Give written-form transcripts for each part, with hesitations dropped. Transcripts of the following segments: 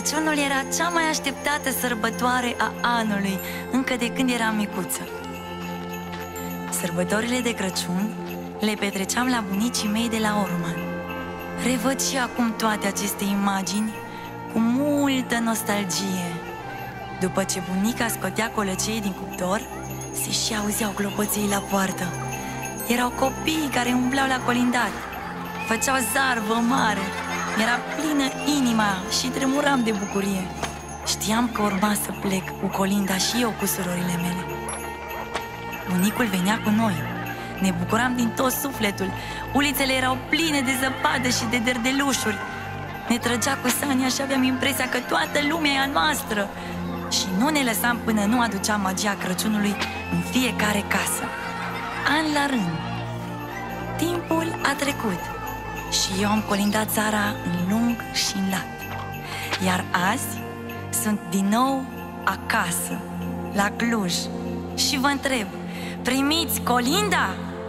Crăciunul era cea mai așteptată sărbătoare a anului, încă de când eram micuță. Sărbătorile de Crăciun le petreceam la bunicii mei de la Orman. Revăd și acum toate aceste imagini cu multă nostalgie. După ce bunica scotea colăcei din cuptor, se și auzeau clopoței la poartă. Erau copii care umblau la colindat, făceau zarvă mare. Mi-era plină inima și tremuram de bucurie. Știam că urma să plec cu colinda și eu cu surorile mele. Bunicul venea cu noi. Ne bucuram din tot sufletul. Ulițele erau pline de zăpadă și de derdelușuri. Ne trăgea cu sania și aveam impresia că toată lumea e a noastră. Și nu ne lăsam până nu aduceam magia Crăciunului în fiecare casă. An la rând. Timpul a trecut și eu am colindat țara în lung și în lat. Iar azi sunt din nou acasă, la Cluj. Și vă întreb, primiți colinda?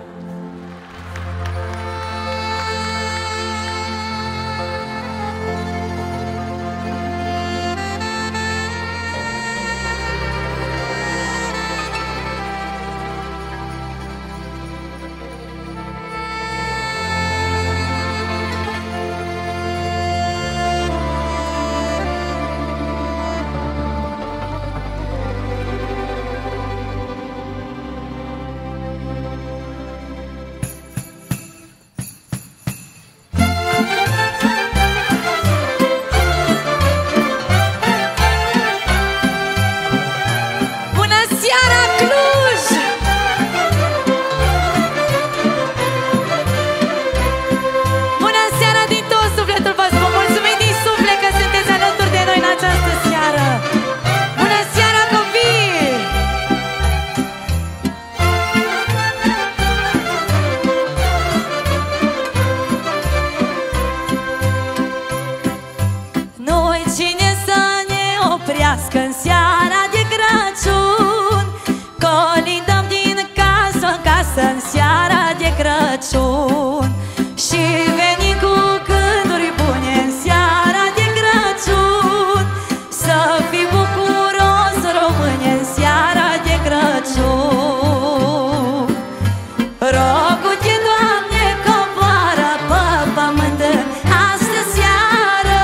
În seara de Crăciun colindăm din casă în casă în seara de Crăciun. Și venim cu gânduri bune în seara de Crăciun, să fii bucuros români în seara de Crăciun. Rogu-te, Doamne, coboară pe pământ astă seară,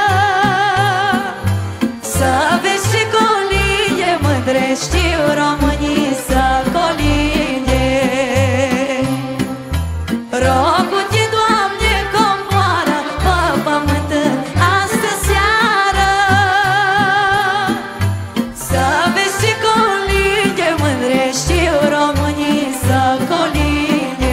să vezi ce colinde mândre știu românii să colinde. Rogu-te, Doamne, coboară pe pământ astă seară, să vezi ce colinde mândre știu românii să colinde.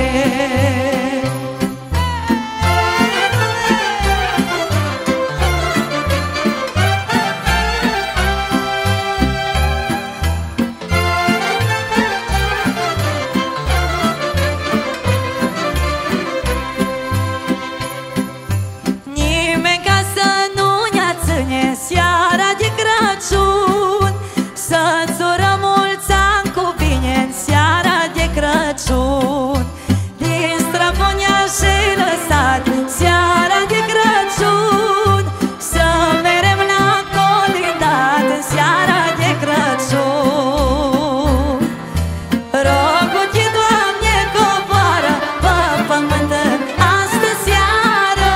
Nimeni ca să nu ne ține seara de Crăciun, să-ți urăm mulți ani cu bine în seara de Crăciun. Din strămonia și lăsat seara de Crăciun, să merem la colindat în seara de Crăciun. Rogu-te, Doamne, coboară pe pământ astă seară,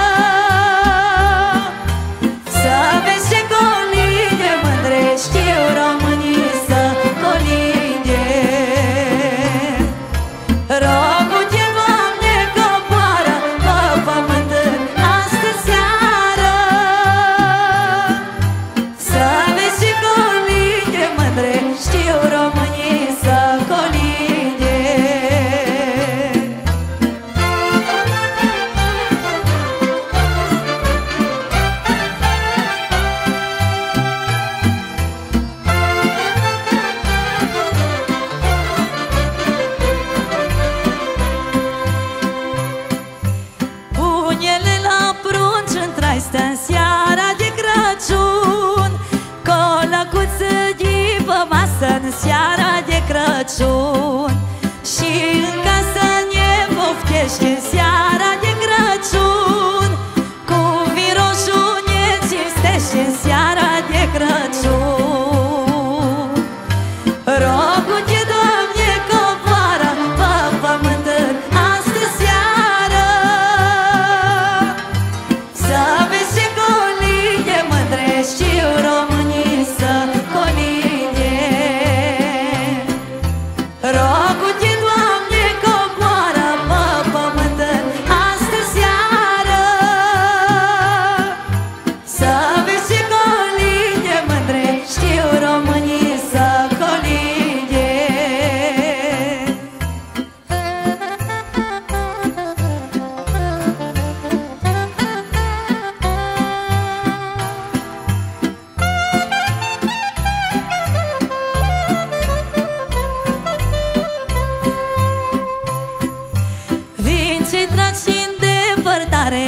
să vezi ce colinde mândre știu românii să colinde. Rogu-te, Doamne, coboară pe pământ astă seară, să vezi ce colinde mândre știu românii să colinde. Pune-le la prunci în traistă în seara de Crăciun, colăcuță de pe masă în seara de Crăciun. Și în casă ne poftești în seara de Crăciun, cu vin roșu ne cinstești în seara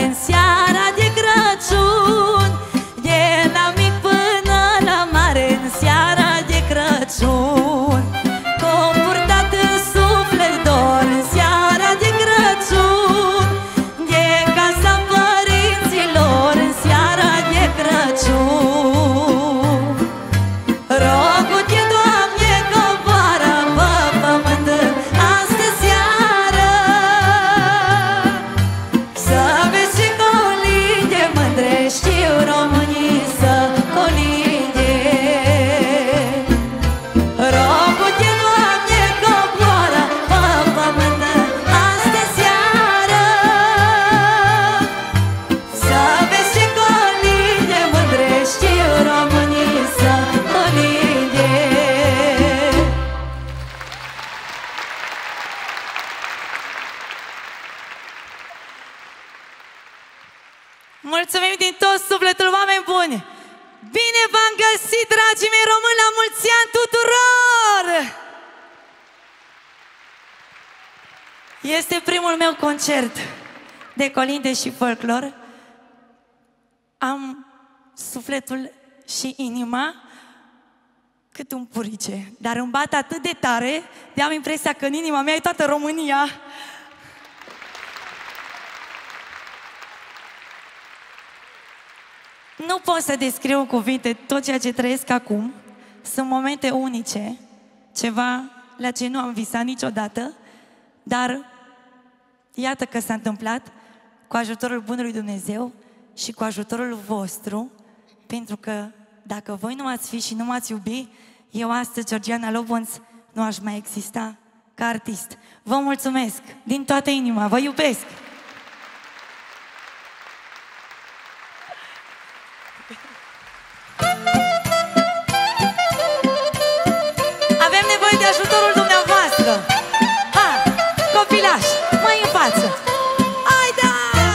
în seara de Crăciun, de la mic până la mare în seara de Crăciun, cu-o purtat în suflet dor în seara de Crăciun, de casa părinților în seara de Crăciun. Rogu-te, Doamne, coboară pe pământ astă seară, să vezi și colinde mândre, știu românii să colinde. Rogu-te, Doamne, coboară pe pământ astă seară, să vezi și colinde mândre, știu românii să colinde. Mulțumim din tot sufletul, oameni buni! Bine v-am găsit, dragii mei români, la mulți ani tuturor! Este primul meu concert de colinde și folclor. Am sufletul și inima cât un purice, dar îmi bate atât de tare de am impresia că în inima mea e toată România. Nu pot să descriu în cuvinte tot ceea ce trăiesc acum. Sunt momente unice, ceva la ce nu am visat niciodată, dar iată că s-a întâmplat cu ajutorul Bunului Dumnezeu și cu ajutorul vostru, pentru că dacă voi nu m-ați fi și nu m-ați iubi, eu astăzi, Georgiana Lobonț, nu aș mai exista ca artist. Vă mulțumesc din toată inima, vă iubesc! Avem nevoie de ajutorul dumneavoastră. Ha, copilași, mai în față. Hai da!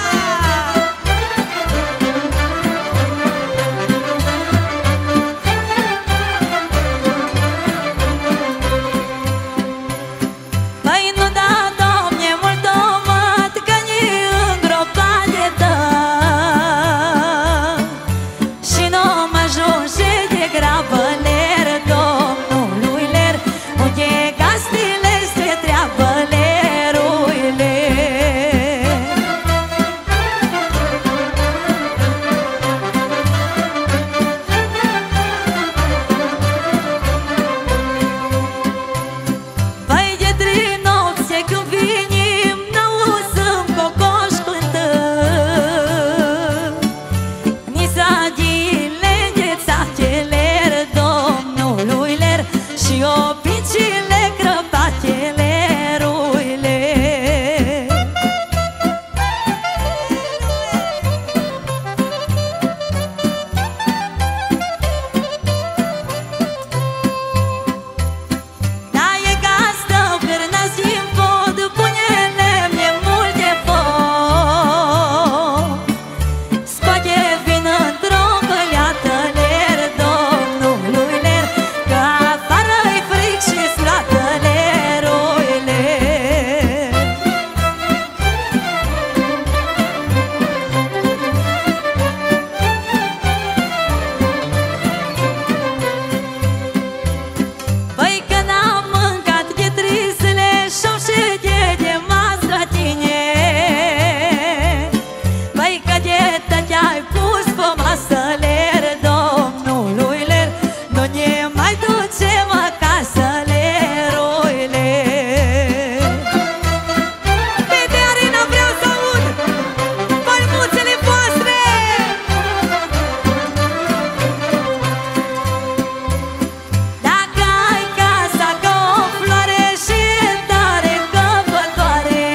Păi nu da, Doamne, mult tomat, că-ni îngropat de tău și nu mă ajunge de grabă ler, Domnului ler, unde gastile se treabă leruile. Păi de trei nopți când vinim, n-auzăm cocoș cântând, ni zadile ghețate ler, Domnului ler, și opicile crăpate leruile. Da, e gazdă, cârnați din pod, pune lemne multe foc, scoate vin într-o găleată ler, Domnului ler, că afară-i fric și scoată leruile. Băi, că n-am mâncat ghetrizele și-au șede de masă tine, băi, că de te-ai pus pe masă ler, Domnului ler, nu ne mai ducem acasă leruile. Pe arena vreau să aud palmuțele voastre! Dacă ai casa ca o floare și e tare căpătoare,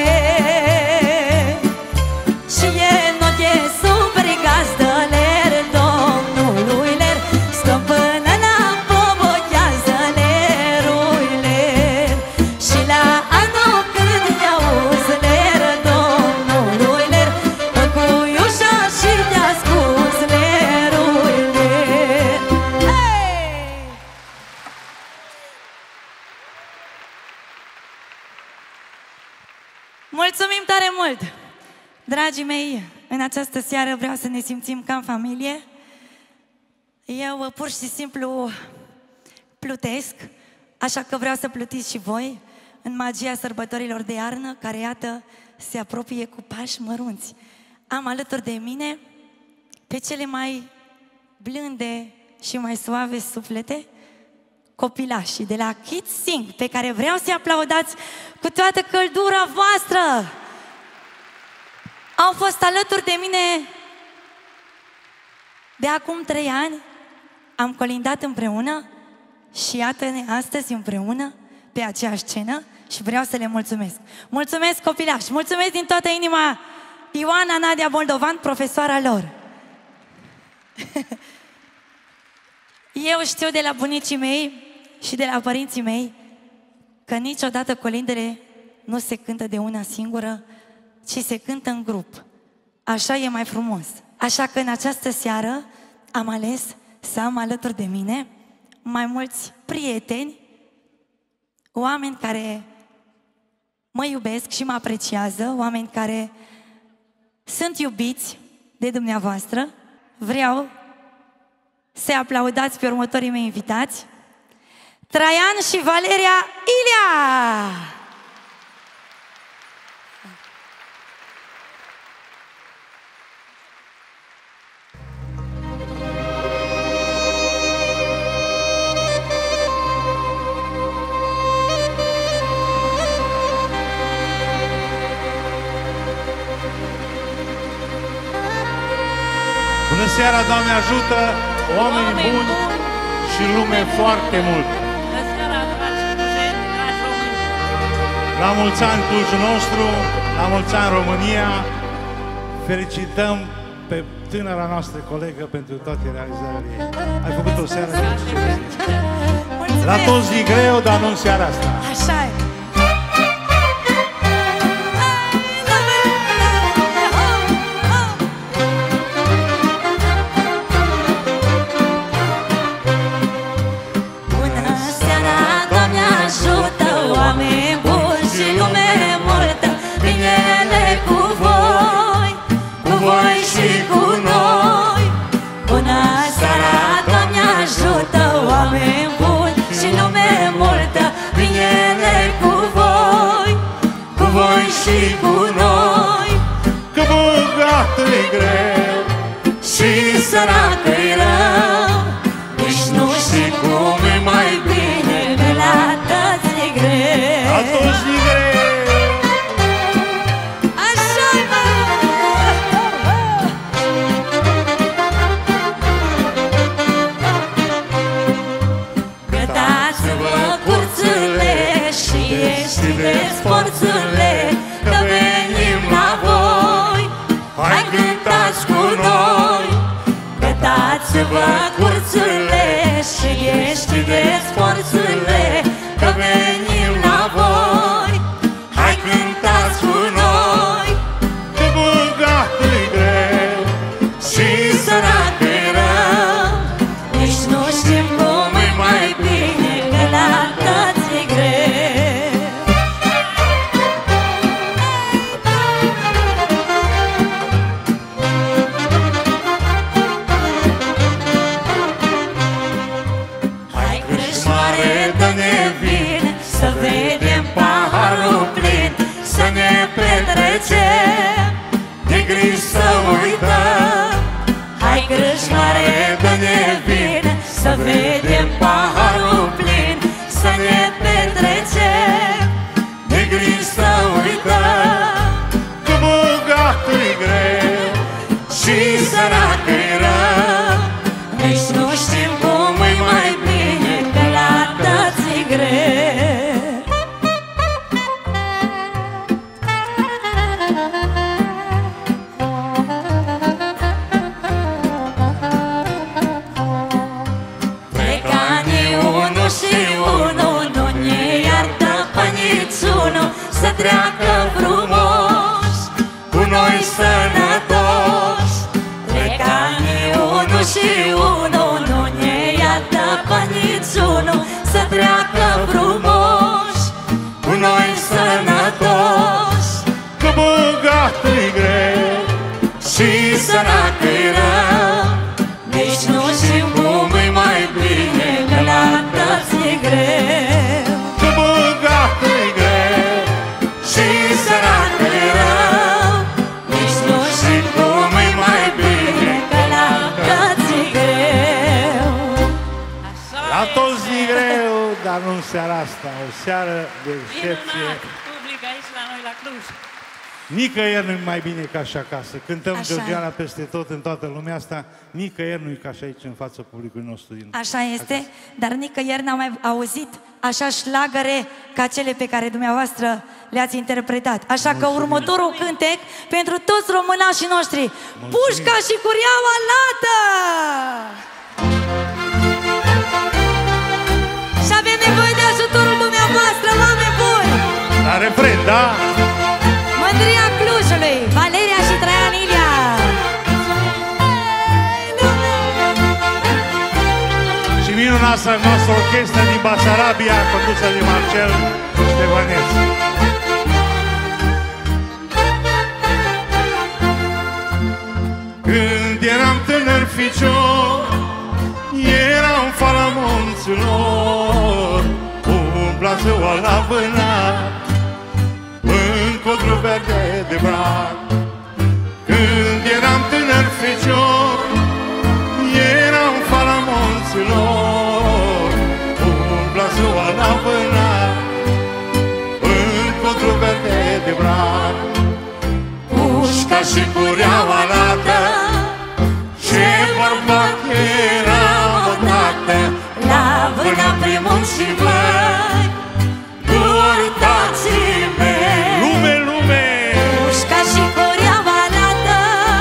și e noche sub gazdă ler, Domnului ler, stăm până la pobochează leruile. Și la anul când i-auzi ler, Domnului ler, încui ușa și te-a scos leruile. Hei! Mulțumim tare mult! Dragii mei, în această seară vreau să ne simțim ca în familie. Eu pur și simplu plutesc, așa că vreau să plutiți și voi în magia sărbătorilor de iarnă, care, iată, se apropie cu pași mărunți. Am alături de mine pe cele mai blânde și mai suave suflete, copilașii de la Kids Sing, pe care vreau să-i aplaudați cu toată căldura voastră. Au fost alături de mine de acum 3 ani, am colindat împreună și iată-ne astăzi împreună pe aceeași scenă și vreau să le mulțumesc. Mulțumesc, copilași, mulțumesc din toată inima Ioana Nadia Boldovan, profesoara lor. Eu știu de la bunicii mei și de la părinții mei că niciodată colindele nu se cântă de una singură, ci se cântă în grup. Așa e mai frumos. Așa că în această seară am ales să am alături de mine mai mulți prieteni, oameni care mă iubesc și mă apreciază, oameni care sunt iubiți de dumneavoastră. Vreau să aplaudați pe următorii mei invitați, Traian și Valeria Ilia! Bună seara, Doamne ajută, oameni buni și lume foarte mult! Bună seara, dragi clujeni, dragi români! La mulți ani Clujul nostru, la mulți ani România! Felicităm pe tânăra noastră colegă pentru toate realizările ei. Ai făcut o seară de la toți e greu, dar nu în seara asta. Așa e. Și cu noi, că bogat-i greu și sărac-i rău, nici nu știi cum e mai bine, că la toți-i greu. La toți-i greu. Așa-i, mă! Gătați-vă curțurile și ieșiți porțurile, că venim la voi. Hai, cântați cu noi! Gătați-vă curțurile și ieșiți porțurile, că venim la voi. Hai, cântați cu noi! Că bogat-i greu Și sărac-i rău, nici nu știm cum e mai bine, că la toți-i greu. Hai, crâșmare, dă-ne vin, să vedem paharul plin, să ne petrecem, de griji să uităm. Hai, crâșmare, dă-ne vin, să vedem paharul plin, să ne petrecem, de griji să uităm. Că bogat-i greu Și sărac-i rău, nici nu știm cum e mai bine, că la toți-i greu. Plecanii unul și unul, nu ne iartă pe niciunul, să treacă frumos, cu noi sănătoși. Plecanii unul și unul, nu ne iartă pe niciunul, să treacă frumos, cu noi sănătoși. Că bogat-i greu săracă e rău. Nici nu știm cum e mai bine, că la toți e greu. Că bogat e greu Și săracă e rău. Nici nu știm cum e mai bine, că la toți e greu. La toți e greu, dar nu în seara asta, o seară de excepție. Public aici la noi la Cluj. Nicăieri nu-i mai bine ca și acasă. Cântăm Așa Georgiana peste tot în toată lumea asta, nicăieri nu-i ca și aici în fața publicului nostru din Așa este, dar nicăieri n-am mai auzit așa șlagăre ca cele pe care dumneavoastră le-ați interpretat. Așa că următorul cântec pentru toți românașii noștri, Pușca și Cureaua Lată! Și avem nevoie de ajutorul dumneavoastră, oameni buni! La refren, da? Mândria Clujului, Valeria și Traian Ilia! Și minunata noastră orchestră din Basarabia, condusă de Marcel Ștefănescu. Când eram tânăr ficior, eram în fala munților, umbla ziua la vânat, în codru verde de brac. Când eram tânăr ficior, eram în fala munților, umbla ziua la vânat, în codru verde de brac. Pușca și Cureaua Lată, ce bărbat eram odată, La vâna primul și voi, curtații mei. Lume, lume! Pușca și Cureaua Lată,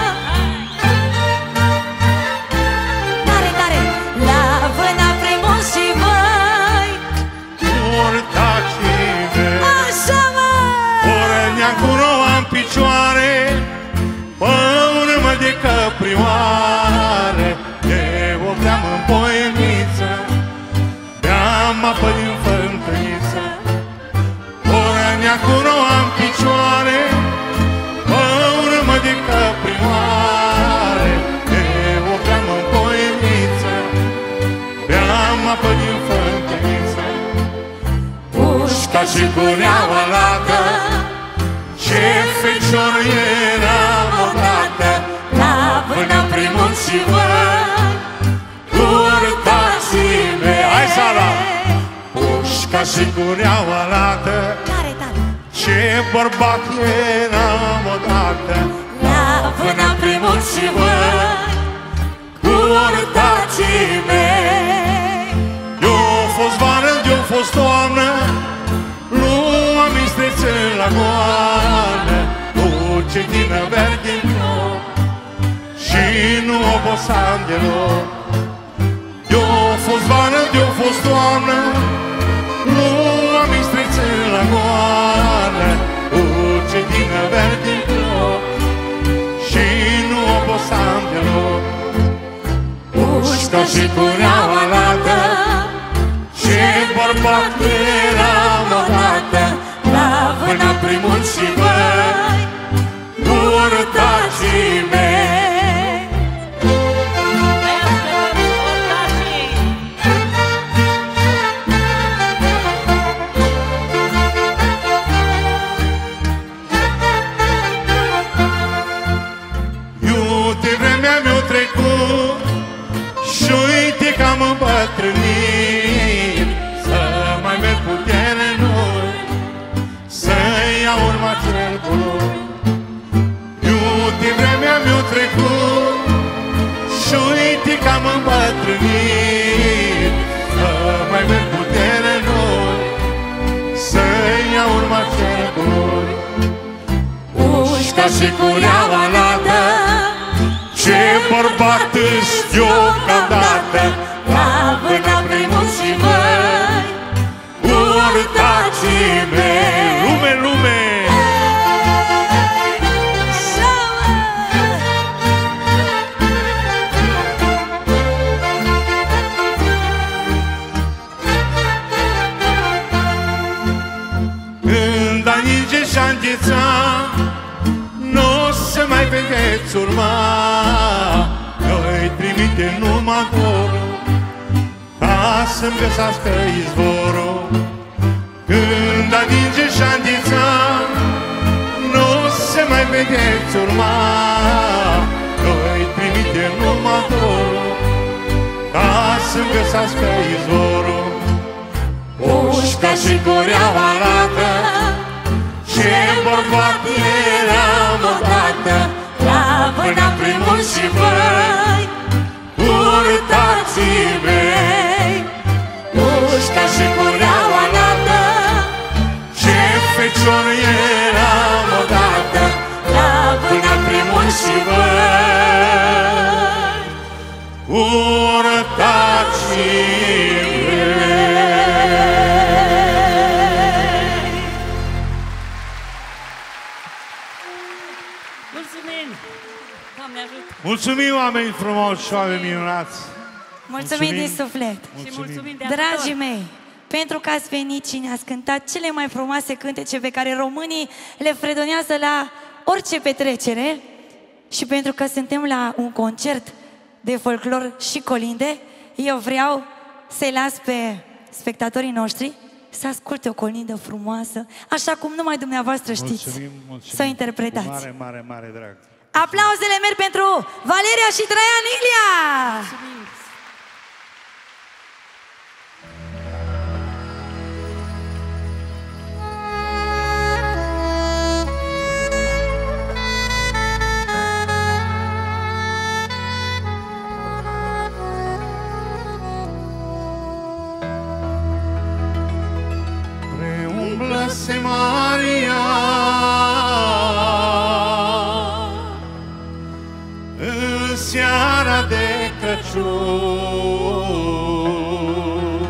tare, tare. La vâna primul și voi, Mortacii mei! așa mă. Orănea cu roa în picioare, pe urmă de căprioare, de opteam în poieniță, beam apă din fântâniță. Orănea cu roa în picioare, pe urmă de căprioare, de opteam în poieniță, beam apă din fântâniță. Pușca și Cureaua Lată, Ce fecior eram odată, la vâna primul și voi, curtații mei. Hai, Sara! Pușca și Cureaua Lată, Tare, tare. ce bărbat eram odată, La vâna primul și voi, curtații mei. eu fost vară, eu fost toamnă, luam mistrețe la goană, dulce dină verde în flor, și nu obosam deloc. Eu fost vară, eu fost toamnă, luam mistrețe la goană, dulce dină verde în flor, și nu obosam deloc. Pușca și Cureaua Lată, Ce bărbat eram odată, la vâna primul și voi, curtații mei. Iute, vremea mi-a trecut și uite că am îmbătrânit, să mai merg putere noi, să iau urma cel bun. Iute, vremea mi-a trecut și uite că am îmbătrânit, să mai merg putere noi, să iau urma cel bun. Pușca și Cureaua Lată, Ce bărbat ești deocamdată, la vâna primul și voi, curtații mei. Lume, lume! Când a ninge și-a înghețat, n-o să mai vedeți urma trimite numai dorul, ca să-mi găsească izvorul. Când atinge șantița, nu se mai vede țurma, noi trimite numai dorul, ca să-mi găsească izvorul. Pușca și cureaua arată ce bărbat eram odată, la vâna primul și voi, curtații mei. pușca și cureaua arată Ce fecior eram odată, la vâna primul și voi, curtații mei. mulțumim! Doamne ajută! Mulțumim, oameni frumoși și oameni minunați! Mulțumim din suflet! Și mulțumim de Dragii mei, pentru că ați venit și ne-ați cântat cele mai frumoase cântece pe care românii le fredonează la orice petrecere și pentru că suntem la un concert de folclor și colinde, eu vreau să-i las pe spectatorii noștri să asculte o colindă frumoasă, așa cum numai dumneavoastră știți să o interpretați. Cu mare, mare, mare drag. Aplauzele merg pentru Valeria și Traian Ilia! Preumblă-se Maria în seara de Crăciun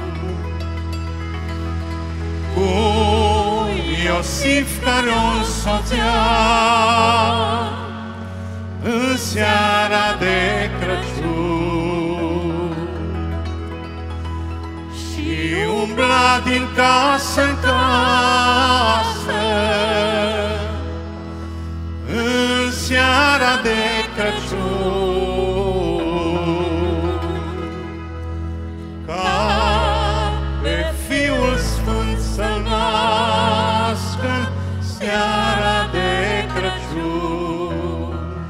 cu Iosif care o însoțea în seara de Crăciun și umbla din casă în casă în seara de Crăciun, ca pe Fiul Sfânt să-L nască în seara de Crăciun.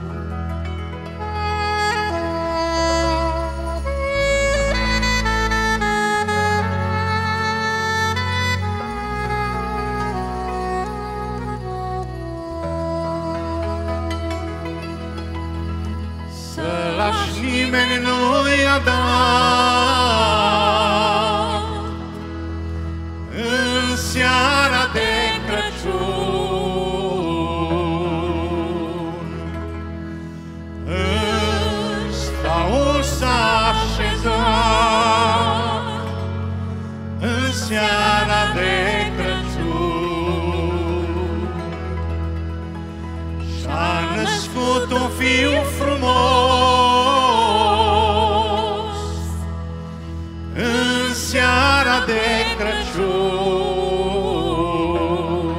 Nimeni nu i-a dat în seara de Crăciun. În staul s-a așezat în seara de Crăciun și-a născut un fiu frumos în seara de Crăciun.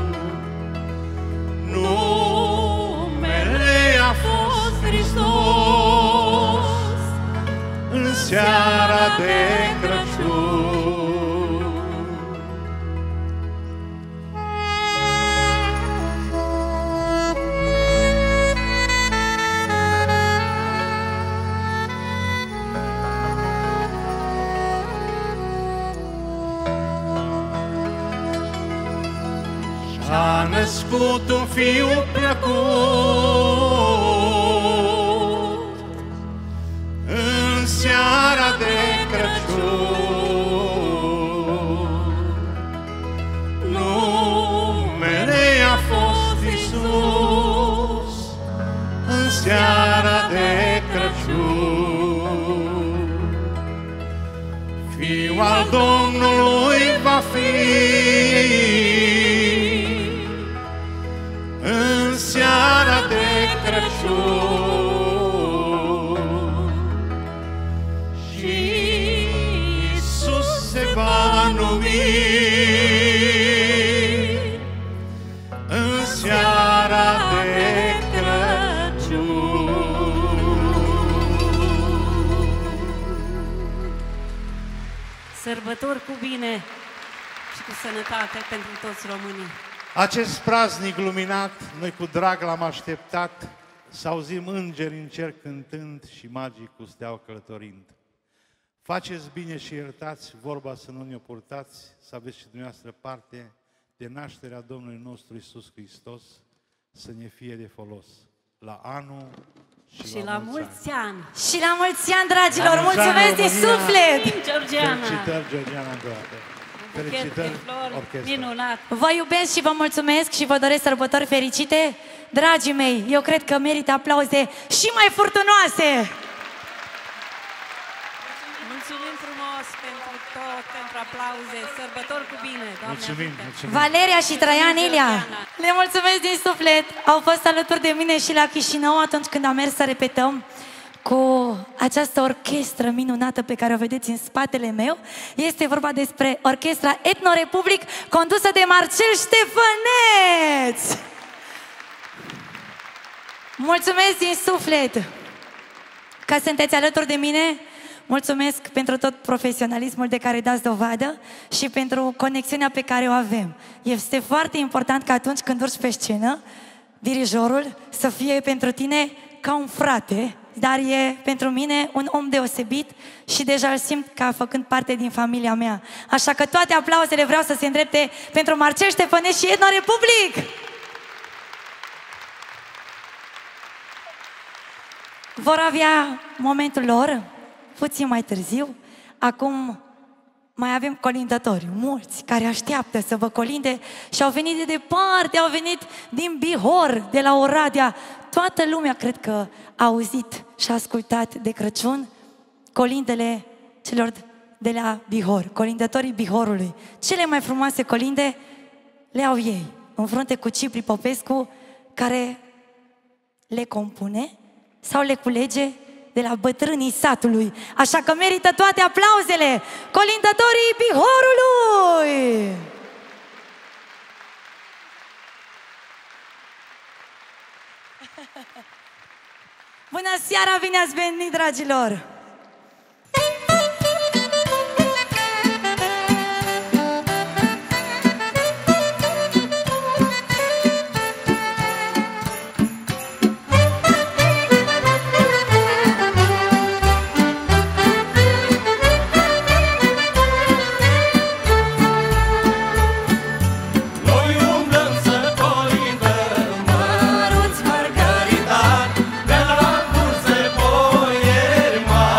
Numele a fost Hristos în seara de Crăciun. S-a născut un fiu plăcut în seara de Crăciun. Numele a fost Iisus în seara de Crăciun. Fiul al Domnului va fi în seara de Crăciun și Iisus se va numi în seara de Crăciun. Sărbători cu bine și cu sănătate pentru toți românii. Acest praznic luminat, noi cu drag l-am așteptat, să auzim îngeri în cer cântând și magii cu steaua călătorind. Faceți bine și iertați, vorba să nu ne purtați, să aveți și dumneavoastră parte de nașterea Domnului nostru Iisus Hristos, să ne fie de folos la anul și la mulți ani. Și la mulți ani, dragilor! Mulțumesc din suflet! Georgiana! Felicitări, Georgiana, încă o dată. Felicitări, orchestra. Minunat! Vă iubesc și vă mulțumesc și vă doresc sărbători fericite. Dragii mei, eu cred că merită aplauze și mai furtunoase! Mulțumim frumos pentru tot, pentru aplauze. Sărbători cu bine, Doamne Mulțumim, ajută. mulțumim. Valeria și Traian Ilia, le mulțumesc din suflet. Au fost alături de mine și la Chișinău atunci când am mers să repetăm cu această orchestră minunată pe care o vedeți în spatele meu. Este vorba despre orchestra Etno Republic, condusă de Marcel Ștefăneț. Mulțumesc din suflet că sunteți alături de mine. Mulțumesc pentru tot profesionalismul de care dați dovadă și pentru conexiunea pe care o avem. Este foarte important că atunci când urci pe scenă, dirijorul să fie pentru tine ca un frate, dar e pentru mine un om deosebit și deja îl simt ca făcând parte din familia mea. Așa că toate aplauzele vreau să se îndrepte pentru Marcel Ștefăneț și Etno Republic! Vor avea momentul lor puțin mai târziu. Acum mai avem colindători, mulți, care așteaptă să vă colinde și au venit de departe, au venit din Bihor, de la Oradea. Toată lumea cred că a auzit și a ascultat de Crăciun colindele celor de la Bihor, colindătorii Bihorului. Cele mai frumoase colinde le au ei, în frunte cu Cipri Popescu, care le compune sau le culege de la bătrânii satului. Așa că merită toate aplauzele colindătorii Bihorului! Bună seara, bine ați venit, dragilor! De la Burse Boier,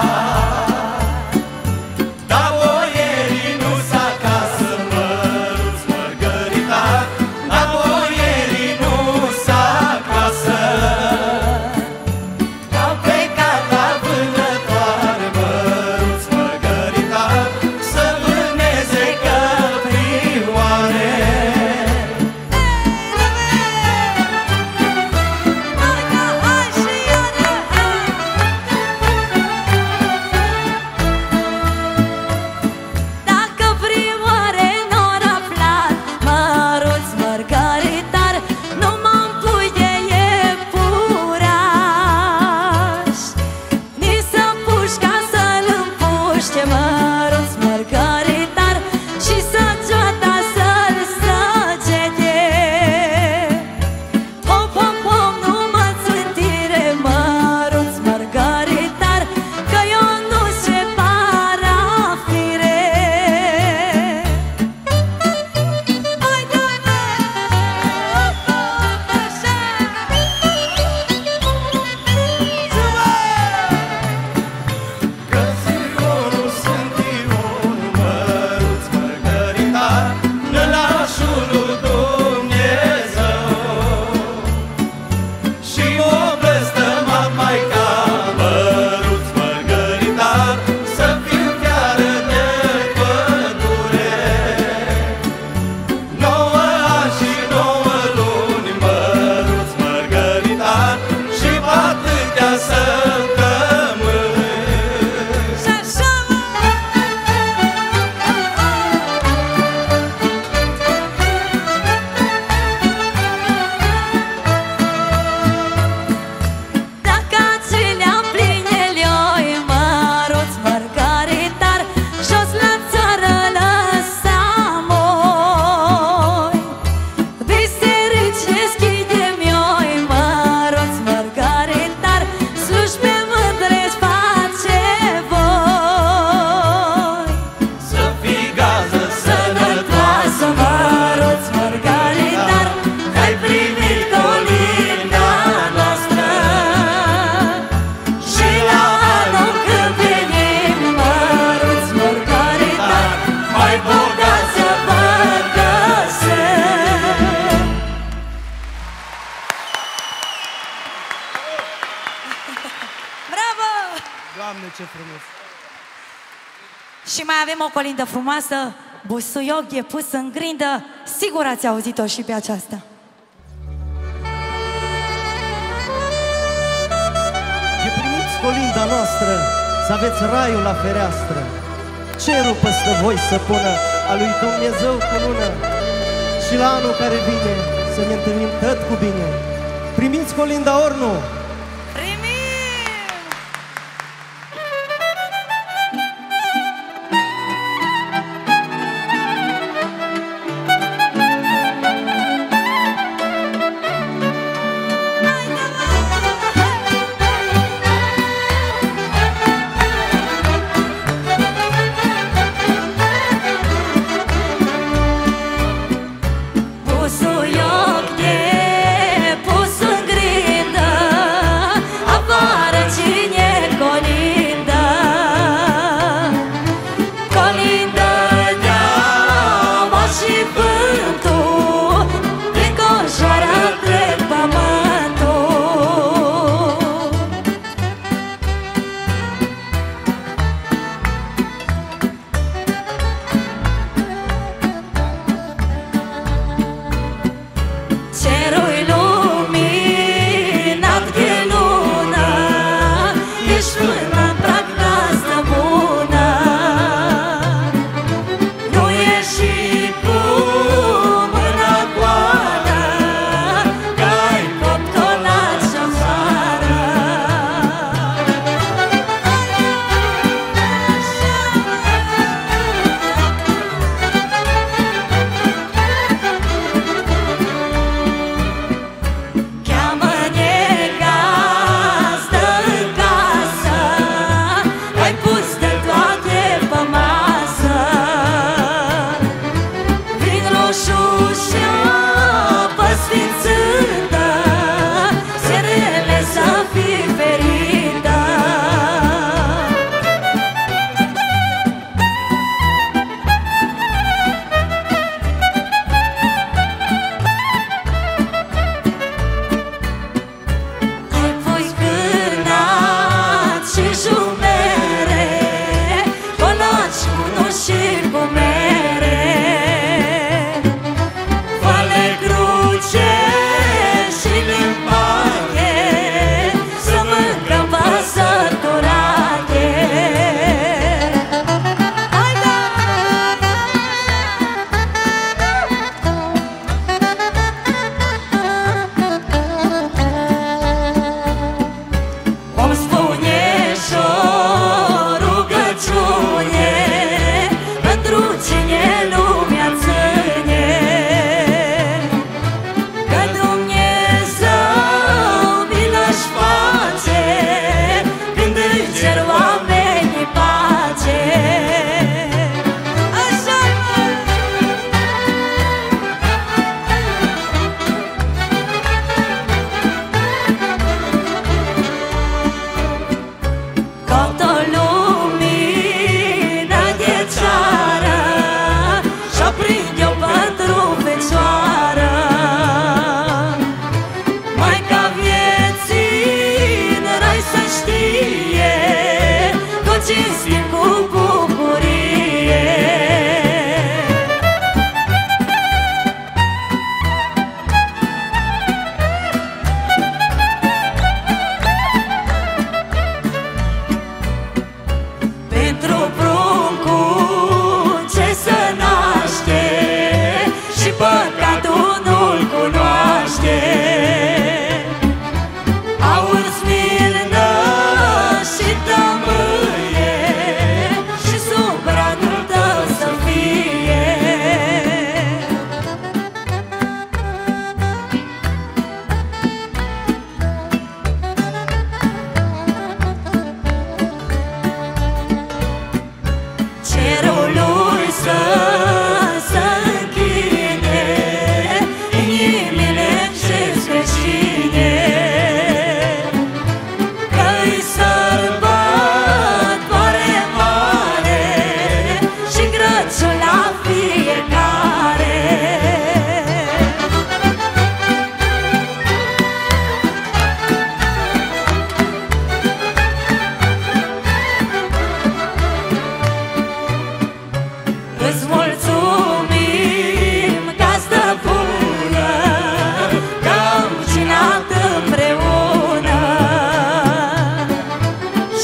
Doamne, ce frumos! Și mai avem o colindă frumoasă, busuioc e pus în grindă, sigur ați auzit-o și pe aceasta. E primiți colinda noastră, să aveți raiul la fereastră, cerul păstă voi să pună, a lui Dumnezeu cu lună, și la anul care vine să ne întâlnim tot cu bine. Primiți colinda Ornu! Busuioc e pus în grindă, afară cine colindă. Colindă de-aua și vântul, înconjoară întreg pământul. Cerul-i luminat de lună, ești mână-n prag gazdă bună. Nu ieși cu mâna goală, că-ai coptolat și afară. Cheamă-ne gazdă în casă, ai pus de toate pe masă. Vin roșu și apă sfințândă, searele să fii ferită. Ai pus cârnat și jumere, conaci cu nuci și cu mere. Fă-le cruce și limpache, să mâncăm păsăturate. Hai da! Om spune și-o rugăciune, pentru cine lumea ține, că Dumnezeu milă-și face, când îi cer oamenii pace. Așa Caută lumina de ceară, și-o prinde-o pentru fecioară. Maica vieții în rai să știe, că o cinstim cu bucurie. Pentru pruncul ce se naște, și păcatul nu-l cunoaște. Aur, smirnă și tămâie,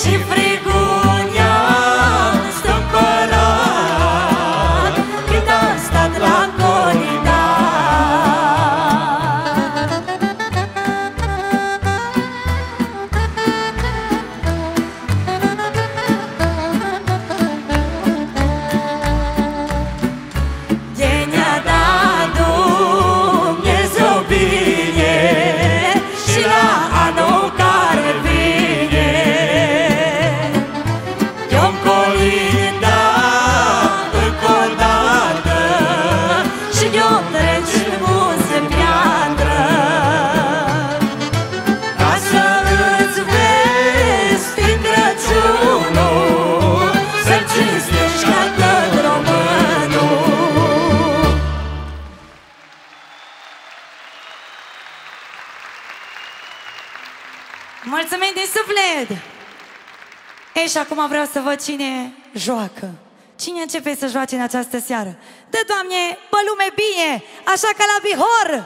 și frigul i-am stâmpărat când am stat la corida. Mulțumim din suflet! Ei, și acum vreau să văd cine joacă. Cine începe să joace în această seară? Dă, Doamne, pe lume bine, așa ca la Bihor!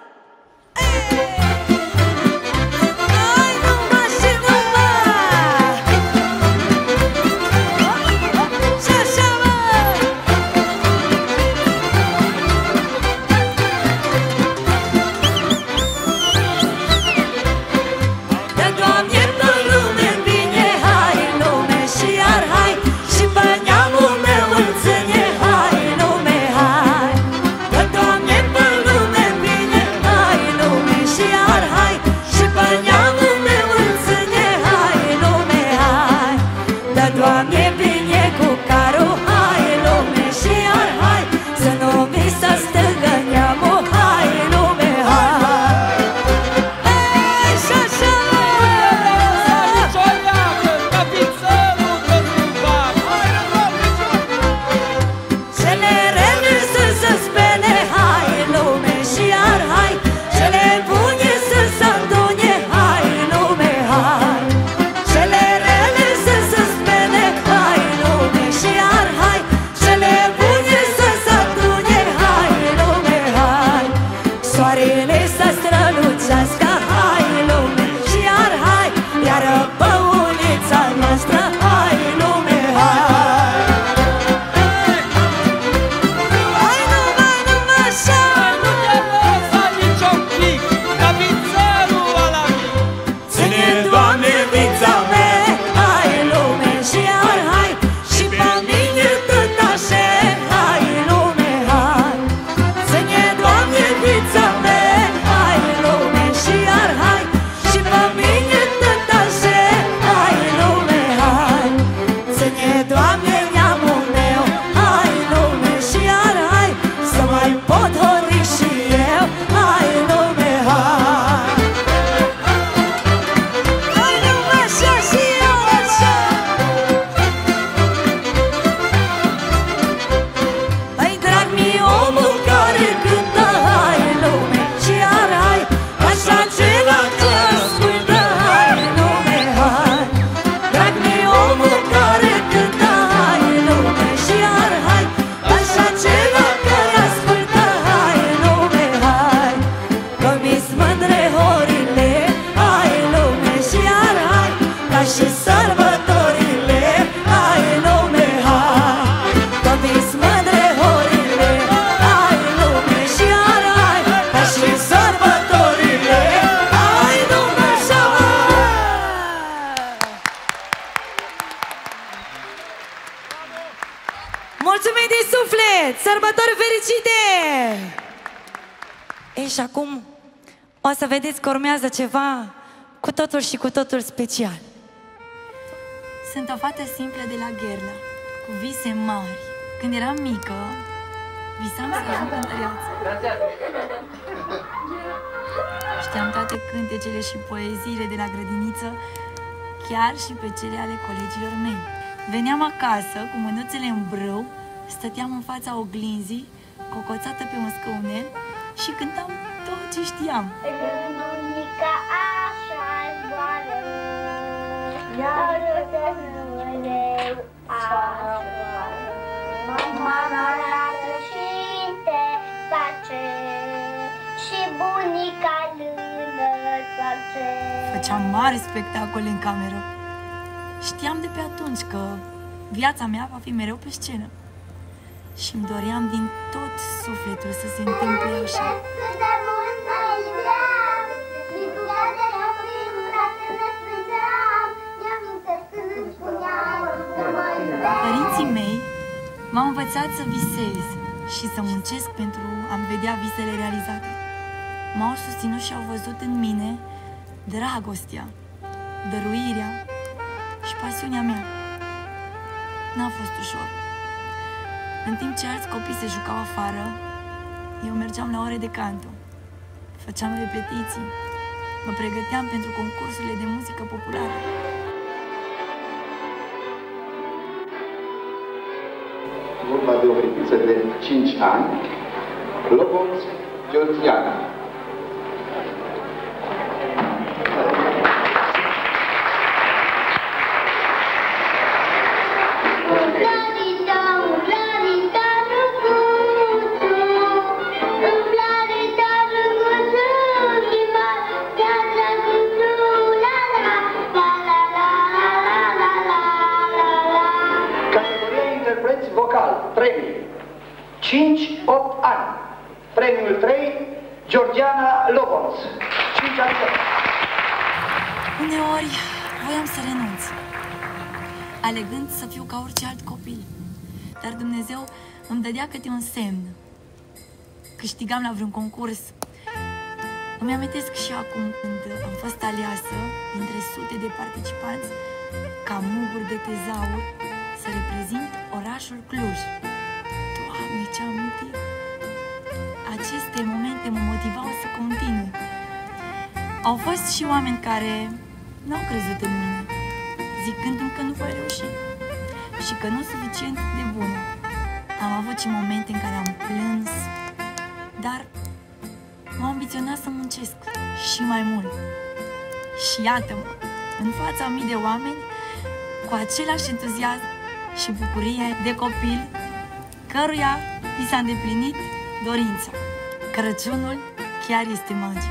Mulțumim din suflet! Sărbători fericite! Ei, și acum o să vedeți că urmează ceva cu totul și cu totul special. Sunt o fată simplă de la Gherla, cu vise mari. Când eram mică, visam să ajung cântăreață. Știam toate cântecele și poeziile de la grădiniță, chiar și pe cele ale colegilor mei. Veneam acasă cu mânuțele în brâu, stăteam în fața oglinzii, cocoțată pe un scăunel și cântam tot ce știam. Bunica așa zboară, iar de mereu așa. Mama arată și te face, și bunica lână-ți face. Făceam mari spectacole în cameră Știam de pe atunci că viața mea va fi mereu pe scenă și îmi doream din tot sufletul să se întâmple așa. Părinții mei m-au învățat să visez și să muncesc pentru a-mi vedea visele realizate. M-au susținut și au văzut în mine dragostea, dăruirea și pasiunea mea. N-a fost ușor. În timp ce alți copii se jucau afară, eu mergeam la ore de canto, făceam repetiții, mă pregăteam pentru concursurile de muzică populară. Vorba de o fetiță de 5 ani, Lobonț Georgiana. Premii 5-8 ani. Premiul 3, Georgiana Lobonț. 5 ani. Uneori voiam să renunț, alegând să fiu ca orice alt copil. Dar Dumnezeu îmi dădea câte un semn. Câștigam la vreun concurs. Îmi amintesc și acum când am fost aleasă dintre sute de participanți ca mugur de tezaur să reprezint orașul Cluj. Doamne, ce amintiri! Aceste momente mă motivau să continui. Au fost și oameni care n-au crezut în mine, zicându-mi că nu voi reuși și că nu sunt suficient de bună. Am avut și momente în care am plâns, dar m-am ambiționat să muncesc și mai mult. Și iată-mă, în fața mii de oameni, cu același entuziasm și bucurie de copil, căruia i s-a îndeplinit dorința. Crăciunul chiar este magic.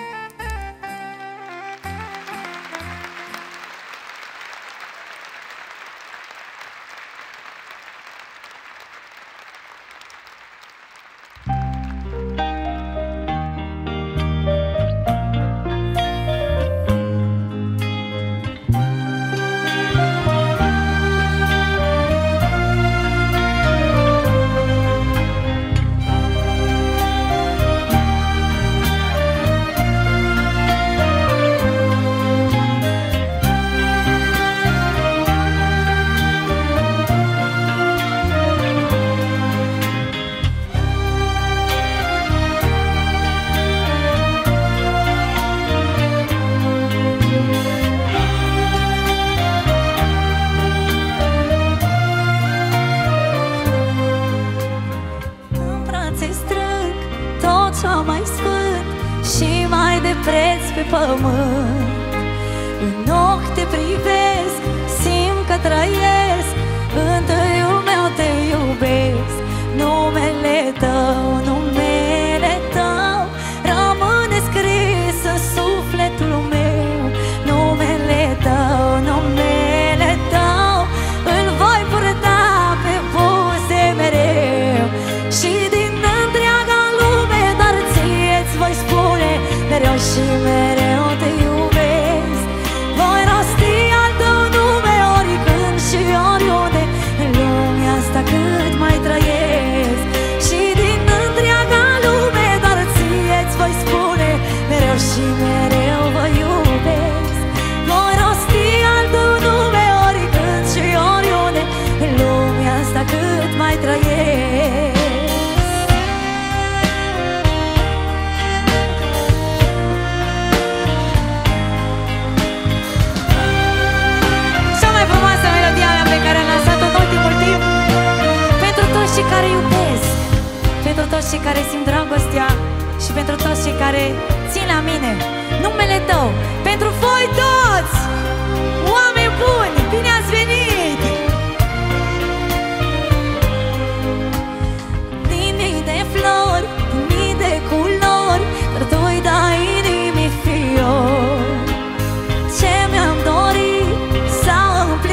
Preț pe pământ, în ochi te privesc, simt că trăiesc, întâiul meu te iubesc. Numele tău, numele tău rămâne scris în sufletul meu. Numele tău, numele tău îl voi purta pe buze mereu. Și din întreaga lume doar ție-ți voi spune mereu și mereu te iubesc. Voi rosti al tău nume oricând și oriunde în lumea asta cât mai trăiesc. Și din întreaga lume doar ție-ți voi spune mereu și mereu vă iubesc. Voi rosti al tău nume oricând și oriunde în lumea asta cât mai trăiesc. Cei care iubesc, pentru toți cei care simt dragostea și pentru toți cei care țin la mine. Numele tău, pentru voi toți, oameni buni, bine ați venit! Din mii de flori, din mii de culori, dar tu-i dai inimii fiori. Ce mi-am dorit s-a împlinit.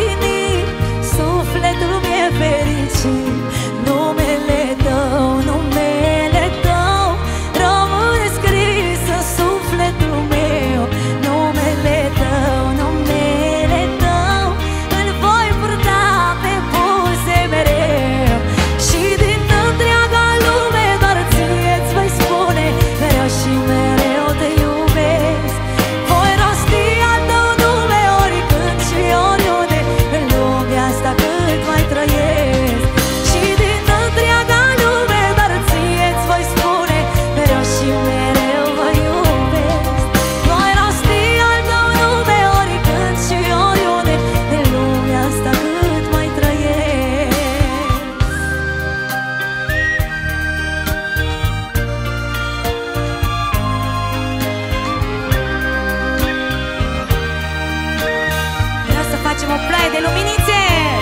facem o ploaie de luminițe.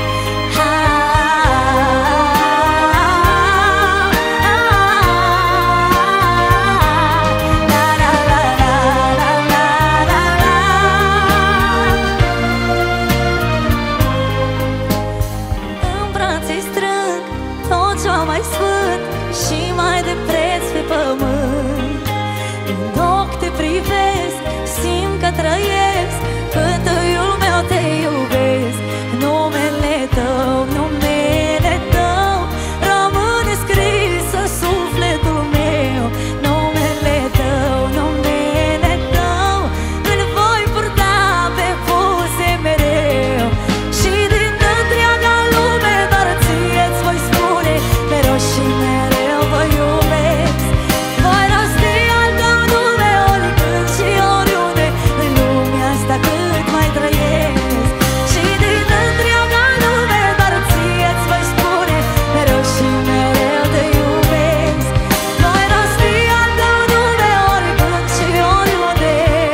În brațe strâng tot ce-o mai sfânt și mai de preț pe pământ. În ochi te privesc, simt că trăiesc, când tăiul meu te iubesc. Numele tău, numele tău rămâne scris în sufletul meu. Numele tău, numele tău îl voi purta pe buze mereu. Și din întreaga lume doar ție-ți voi spune mereu și mereu vă iubesc. Voi rosti al tău nume oricând și oriunde în lumea asta cât mai trăiesc. Și din întreaga lume doar ție-ți voi spune mereu și mereu te iubesc. Voi rosti al tău nume oricând și oriunde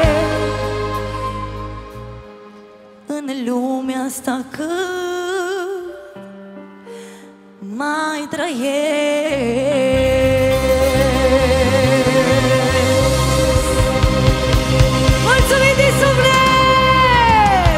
în lumea asta cât mai trăiesc. Mulțumim din suflet!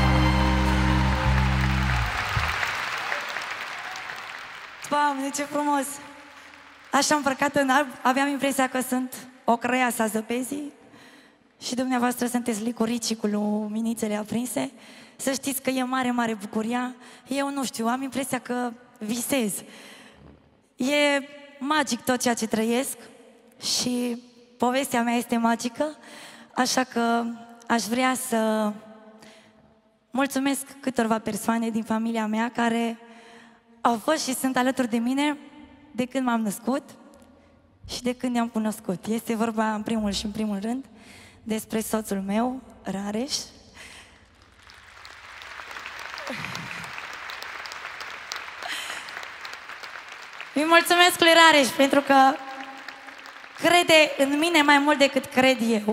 Doamne, ce frumos! Așa îmbrăcat în alb, aveam impresia că sunt o crăiasă a zăpezii și dumneavoastră sunteți licuricii cu luminițele aprinse. Să știți că e mare, mare bucuria. Eu nu știu, am impresia că visez. E magic tot ceea ce trăiesc și povestea mea este magică, așa că aș vrea să mulțumesc câtorva persoane din familia mea care au fost și sunt alături de mine de când m-am născut și de când ne-am cunoscut. Este vorba în primul și în primul rând despre soțul meu, Rareș. Îi mulțumesc lui Rareș pentru că crede în mine mai mult decât cred eu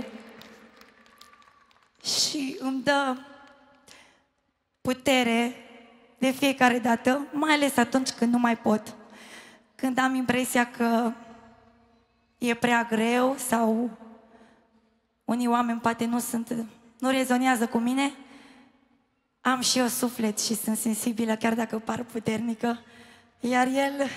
și îmi dă putere de fiecare dată, mai ales atunci când nu mai pot, când am impresia că e prea greu sau unii oameni poate nu rezonează cu mine. Am și eu suflet și sunt sensibilă, chiar dacă par puternică, iar el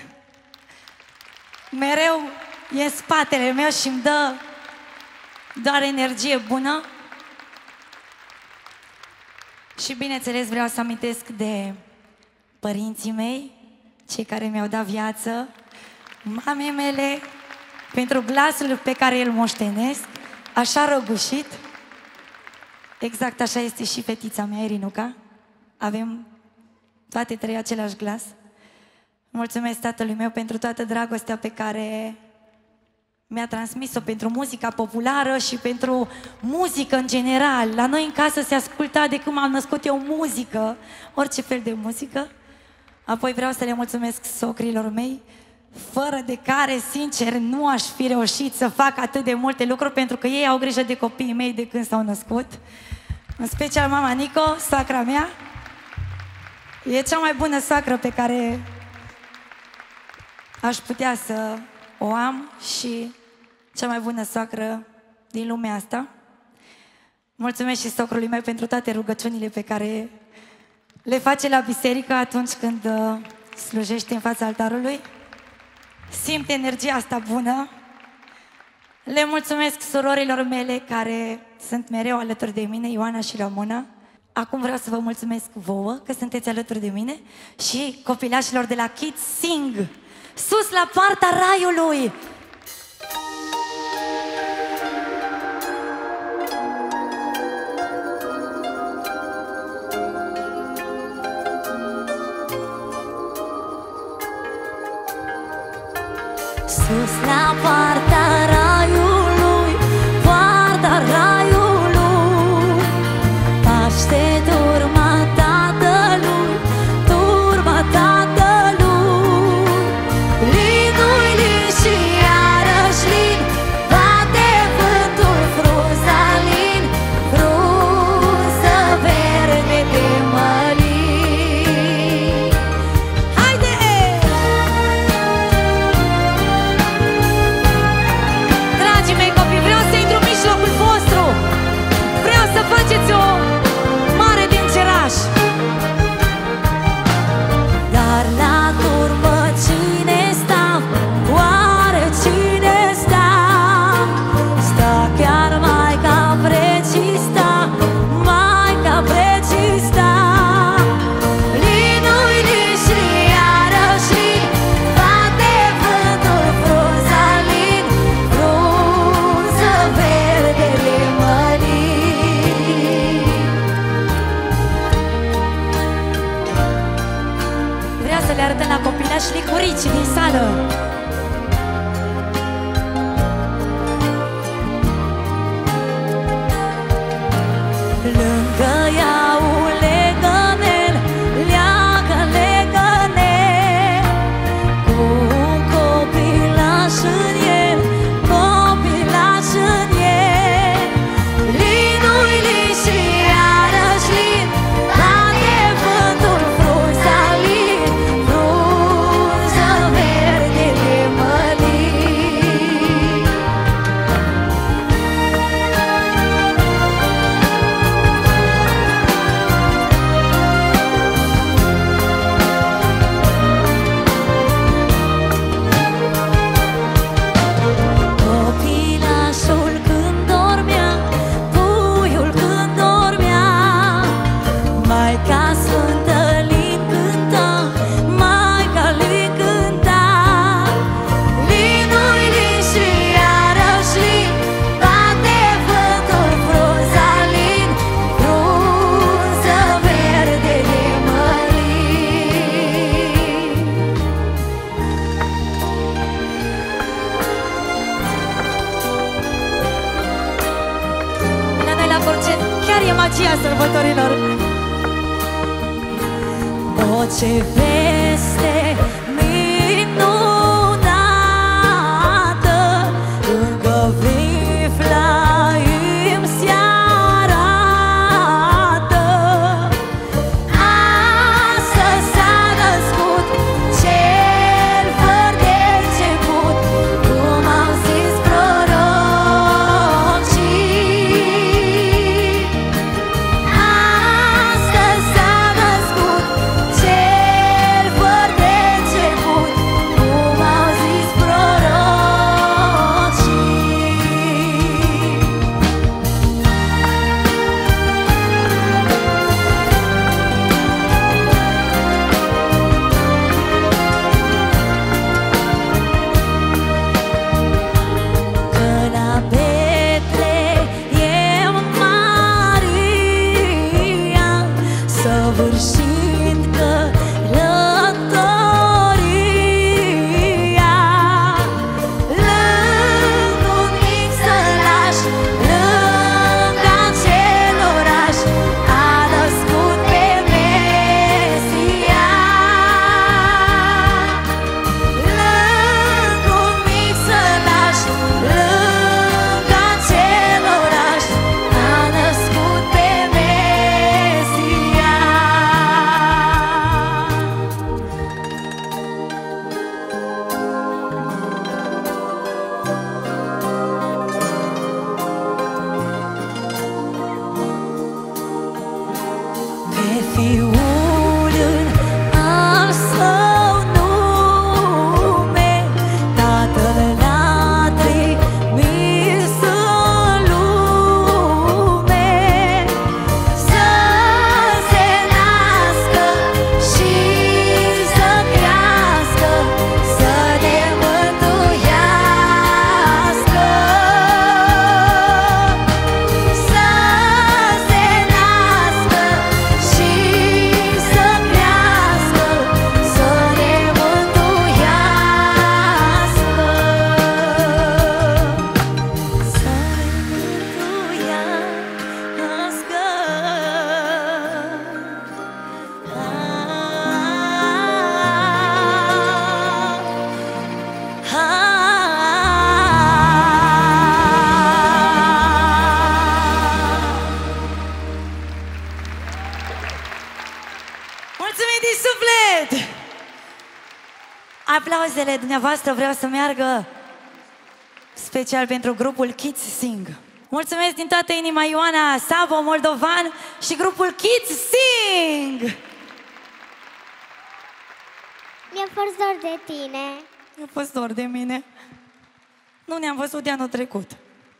mereu e în spatele meu și îmi dă doar energie bună. Și bineînțeles vreau să amintesc de părinții mei, cei care mi-au dat viață, mamei mele, pentru glasul pe care îl moștenesc, așa răgușit. Exact așa este și fetița mea, Irinuca. Avem toate trei același glas. Mulțumesc tatălui meu pentru toată dragostea pe care mi-a transmis-o pentru muzica populară și pentru muzică în general. La noi în casă se asculta de când m-am născut eu muzică, orice fel de muzică. Apoi vreau să le mulțumesc socrilor mei, fără de care, sincer, nu aș fi reușit să fac atât de multe lucruri, pentru că ei au grijă de copiii mei de când s-au născut. În special mama Nico, soacra mea. E cea mai bună soacră pe care aș putea să o am și cea mai bună soacră din lumea asta. Mulțumesc și socrului meu pentru toate rugăciunile pe care le face la biserică atunci când slujește în fața altarului. Simt energia asta bună. Le mulțumesc surorilor mele care sunt mereu alături de mine, Ioana și Ramona. Acum vreau să vă mulțumesc vouă că sunteți alături de mine și copilașilor de la Kids Sing. Sus la poarta raiului! Sus la poarta raiului, poarta raiului, paște turma tatălui, turma tatălui. Linui lin și iarăși lin, bate vântul frunza lin, frunză verde de măr. arătăm la copilași licurici din sală. Lângă ea un legănel, leagă legănel, cu un copilaș în el, copilaș în el. Linui lin și iarăși lin, bate vântul frunza lin, frunză verde de mălin. Copilașul când dormea, puiul când dormea, Maica Sfântă Lin cânta, Maica Lin cânta. Linui lin și iarăși lin, bate vântul frunza lin, frunză verde de mălin. La noi la Forcet chiar e magia sărbătorilor. O, ce veste minunată, încă vifla îmi se arată. Astăzi s-a născut cel fără de început, cum au zis prorocii. Astăzi s-a născut cel fără de început, cum au zis prorocii. Că la Betleem Maria, săvârșind călătoria, lângă un mic sălaș, lângă acel oraș, a născut pe Mesia. Lângă un mic sălaș, lângă acel oraș, a născut pe Mesia. Pe Fiul în al său nume, Tatăl l-a trimis în lume, să se nască și să crească, să ne mântuiască. Să se nască și să crească, să ne mântuiască. Să mulțumim din suflet! Aplauzele dumneavoastră vreau să meargă special pentru grupul Kids Sing. Mulțumesc din toată inima Ioana Sabo, moldovan, și grupul Kids Sing! Mi-a fost dor de tine. Mi-a fost dor de mine. Nu ne-am văzut de anul trecut.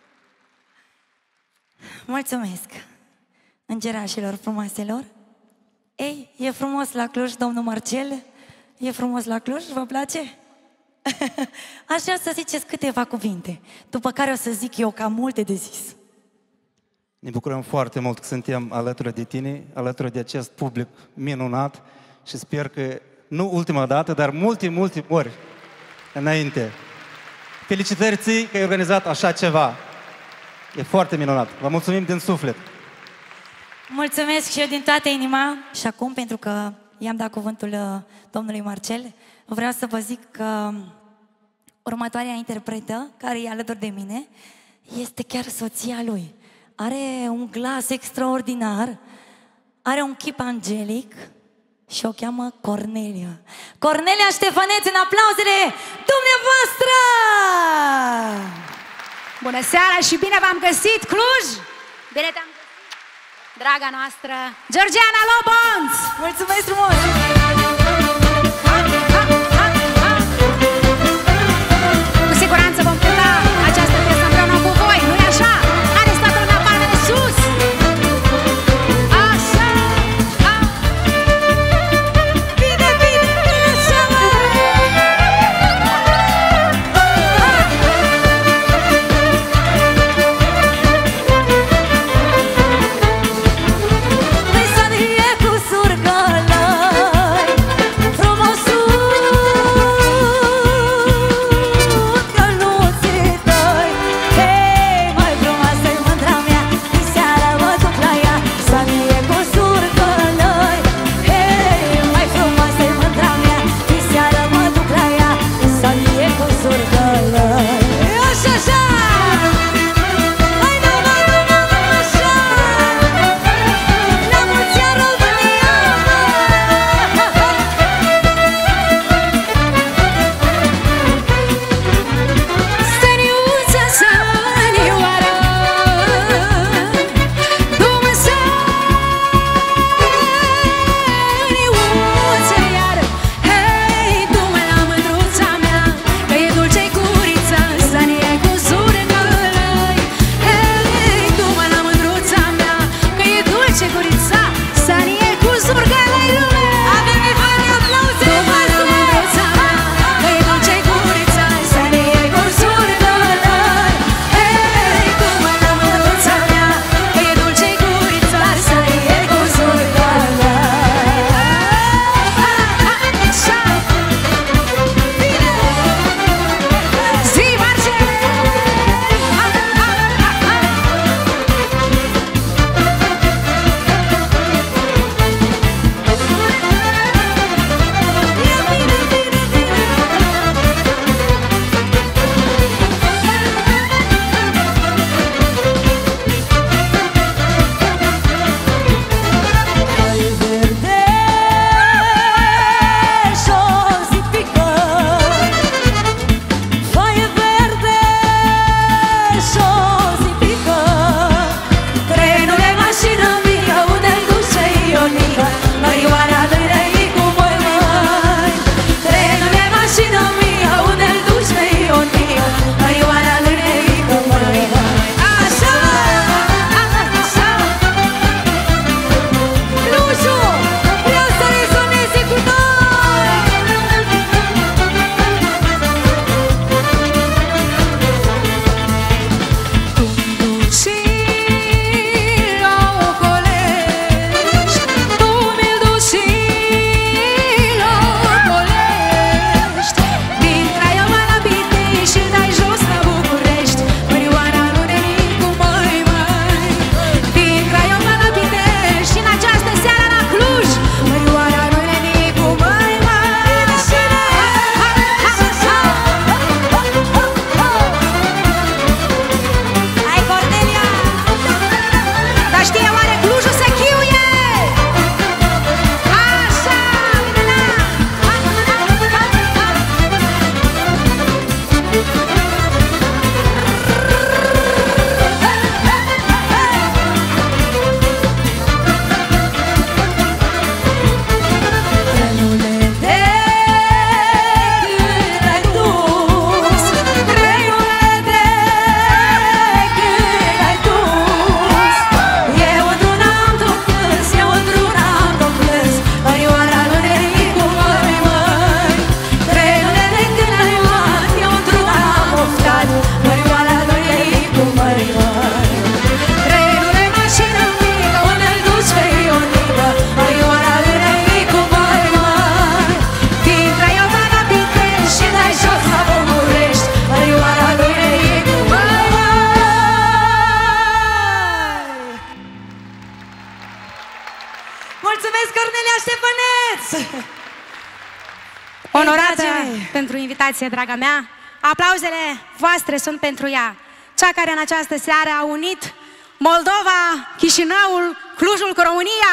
Mulțumesc îngerașilor frumoaselor. Ei, e frumos la Cluj, domnul Marcel? E frumos la Cluj? Vă place? Aș vrea să ziceți câteva cuvinte, după care o să zic eu că am multe de zis. Ne bucurăm foarte mult că suntem alături de tine, alături de acest public minunat și sper că Nu ultima dată, dar multe ori înainte. Felicitări ție că ai organizat așa ceva. E foarte minunat. Vă mulțumim din suflet. Mulțumesc și eu din toată inima. Și acum, pentru că i-am dat cuvântul domnului Marcel, vreau să vă zic că următoarea interpretă, care e alături de mine, este chiar soția lui. Are un glas extraordinar, are un chip angelic și o cheamă Cornelia. Cornelia Ștefăneț, în aplauzele dumneavoastră! Bună seara și bine v-am găsit, Cluj! Bine te-am găsit, draga noastră Georgiana Lobonț! Mulțumesc frumos! Cu siguranță vom cânta această piesă împreună cu voi, nu-i așa? Haideți toată lumea palmele sus! Așa! Bine, bine, așa, mă! Păi să-mi cu surgălăi Ștefăneț! Onorată pentru invitație, draga mea. Aplauzele voastre sunt pentru ea, cea care în această seară a unit Moldova, Chișinăul, Clujul cu România.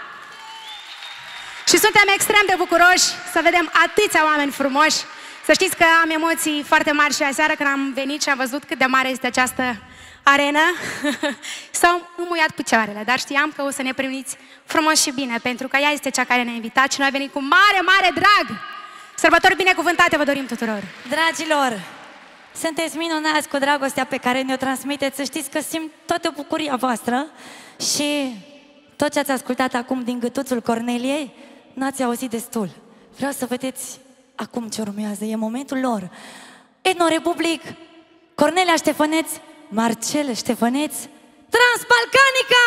Și suntem extrem de bucuroși să vedem atâția oameni frumoși. Să știți că am emoții foarte mari și aseară când am venit și am văzut cât de mare este această arenă. S-au înmuiat picioarele, dar știam că o să ne primiți frumos și bine, pentru că ea este cea care ne-a invitat și noi am venit cu mare, mare drag. Sărbători binecuvântate vă dorim tuturor! Dragilor, sunteți minunați cu dragostea pe care ne-o transmiteți. Să știți că simt toată bucuria voastră și tot ce ați ascultat acum din gâtuțul Corneliei, n-ați auzit destul. Vreau să vedeți acum ce urmează. E momentul lor. Etnorepublic, Cornelia Ștefăneț, Marcel Ștefăneț, Transbalcanica!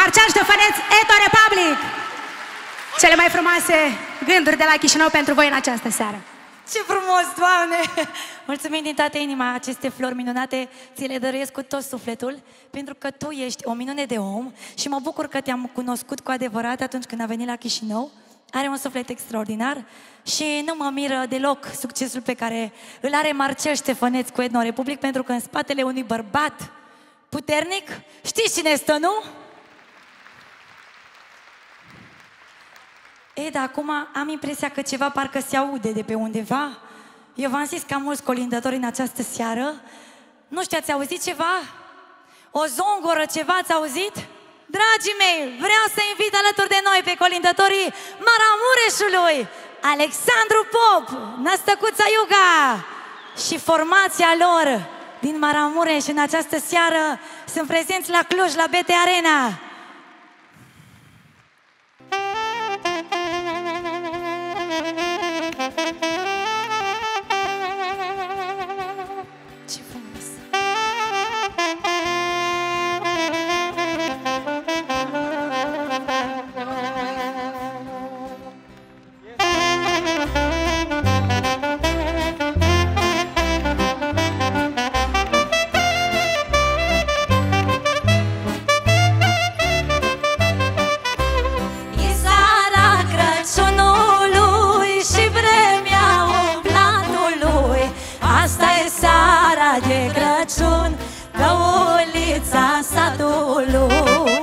Marcel Ștefăneț, Eto Republic! Cele mai frumoase gânduri de la Chișinău pentru voi în această seară. Ce frumos, Doamne! Mulțumim din toată inima, aceste flori minunate ți le dăruiesc cu tot sufletul, pentru că tu ești o minune de om și mă bucur că te-am cunoscut cu adevărat atunci când a venit la Chișinău. Are un suflet extraordinar și nu mă miră deloc succesul pe care îl are Marcel Ștefăneț cu Etno Republic, pentru că în spatele unui bărbat puternic, știți cine stă, nu? E, dar acum am impresia că ceva parcă se aude de pe undeva. Eu v-am zis că am mulți colindători în această seară. Nu știu, ați auzit ceva? O zongoră, ceva ați auzit? Dragii mei, vreau să invit alături de noi pe colindătorii Maramureșului, Alexandru Pop, Năstăcuța Iuga și formația lor din Maramureș în această seară sunt prezenți la Cluj, la BT Arena. Ce frumos! De Crăciun, pe ulița satului.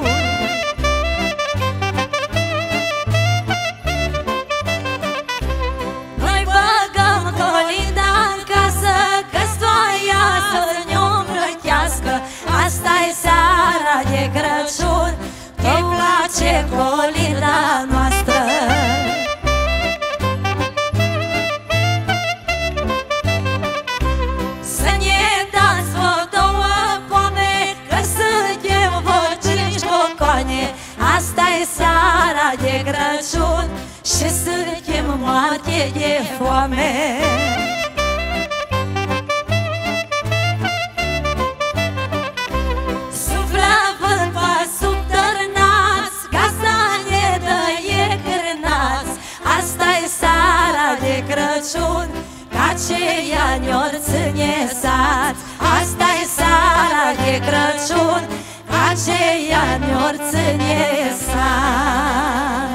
Noi băgăm colinda în casă, că-stoaia să ne îmbrătească. Asta-i seara de Crăciun, că-i place colinda noastră. Asta-i seara de Crăciun și suntem moarte de foame. Suflă vânt pe sub tărnați, casa ne dă cârnați. Asta-i seara de Crăciun, ca aceia ne-or ține sați. Asta-i seara de Crăciun, aceia ne-or ține sați.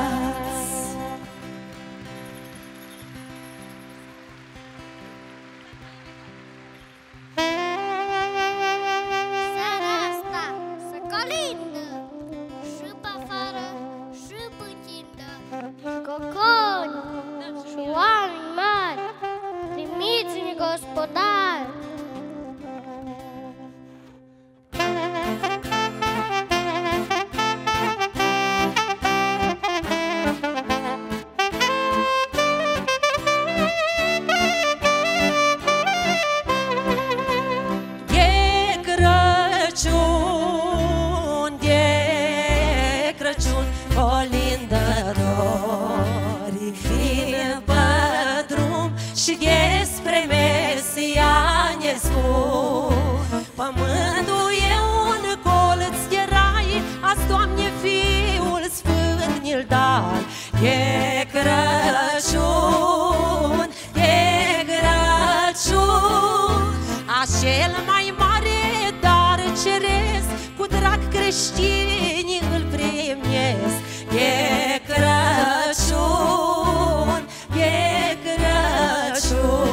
Seara asta să colindă și pe afară și pe țintă. Coconi și oameni mari, primiți-ne gospodari. Și despre Mesia ne spun, pământul e un colț de rai, azi, Doamne, Fiul Sfânt ni-l dai. E Crăciun, e Crăciun, acel mai mare dar ceresc, cu drag creștinii îl primesc. E Crăciun, e Crăciun.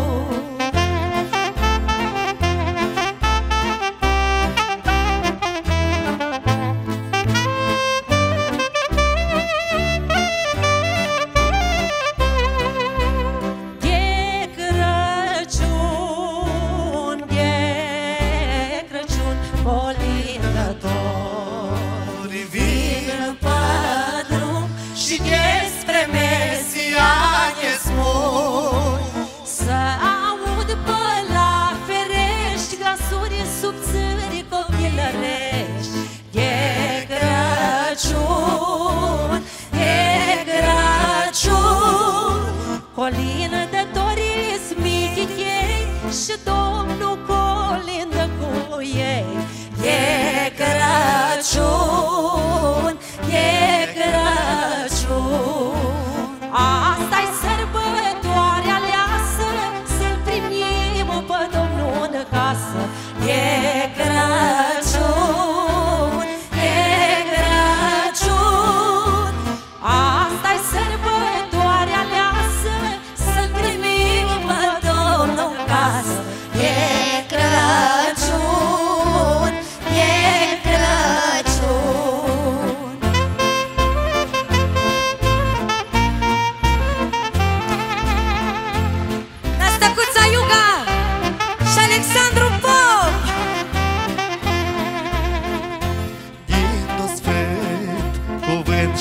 Colindătorii smitichei și Domnul colindă cu ei.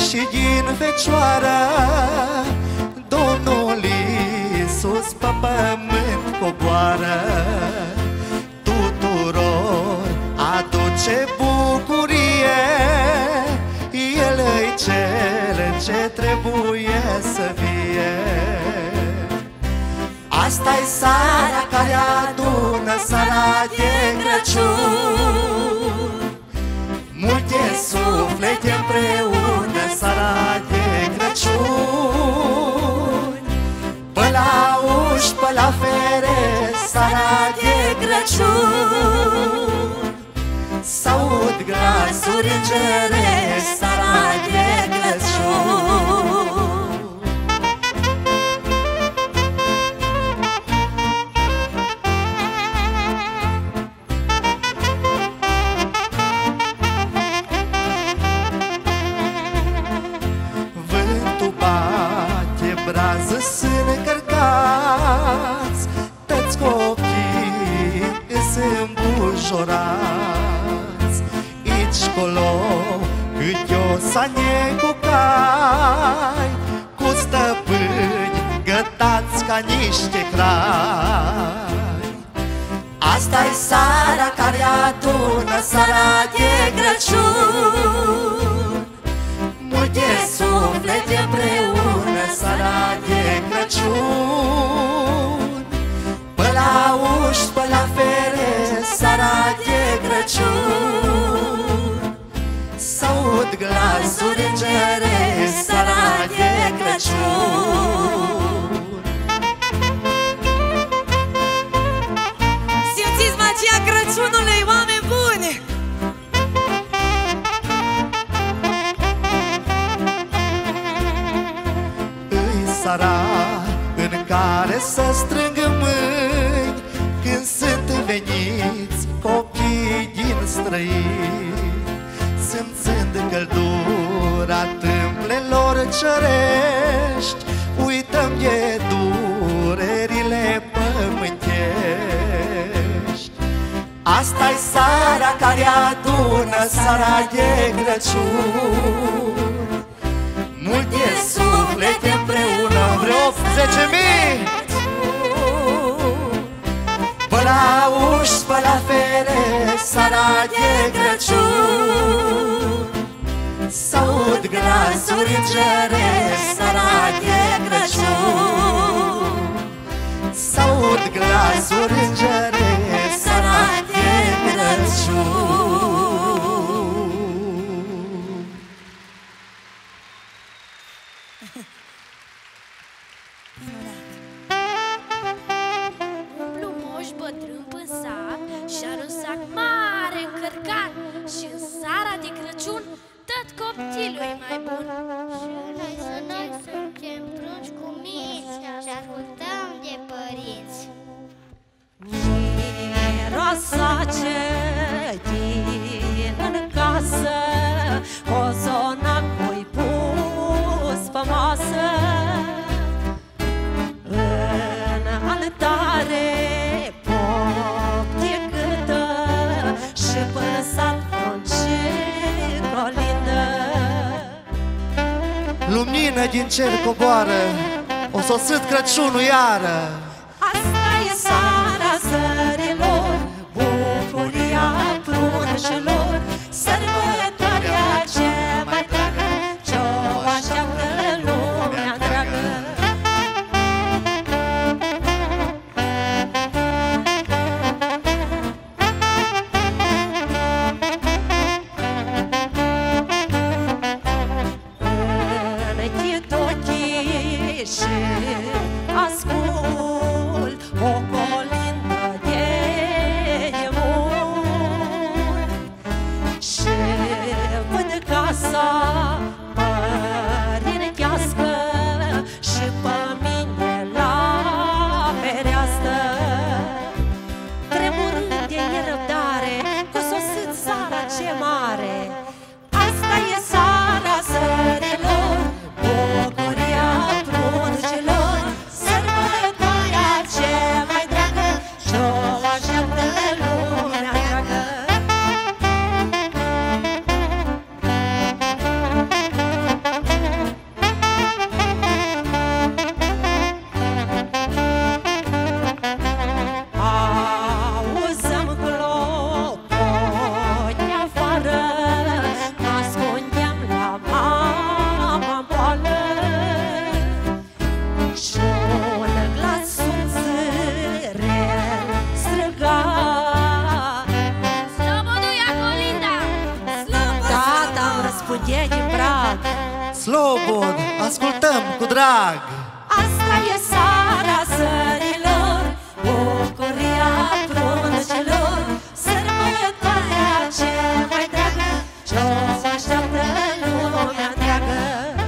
și din Fecioara Domnul Iisus pe pământ coboară. Tuturor aduce bucurie, El-i cel ce trebuie să fie. Asta-i seara care adună seara de Crăciun, multe suflete împreună seara de Crăciun. Pe la uși, pe la fere, seara de Crăciun, s-aud glasuri îngerești seara de Crăciun. Brază sunt încărcați, toți copiii îs îmbujorați. Aici colo cât o sanie cu cai, cu stăpâni gătați ca niște crai. Asta-i seara care adună seara de Crăciun, multe suflete împreună seara de Crăciun. Pe la uși, pe la fere, seara de Crăciun, s-aud glasuri îngerești seara de Crăciun. Simțiți magia Crăciunului, oameni buni! Seara în care să strângă mâini când sunt veniți copiii din străini, simțând căldura tâmplelor cerești, uităm de durerile pământești. Asta-i seara care adună seara de Crăciun, multe suflete împreună, vreo 10.000. Pe la uși, pe la fere, seara de Crăciun, s-aud glasuri îngerești seara de Crăciun, s-aud glasuri îngerești seara de Crăciun. Umplu moș bătrân în sat și-are un sac mare încărcat, și în seara de Crăciun tot copilul e mai bun. Și noi suntem prunci cu mici și ascultăm de părinți. Rosace din casă, cozonacul-i pus pe masă. În altare pofte cântă și până sat frunce colindă. Lumină din cer coboară, o sosit Crăciunul iară. Asta e seara zărilor, bucuria pruncilor, sărbătoarea cea mai dragă, ce-o așteaptă lumea întreagă. Închid ochii și ascult o colindă de mult și văd casa părintească și pe mine la fereastră. Tremurând de nerăbdare, că sosit seara ce mare. Asta e seara zărilor, bucuria pruncilor, sărbătoarea ce mai dragă, și-o așteaptă lumea întreagă. putie din prag. Slobod, ascultăm cu drag. Asta e seara sărilor, bucuria pruncilor, sărbătoarea cea mai dragă, ce-o așteaptă lumea întreagă.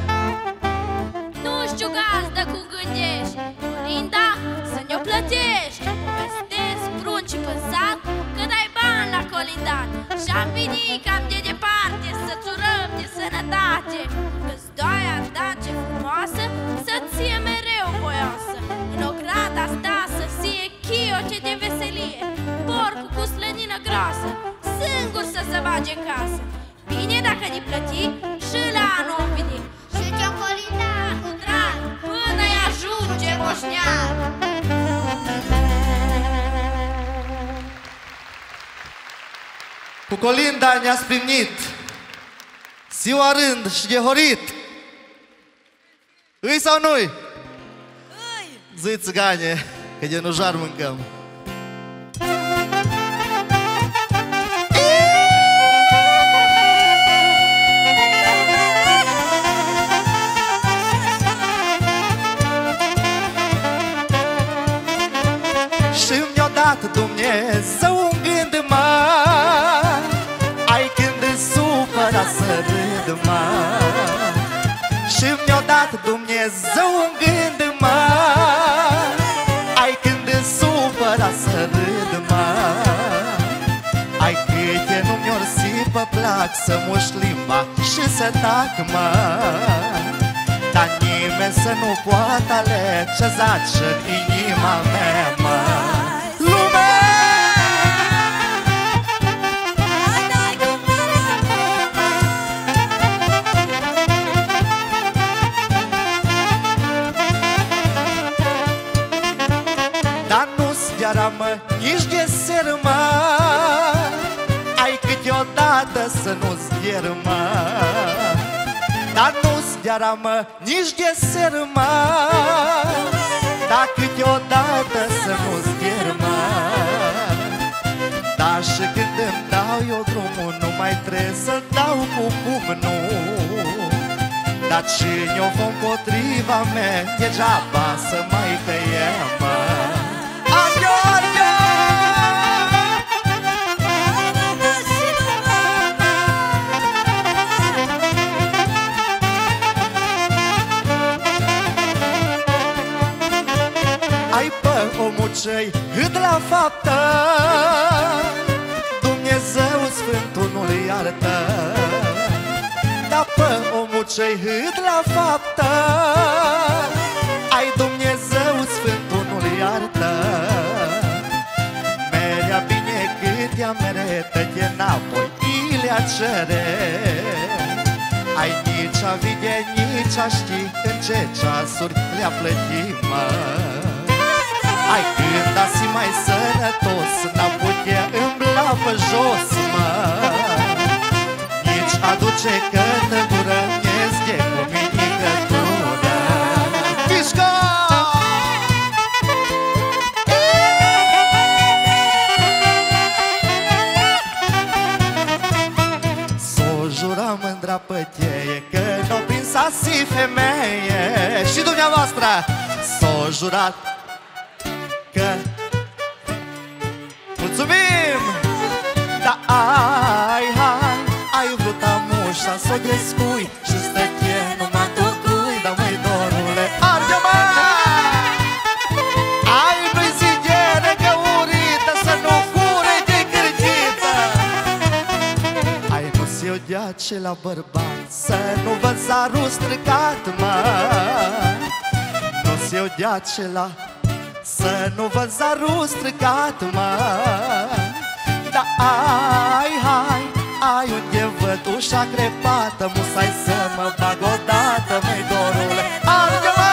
Nu știu, gazdă, cum gândești, Colinda, să ne-o plătești. Povestesc pruncii pe sat, că dai bani la colindat. Și-am venit cam de departe, să-ți urăm de sănătate. Că-ți doi ardace frumoasă, să-ți fie mereu voioasă. În ograda asta să fie chioce de veselie, porcul cu slănină groasă, singur să se bage în casă. Bine dacă ne plăti și la anul veni. Și ce-o Colinda cu drag, până-i ajunge moșneag. Cu Colinda ne-ați primit ziua rând și de horit. Îi sau nu-i? Îi! Zi țigane, că de nu jar mâncăm. Și mi-a dat Dumnezeu un gând mare, ai când îți supăra să râd mare. Și mi-a dat Dumnezeu un gând mare, ai când îți supăra să râd mare. Ai câte nu mi-or sipă plac să muș limba și să tac mare. Dar nimeni să nu poată alege zace în inima mea, mă. Lume! Dar nu-ți deara, mă, nici de seră, mă. Ai câteodată să nu-ți dieră, mă. Dar nu-ți deara, mă, nici de seră, mă. Dar câteodată să nu-ți dieră, mă. Dar și când îmi dau eu drumul, nu mai trebuie să dau cu pumnul. Dar cine-o fă împotriva mea, degeaba să mai tăiem, mă. Adio, adio! Ai pe omul ce-i hâd la faptă, Dumnezeu Sfântul nu-l iartă. Dar pe omul ce-i hâd la faptă, ai Dumnezeu Sfântul nu-l iartă. Merea bine cât ea meretă, de înapoi i-le-a cere. Ai nici-a vide, nici-a ști în ce ceasuri le-a plătit, mă. Ai când a fi mai sănătos, n-a putea îmbla pe jos, mă. Nici aduce că-tă gură, este cu minicătură. Mișcă! S-o jura mândra păteie că n-o prins asi femeie. Și dumneavoastră s-o jurat că mulțumim! Da, ai vrut amușa s-o descui și stătie numai tocui. Da, măi, dorule, arde-mă! Ai nu-i zidere găurită să nu fure de cârtită. Ai nu se odea ce la bărbat să nu văd zarul stricat, mă. Nu se odea ce la să nu văd zarul stricat, mă. Da, ai unde văd ușa crepată, musai să mă bag odată, măi, dorule, arde-mă!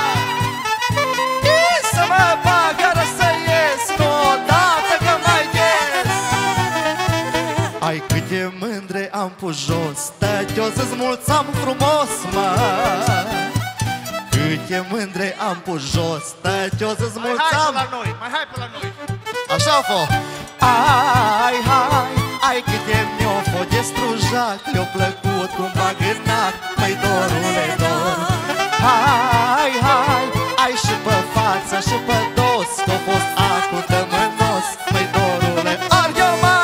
Să mă bagă să ies, nu odată că mai ies. Ai câte mândre am pus jos, tăte-o să-ți mulțam frumos, mă. Câte mândre am pus jos, tăte-o să-ți mulțam. Mai hai pe la noi, mai hai pe la noi. Așa fă. Ai câte mi-o fă de strujac, le-o plăcut cum bag în nas, măi dorule, dor. Hai, hai, ai și pe față și pe dos, că-a fost acul tămânos, măi dorule, arde-o, mă!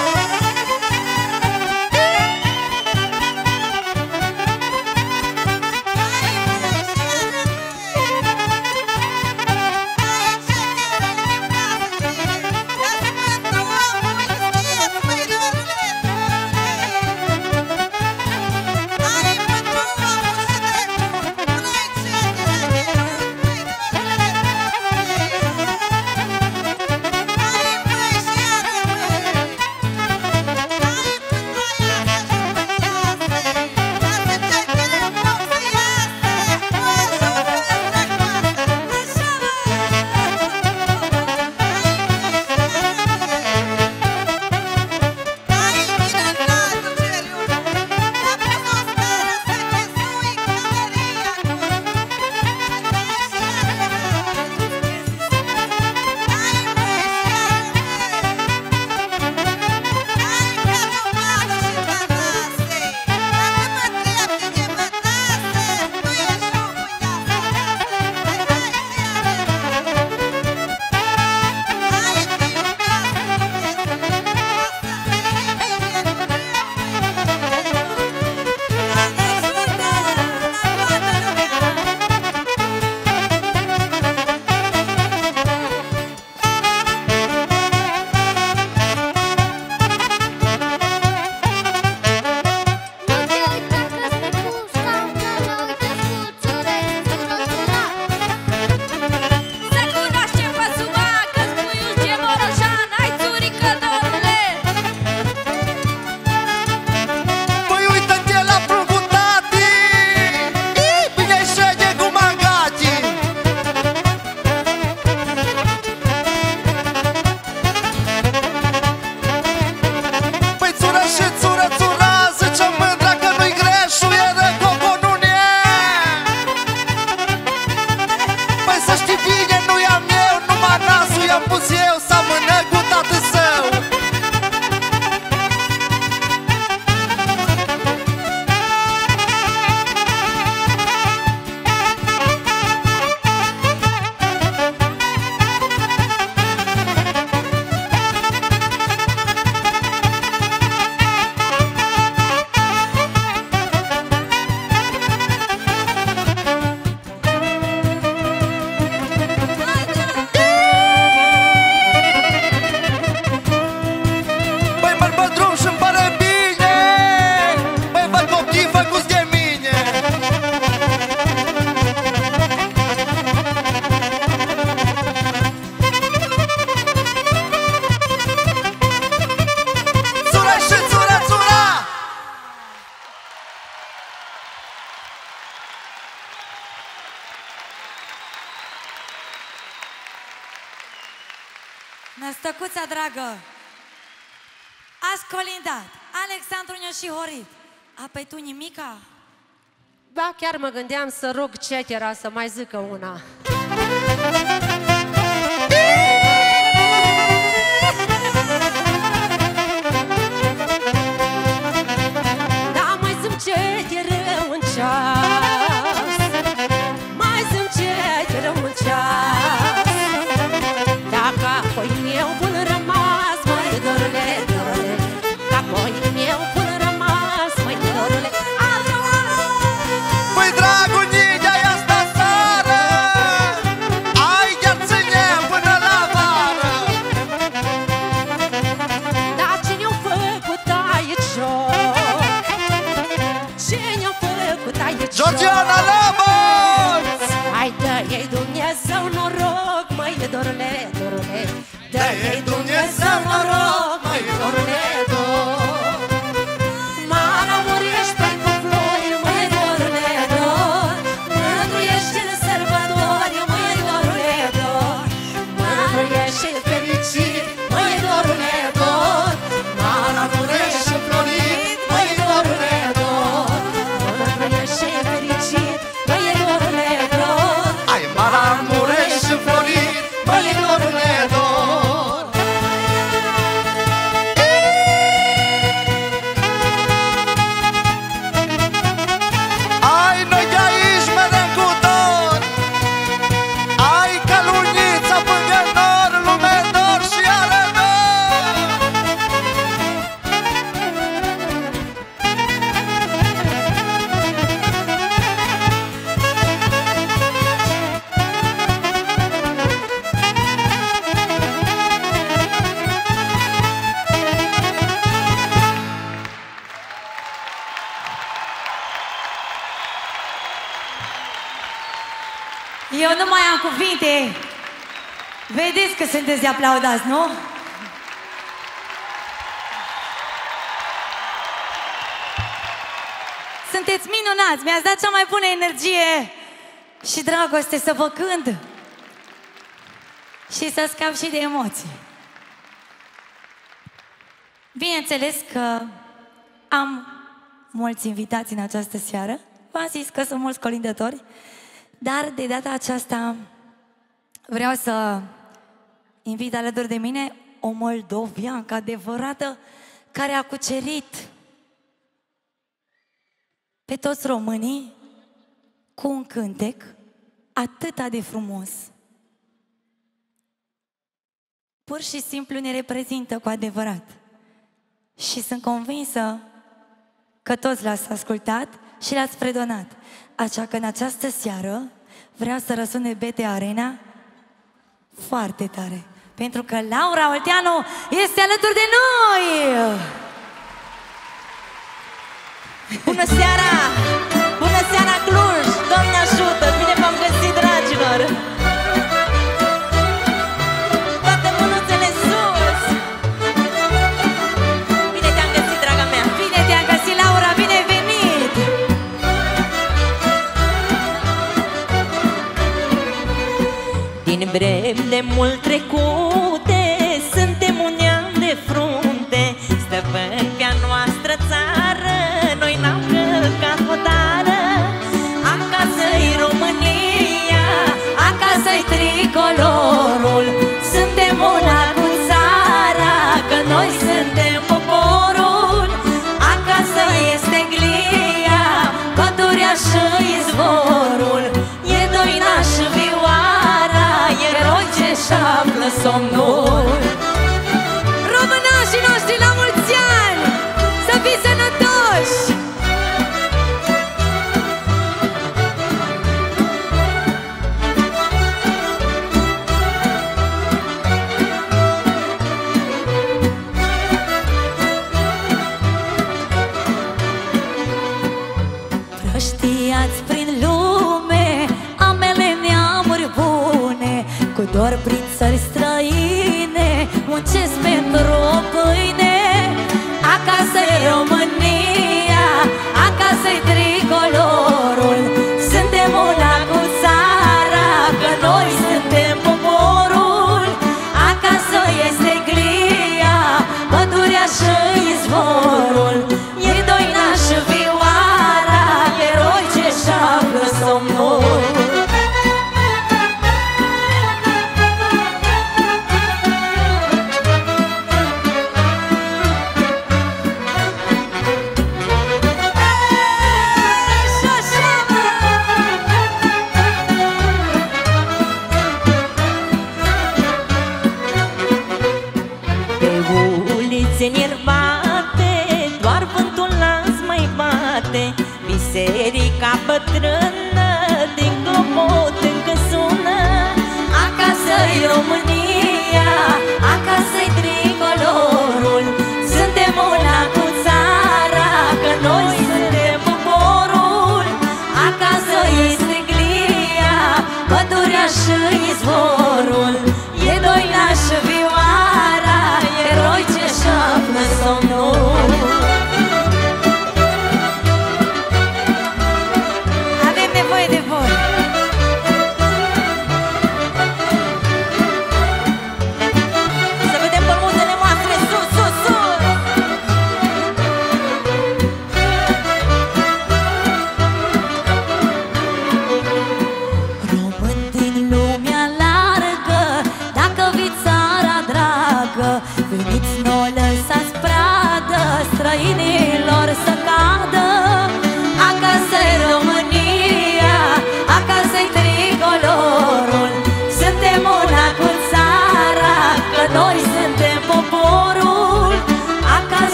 Năstăcuța dragă, azi colindat, Alexandru ne-a și horit. Apoi tu nimica? Ba, chiar mă gândeam să rog cetera să mai zică una. Da, mai zi-mi ceteră un ceas, mai zi-mi ceteră un ceas. Dacă apoi meu până rămas, măi dorule, dorule, dacă apoi meu până rămas, măi dorule. Păi dragul Nidea, ia sta seară, ai chiar ține până la vară. Dar cine-o făcut aici joc? Cine-o făcut aici joc? Georgiana Lăbăț! Hai, dă-i Dumnezeu noroc, măi dorule, dorule, dă-i Dumnezeu noroc, măi dorule, dor. Mara murești pe cu flori, măi dorule, dor. Mândruiești în sărbători, măi dorule, dor. Mândruiești fericit, măi dorule, dor. Mara murești florit, măi dorule, dor. Mândruiești fericit, măi dorule, dor. Ai Mara Mureș și Florit, măi dorule, dor. Eu nu mai am cuvinte. Vedeți că sunteți de aplaudați, nu? Sunteți minunați, mi-ați dat cea mai bună energie și dragoste să vă cânt și să scap și de emoții. Bineînțeles că am mulți invitați în această seară. V-am zis că sunt mulți colindători, dar de data aceasta vreau să invit alături de mine o moldoveancă adevărată care a cucerit pe toți românii cu un cântec atât de frumos. Pur și simplu ne reprezintă cu adevărat. Și sunt convinsă că toți l-ați ascultat și l-ați predonat. Așa că în această seară vreau să răsune BT Arena foarte tare. Pentru că Laura Olteanu este alături de noi! Bună seara! Bună seara Cluj! Doamne ajută! Bine v-am găsit, dragilor! Toate mânuțele sus! Bine te-am găsit, draga mea! Bine te-am găsit, Laura! Bine ai venit! Din vremi de mult trecute suntem un neam de frunte, stăpâni pe-a noastră țară, noi n-am călcat hotară. Acasă-i România, acasă-i tricolorul, suntem una cu țara, că noi suntem poporul. Acasă este glia, pădurea și izvorul, e doina și vioara, eroi ce-și află somnul. Românașii noștri, la mulți ani! Să fiți sănătoși! Știați prin lume ambele neamuri bune, cu dor prin țări străine muncesc pentru o pâine. Acasă-i România, acasă-i tricolorul, suntem una cu țara, că noi suntem poporul. Acasă este glia, pădurea și izvorul, e doina și vioara, eroi ce-și află somnul. Enervate, doar vântul las mai bate, biserica bătrână din clopot încă sună. Acasă-i România, acasă-i tricolorul, suntem una cu țara, că noi suntem poporul. Acasă este glia, pădurea și izvorul, e doina și vioara, eroi ce-și află somnul. Avem nevoie de voi. Să vedem pe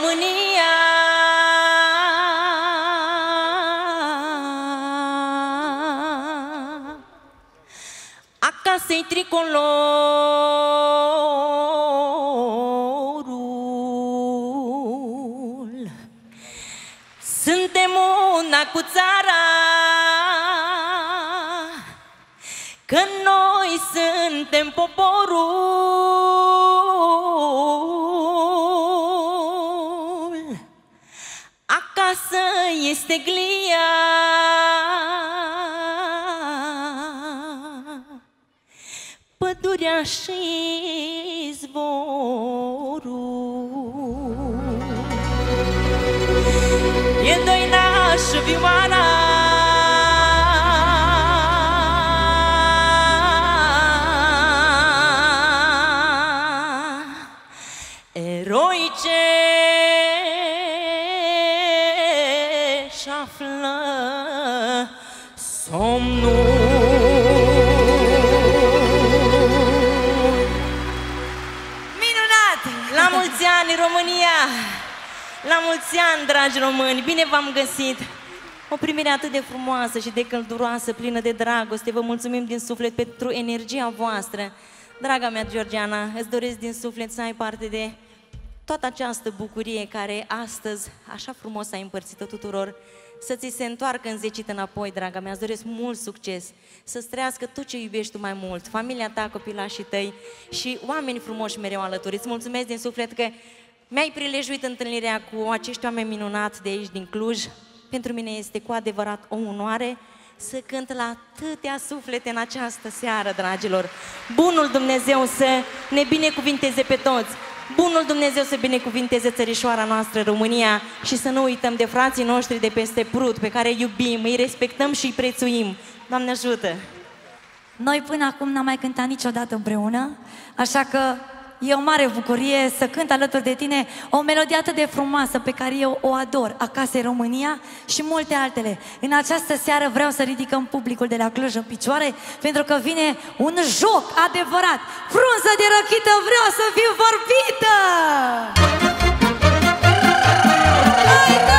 România. Acasă-i tricolorul. Suntem una cu țara, că noi suntem poporul. Acasă este glia, pădurea și izvorul. E Doina și Vioara, eroice și află somnul. La mulți ani, România! La mulți ani, dragi români! Bine v-am găsit! O primire atât de frumoasă și de călduroasă, plină de dragoste. Vă mulțumim din suflet pentru energia voastră. Draga mea, Georgiana, îți doresc din suflet să ai parte de toată această bucurie care astăzi, așa frumos ai împărțit-o tuturor, să ți se întoarcă înzecit înapoi, draga mea. Îți doresc mult succes, să-ți trăiască tot ce iubești tu mai mult, familia ta, copilașii tăi și oameni frumoși mereu alături. Îți mulțumesc din suflet că mi-ai prilejuit întâlnirea cu acești oameni minunați de aici, din Cluj. Pentru mine este cu adevărat o onoare să cânt la atâtea suflete în această seară, dragilor. Bunul Dumnezeu să ne binecuvinteze pe toți. Bunul Dumnezeu să binecuvinteze țărișoara noastră, România, și să nu uităm de frații noștri de peste Prut, pe care îi iubim, îi respectăm și îi prețuim. Doamne ajută! Noi până acum n-am mai cântat niciodată împreună, așa că e o mare bucurie să cânt alături de tine o melodie atât de frumoasă pe care eu o ador, Acasă-i România și multe altele. În această seară vreau să ridicăm publicul de la Cluj în picioare, pentru că vine un joc adevărat. Frunză de răchită, vreau să fiu vorbită! Hai, da!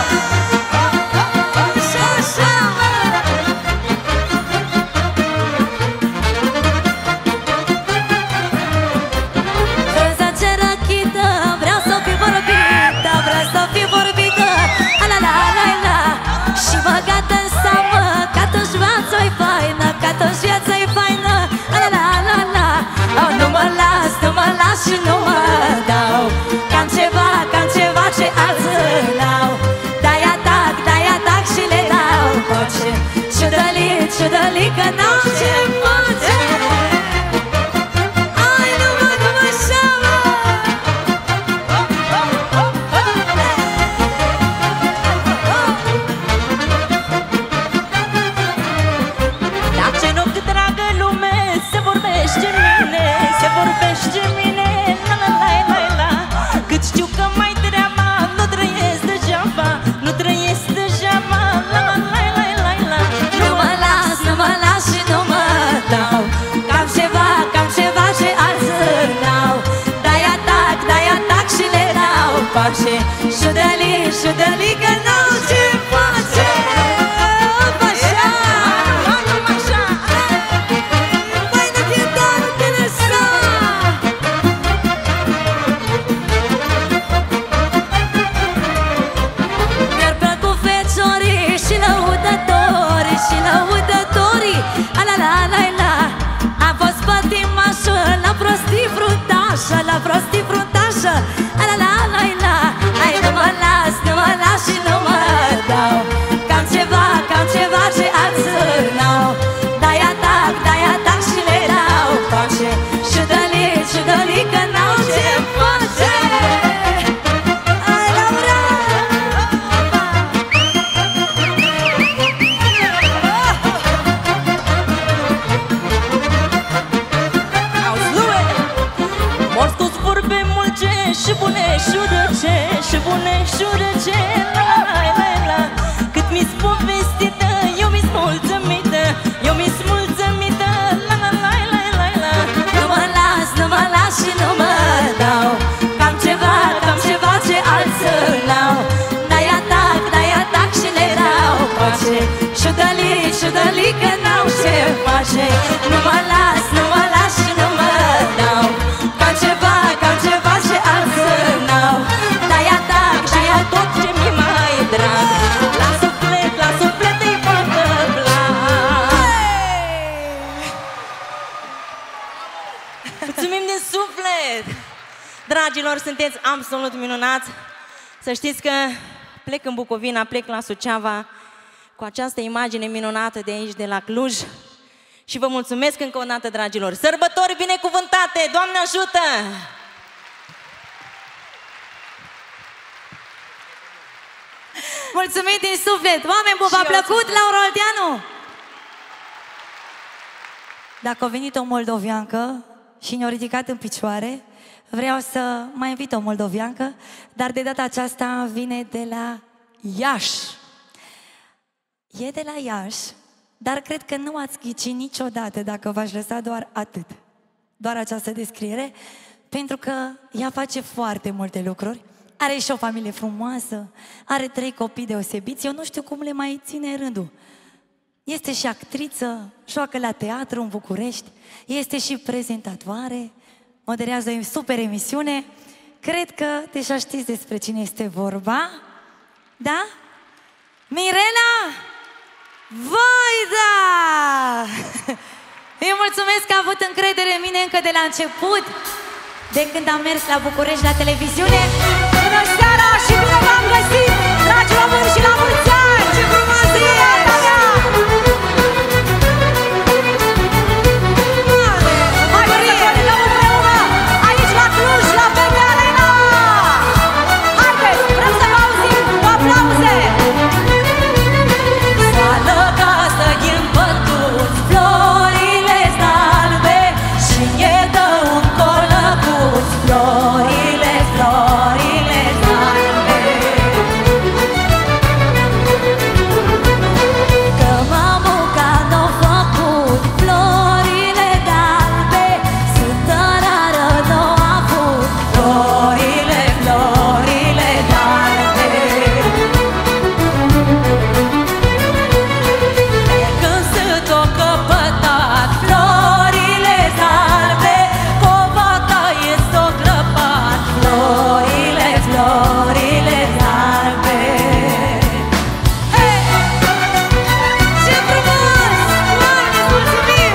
Și nu mă dau, cam ceva ce alții n-au. De-aia tac și le dau pace. Ciudălit că n-au ce face. Ai, nu mă așa, mă. Dacă nu cât dragă lume se vorbește mine, se vorbește mine. Cât știu că mai treaba, nu trăiesc degeaba, nu trăiesc degeaba. Nu mă las și nu mă dau, cam ceva ce alții n-au. De-aia tac și le dau pace. Ciudălit că n-au ce face. La prostii fruntașă, la ai, nu mă las și nu mă dau, cam ceva ce alții n-au. De-aia tac și le dau pace. Ciudălit că n-au ce face. Hai, Laura! Și bune șurăce, la. Cât mi-s povestită, eu mi-s mulțumită, la. Nu mă las și nu mă dau, cam ceva ce alții mei. Nu mă las, nu mă las și nu mă dau, ca ceva și alții n-au. De-aia tac, de-aia tot ce mi mai drag, la suflet îi facă plac. Mulțumim din suflet! Dragilor, sunteți absolut minunați. Să știți că plec în Bucovina, plec la Suceava cu această imagine minunată de aici, de la Cluj. Și vă mulțumesc încă o dată, dragilor. Sărbători binecuvântate! Doamne ajută! Mulțumim din suflet! Oameni buni, v-a plăcut Laura Olteanu? Dacă a venit o moldoveancă și ne-a ridicat în picioare, vreau să mai invit o moldoveancă, dar de data aceasta vine de la Iași. E de la Iași, dar cred că nu ați ghicit niciodată dacă v-aș lăsa doar atât. Doar această descriere, pentru că ea face foarte multe lucruri. Are și o familie frumoasă, are 3 copii deosebiți, eu nu știu cum le mai ține rândul. Este și actriță, joacă la teatru în București, este și prezentatoare, moderează o super emisiune. Cred că deja știți despre cine este vorba, da? Mirela Vaida! Îi mulțumesc că a avut încredere în mine încă de la început, de când am mers la București la televiziune. Bună seara și bine v-am găsit, dragi români, și la mulți ani! Ce frumoasă e asta mea! Hai să sărbătorim împreună, aici la Cluj, la BT Arena! Haideți, vrem să vă auzim cu aplauze! Soală casă din pătuți, florile-s albe și ne dă un colăcuț, florile-s albe. Că mamuca n-o făcut florile de-albe, sunt rară n-o avut florile de-albe. Când s-o căpătat florile albe, covata e s-o grăpat florile albe. Hei! Ce frumos! Doamne, mulțumim!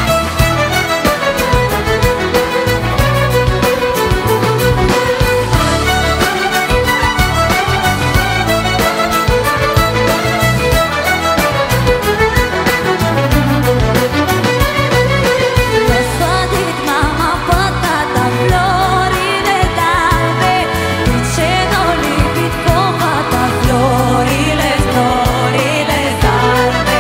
L-a sfătit mama pe tata florile de-albe, de ce n-au lipit covata florile de-albe?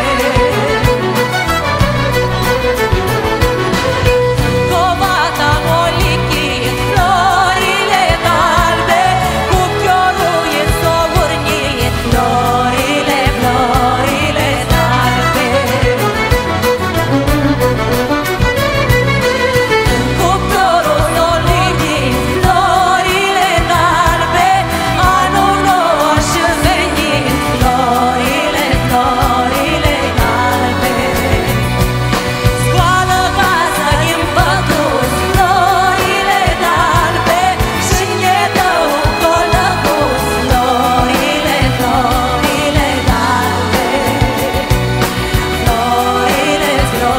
Covata o lichit florile de-albe, cu chiorul e s-o urnit florile de-albe. Cuptorul s-o lichit florile de-albe, anul nou și venit florile de-albe. Scoală casa din pătuți, florile de-albe și ne dă un colăcuț, florile de-albe. Florile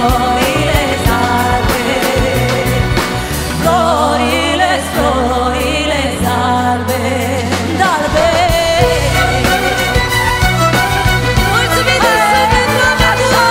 albe, de-albe. Mulțumim de suflet, Doamne ajută!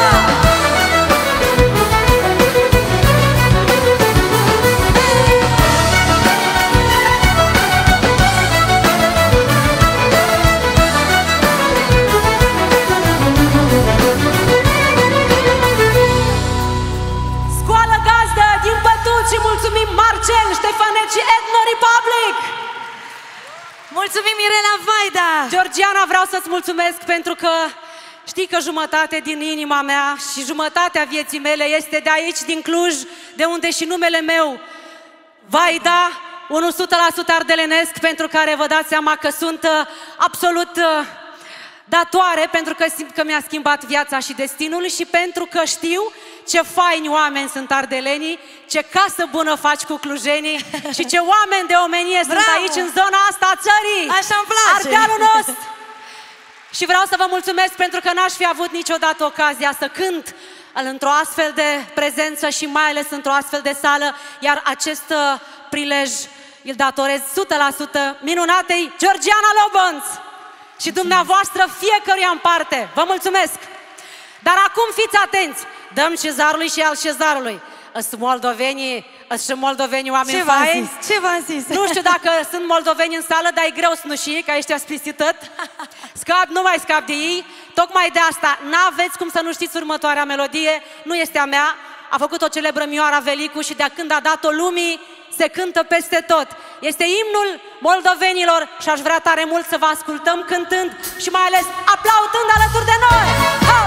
Scoală gazdă din Bătuți și mulțumim Marcel, Ștefanet și Ethno Republic! Mulțumim, Mirela Vaida! Georgiana, vreau să-ți mulțumesc pentru că știi că jumătate din inima mea și jumătatea vieții mele este de aici, din Cluj, de unde și numele meu, Vaida, un 100% ardelenesc, pentru care vă dați seama că sunt absolut datoare, pentru că simt că mi-a schimbat viața și destinul și pentru că știu ce faini oameni sunt ardelenii, ce casă bună faci cu clujenii și ce oameni de omenie sunt aici în zona asta a țării. Așa-mi place. Ardealul nostru. Și vreau să vă mulțumesc pentru că n-aș fi avut niciodată ocazia să cânt într-o astfel de prezență și mai ales într-o astfel de sală, iar acest prilej îl datorez 100% minunatei Georgiana Lobonț și dumneavoastră fiecăruia în parte. Vă mulțumesc! Dar acum fiți atenți! Dăm cezarului și al cezarului. Sunt moldovenii oameni faini. Ce v-am zis? Nu știu dacă sunt moldoveni în sală, dar e greu să nu știi, că ăștia splisităt. Nu mai scap de ei. Tocmai de asta n-aveți cum să nu știți următoarea melodie. Nu este a mea. A făcut-o celebră Mioara Velicu și de când a dat-o lumii, se cântă peste tot. Este imnul moldovenilor și aș vrea tare mult să vă ascultăm cântând și mai ales aplaudând alături de noi. Hai!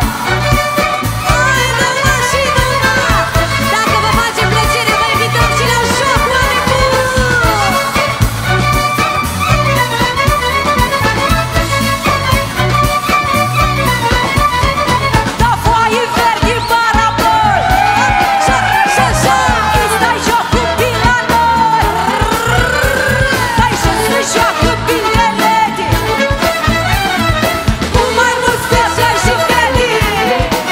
Dacă vă face plăcere, vă invităm și la joc, oameni buni! Da foaie verdi barabol, îi stai joc cu pila noi, dai jos să joacă binelete, cu mai mulți fete și fete.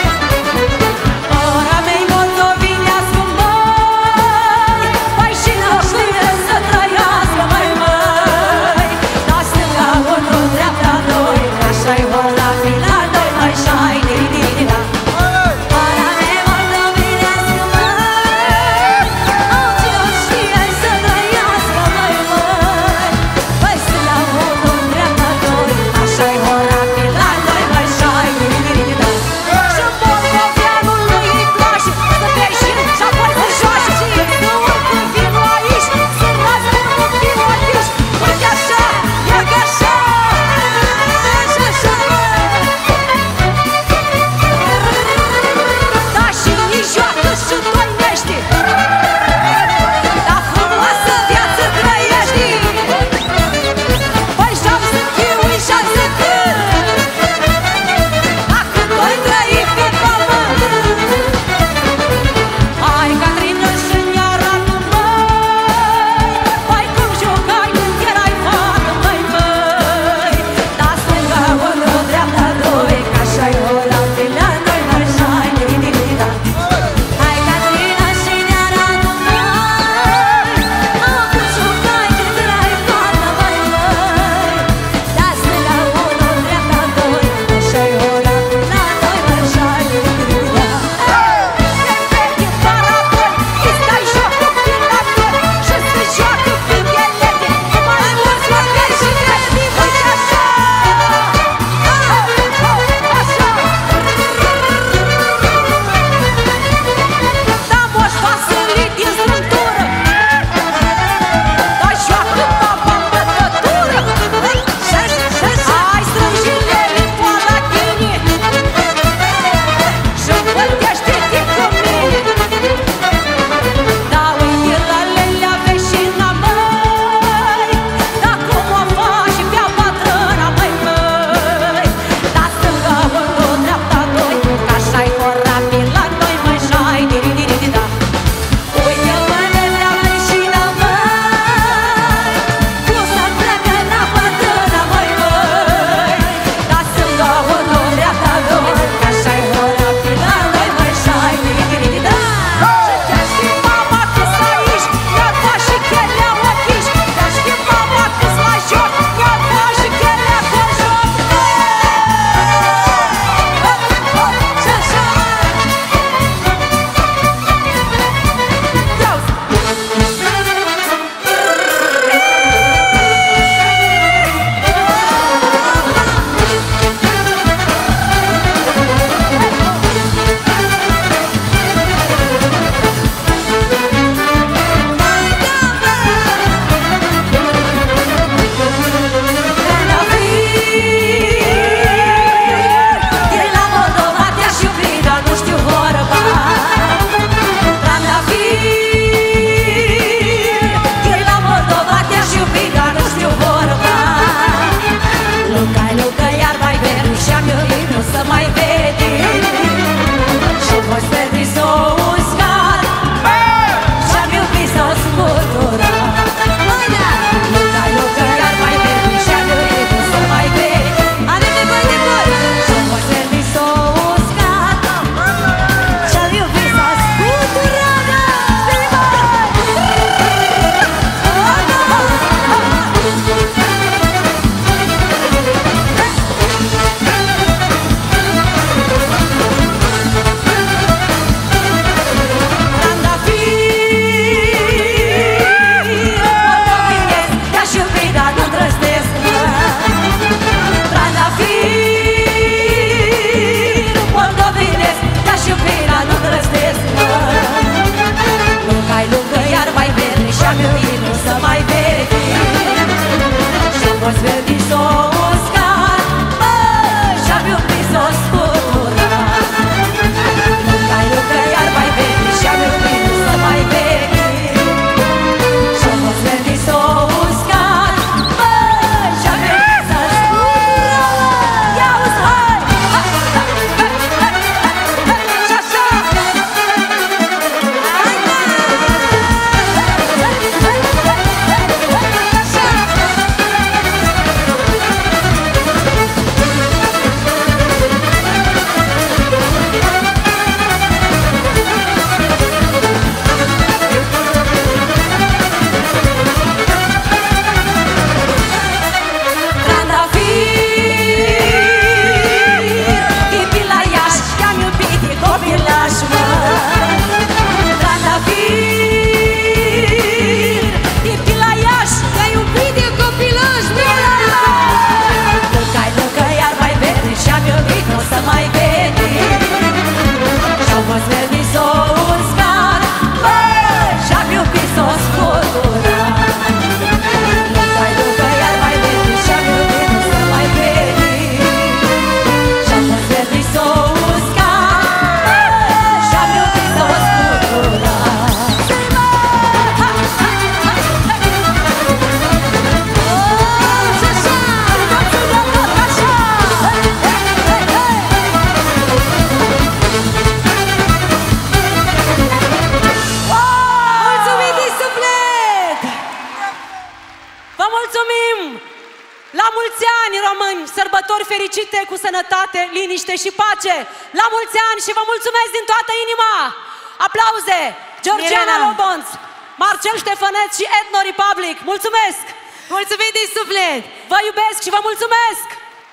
ani români, sărbători fericite, cu sănătate, liniște și pace. La mulți ani și vă mulțumesc din toată inima. Aplauze! Georgiana Lobonț, Marcel Ștefăneț și Ethno Republic. Mulțumesc! Mulțumim din suflet! Vă iubesc și vă mulțumesc!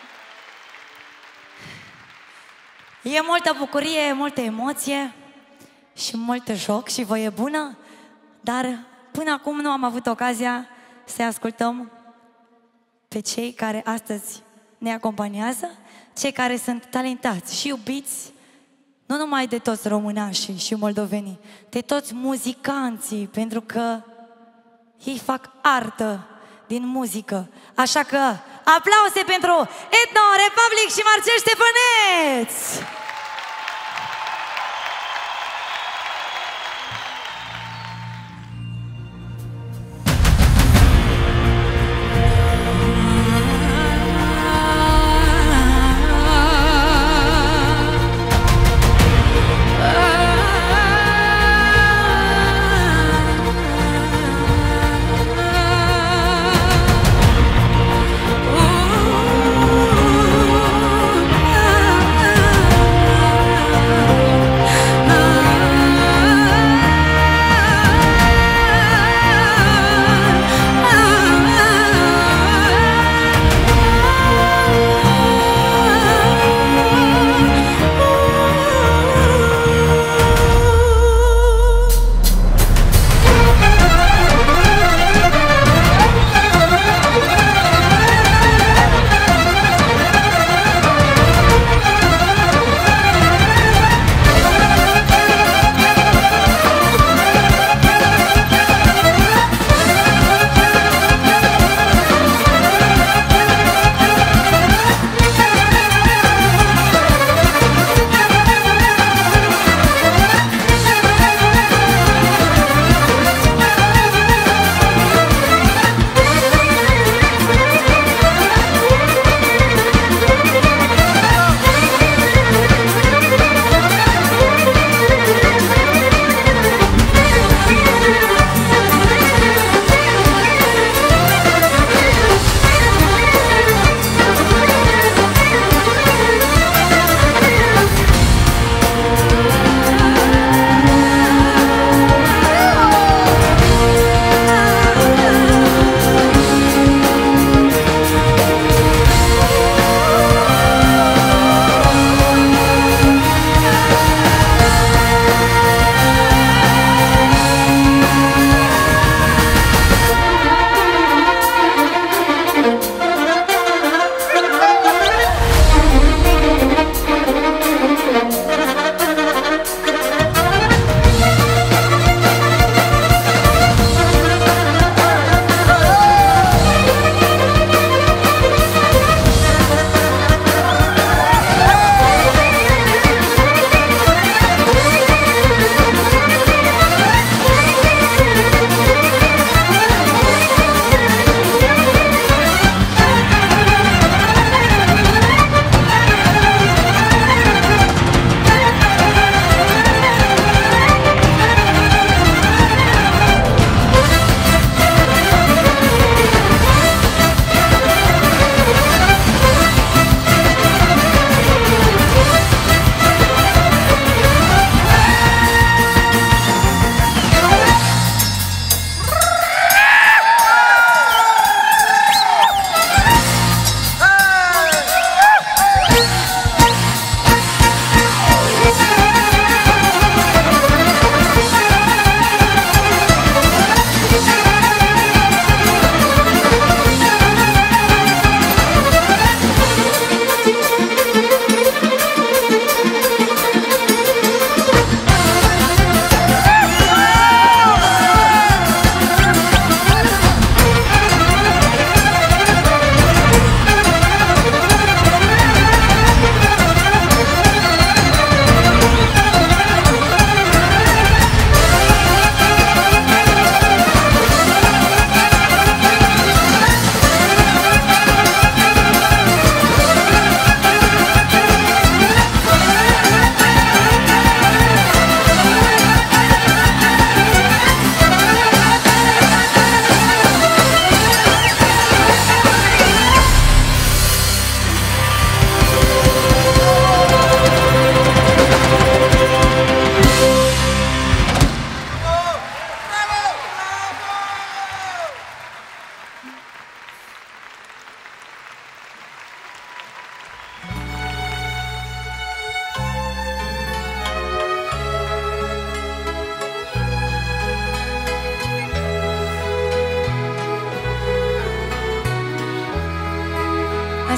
E multă bucurie, multă emoție și mult joc și voie bună, dar până acum nu am avut ocazia să ascultăm pe cei care astăzi ne acompaniază, cei care sunt talentați și iubiți, nu numai de toți românașii și moldovenii, de toți muzicanții, pentru că ei fac artă din muzică. Așa că aplauze pentru Ethno Republic și Marcel Ștefăneț!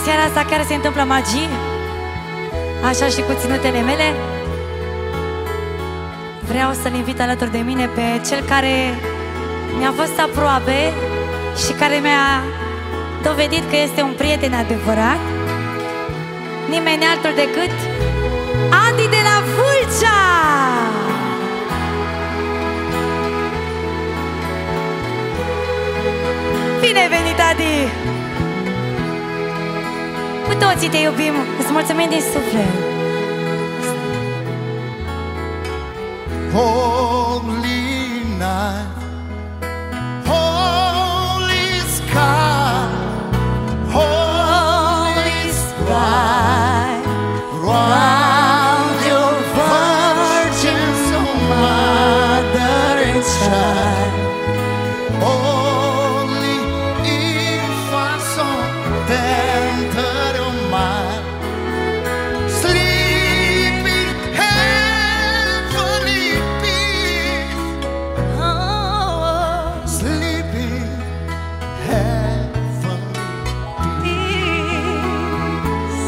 seara asta chiar se întâmplă magie. Așa și cu ținutele mele. Vreau să-l invit alături de mine pe cel care mi-a fost aproape și care mi-a dovedit că este un prieten adevărat. Nimeni altul decât Adi de la Vâlcea! Bine venit, Adi! Cu toții te iubim, îți mulțumim din suflet. Holy night, holy sky, holy sky, round your virgin, so mother and child. Only if I saw tender of mine, sleeping heavenly peace, sleeping heavenly peace.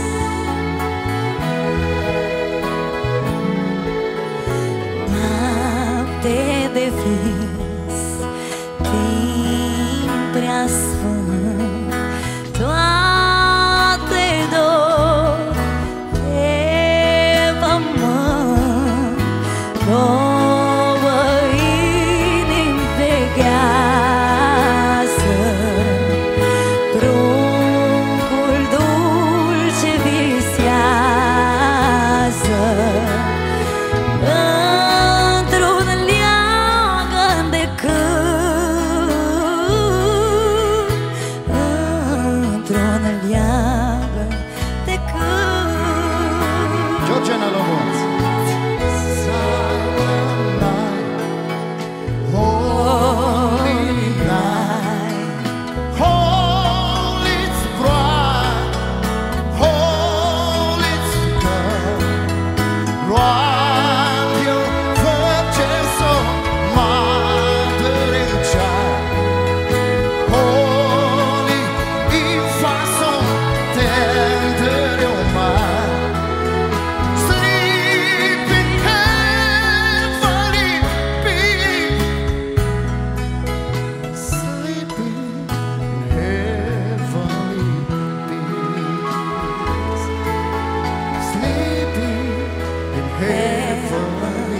Noapte de vis, timp prea sfânt, toate dor de pământ, două inimi veghează, pruncul dulce visează, într-un leagăn de cânt, într-un leagăn de cânt. Georgiana Lomoț. Holy night, holy bright, holy sky, round your virgin, so mother and child. Holy if I saw tender your mind, sleeping heavenly peace, sleeping heavenly peace, sleeping in heavenly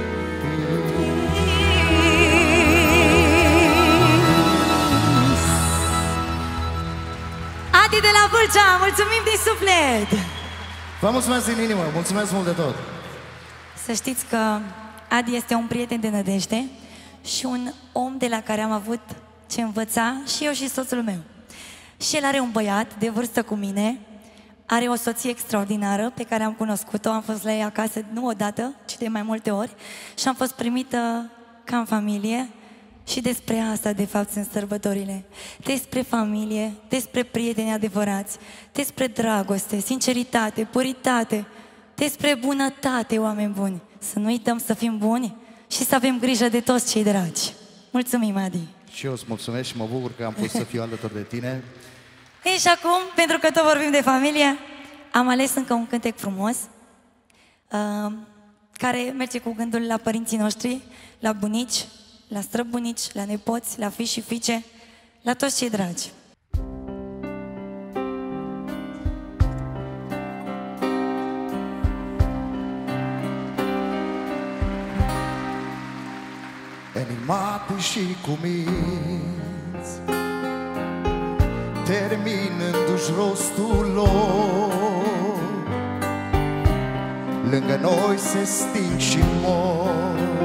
Adi de la Vâlcea, mulțumim din suflet! Vă mulțumesc din inimă, mulțumesc mult de tot. Să știți că Adi este un prieten de nădejde și un om de la care am avut ce învăța și eu și soțul meu. Și el are un băiat de vârstă cu mine, are o soție extraordinară pe care am cunoscut-o, am fost la ea acasă nu odată, ci de mai multe ori și am fost primită ca în familie. Și despre asta, de fapt, sunt sărbătorile. Despre familie, despre prieteni adevărați, despre dragoste, sinceritate, puritate, despre bunătate, oameni buni. Să nu uităm să fim buni și să avem grijă de toți cei dragi. Mulțumim, Adi! Și eu îți mulțumesc și mă bucur că am putut să fiu alături de tine. Ei, și acum, pentru că tot vorbim de familie, am ales încă un cântec frumos, care merge cu gândul la părinții noștri, la bunici, la străbunici, la nepoți, la fiici și fiice, la toți cei dragi. Animate și cuminți, terminându-și rostul lor, lângă noi se sting și mor.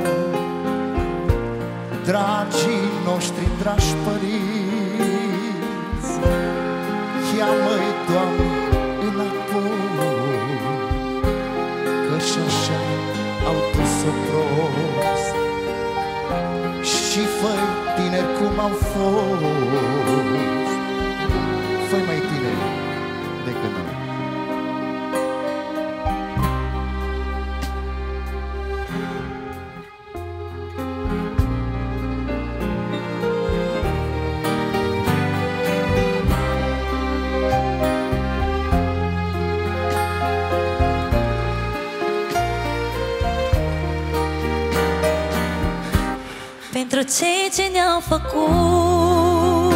Dragii noștri, dragi părinți, ia-mă-i, Doamne, înapoi, că-și așa au dus-o prost. Și fă-i tineri cum au fost, fă-i mai tineri decât noi. pentru cei ce ne-au făcut.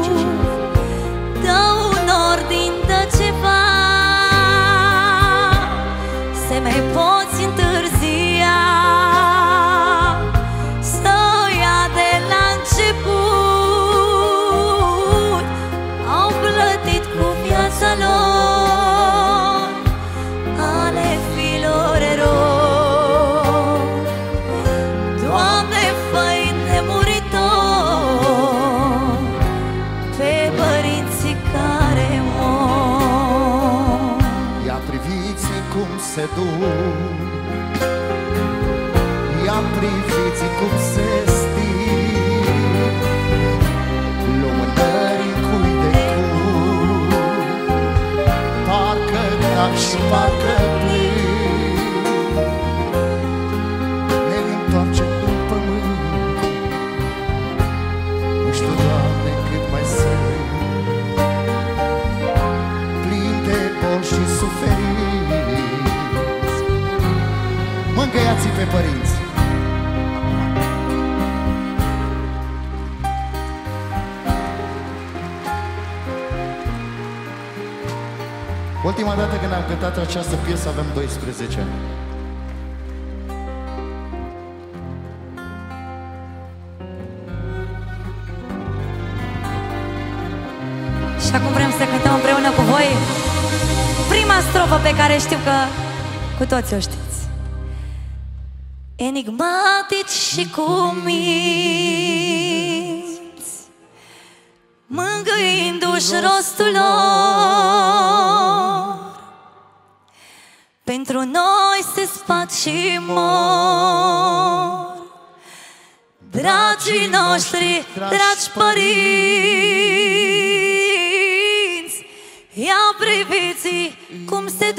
Dă un ordin, dă ceva, se mai poți întârzia, să ia de la început. Au plătit cu viața lor ale fiilor eroi. Doamne, fă-i nemuritor pe părinții care mor. Ia priviți cum se duc, ia priviți cum se sting, lumânării cui de cui, parcă tac și parcă plâng. Ne întoarcem în pământ, nu știu, Doamne, cât mai sunt, plin de boli și suferinți. Mângâiați-i pe părinți. Ultima dată când am cântat această piesă aveam 12 ani. Și acum vrem să cântăm împreună cu voi prima strofă pe care știu că cu toți o știți. Enigmatici și cuminți, mângâindu-și rostul lor, pentru noi se spat și mor. Dragii noștri, dragi părinți, ia priviți cum se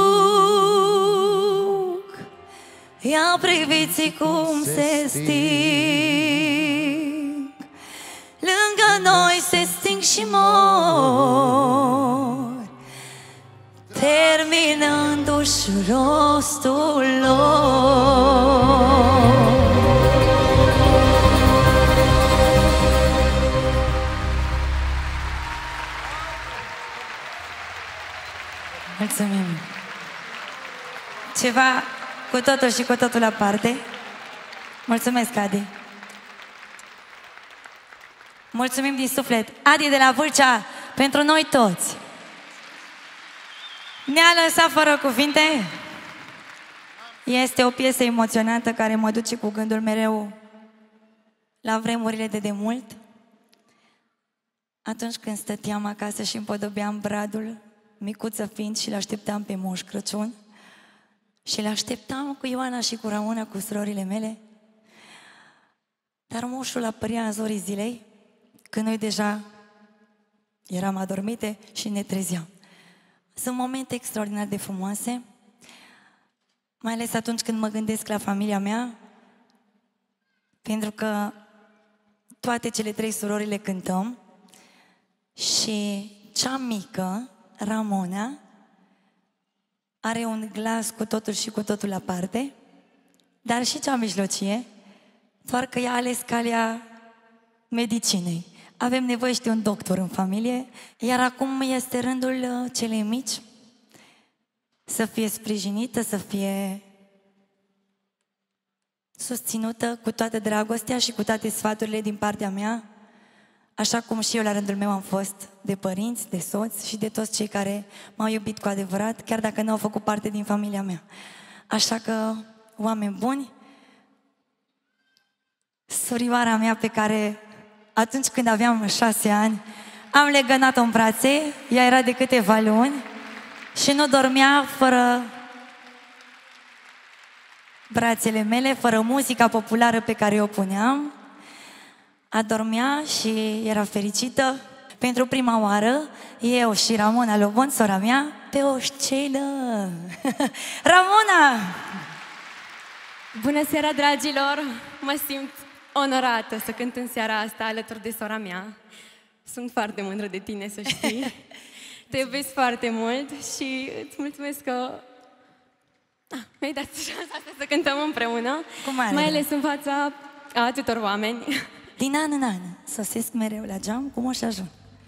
duc, ia priviți cum se sting. Lângă noi se sting și mor, terminându-și rostul lor. Mulțumim! Ceva cu totul și cu totul la parte. Mulțumesc, Adi! Mulțumim din suflet! Adi de la Vâlcea, pentru noi toți! Ne-a lăsat fără cuvinte. Este o piesă emoționantă care mă duce cu gândul mereu la vremurile de demult. Atunci când stăteam acasă și împodobeam bradul, micuță fiind, și l-așteptam pe Moș Crăciun. Și l-așteptam cu Ioana și cu Ramona, cu surorile mele. Dar moșul apărea în zorii zilei, când noi deja eram adormite și ne trezeam. Sunt momente extraordinar de frumoase, mai ales atunci când mă gândesc la familia mea, pentru că toate cele trei surori le cântăm și cea mică, Ramona, are un glas cu totul și cu totul aparte, dar și cea mijlocie, doar că ea a ales calea medicinei. Avem nevoie și de un doctor în familie, iar acum este rândul celei mici să fie sprijinită, să fie susținută cu toată dragostea și cu toate sfaturile din partea mea, așa cum și eu la rândul meu am fost de părinți, de soți și de toți cei care m-au iubit cu adevărat, chiar dacă n-au făcut parte din familia mea. Așa că, oameni buni, surioara mea pe care atunci când aveam 6 ani am legănat-o în brațe, ea era de câteva luni și nu dormea fără brațele mele, fără muzica populară pe care o puneam. Adormea și era fericită. Pentru prima oară, eu și Ramona Lobon, sora mea, pe o scenă. Ramona! Bună seara, dragilor! Mă simt onorată să cânt în seara asta alături de sora mea. Sunt foarte mândră de tine, să știi. Te iubesc foarte mult și îți mulțumesc că mi-ai dat șansa asta să cântăm împreună. Cu mare mai ales în fața a atâtor oameni. Din an în an sosesc mereu la geam cu Moș Ajun.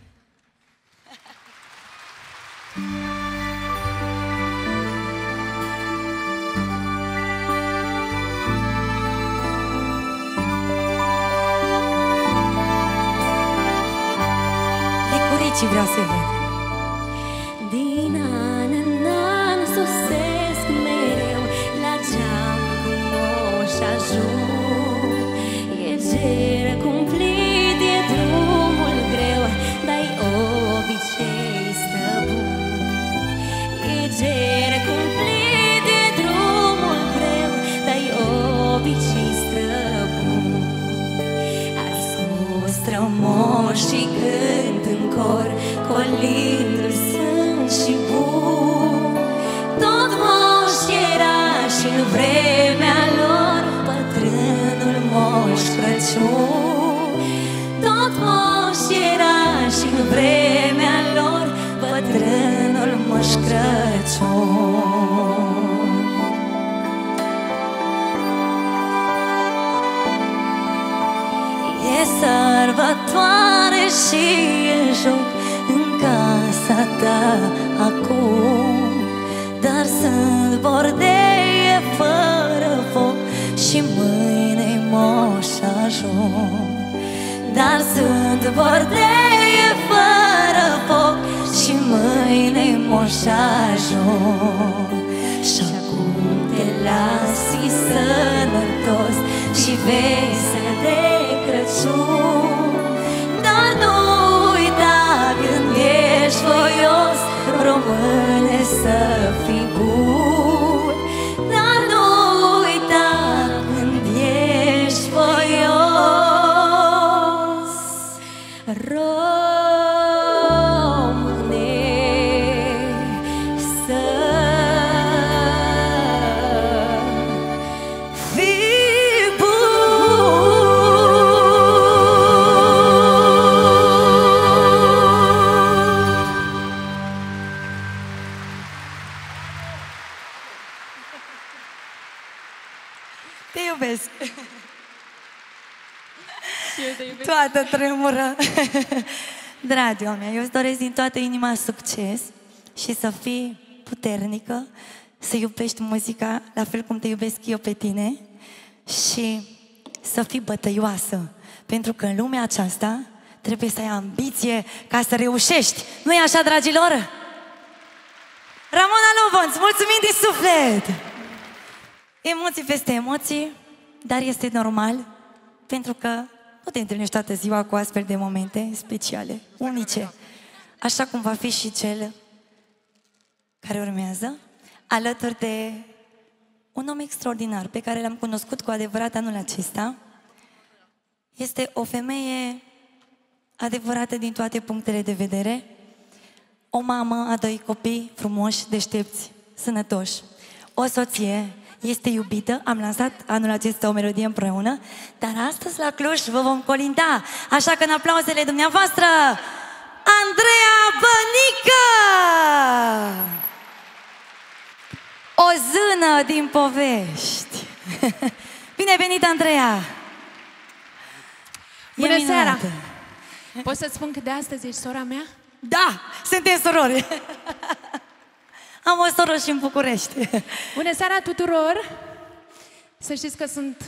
Licuricii vreau să văd. Din an în an sosesc mereu la geam cu Moș Ajun. E ger cumplit, e drumul greu, dar-i obicei străbun. E ger cumplit, e drumul greu, dar-i obicei străbun. Ascult strămoșii cânt în cor, colindul sunt și bun. Tot Moș era și-n vremea lor bătrânul Moș Crăciun. Tot Moș era și-n vremea lor bătrânul Moș Crăciun. E sărbătoare și e joc în casa ta acum, dar sunt bordeie fără foc și mâine-i Moș Ajun. Dar sunt bordeie fără foc și mâine-i Moș Ajun. Și acum te lasi sănătos și vesel de Crăciun. Dar nu uita când ești voios, române, să fii bun. Dar nu uita când ești voios, române, să fii bun. Te iubesc! Toată tremură! Dragi oameni, eu îți doresc din toată inima succes și să fii puternică, să iubești muzica la fel cum te iubesc eu pe tine și să fii bătăioasă, pentru că în lumea aceasta trebuie să ai ambiție ca să reușești. Nu-i așa, dragilor? Ramona Lovonț, mulțumim din suflet! Emoții peste emoții, dar este normal, pentru că nu te întâlnești toată ziua cu astfel de momente speciale, unice. Așa cum va fi și cel care urmează, alături de un om extraordinar pe care l-am cunoscut cu adevărat anul acesta. Este o femeie adevărată din toate punctele de vedere, o mamă a 2 copii frumoși, deștepți, sănătoși, o soție, este iubită, am lansat anul acesta o melodie împreună, dar astăzi la Cluj vă vom colinda, așa că în aplauzele dumneavoastră, Andreea Bănică! O zână din povești! Bine venit, Andreea! Bună seara! Pot să-ți spun că de astăzi ești sora mea? Da! Suntem surori! Am o soră și în București. Bună seara tuturor! Să știți că sunt...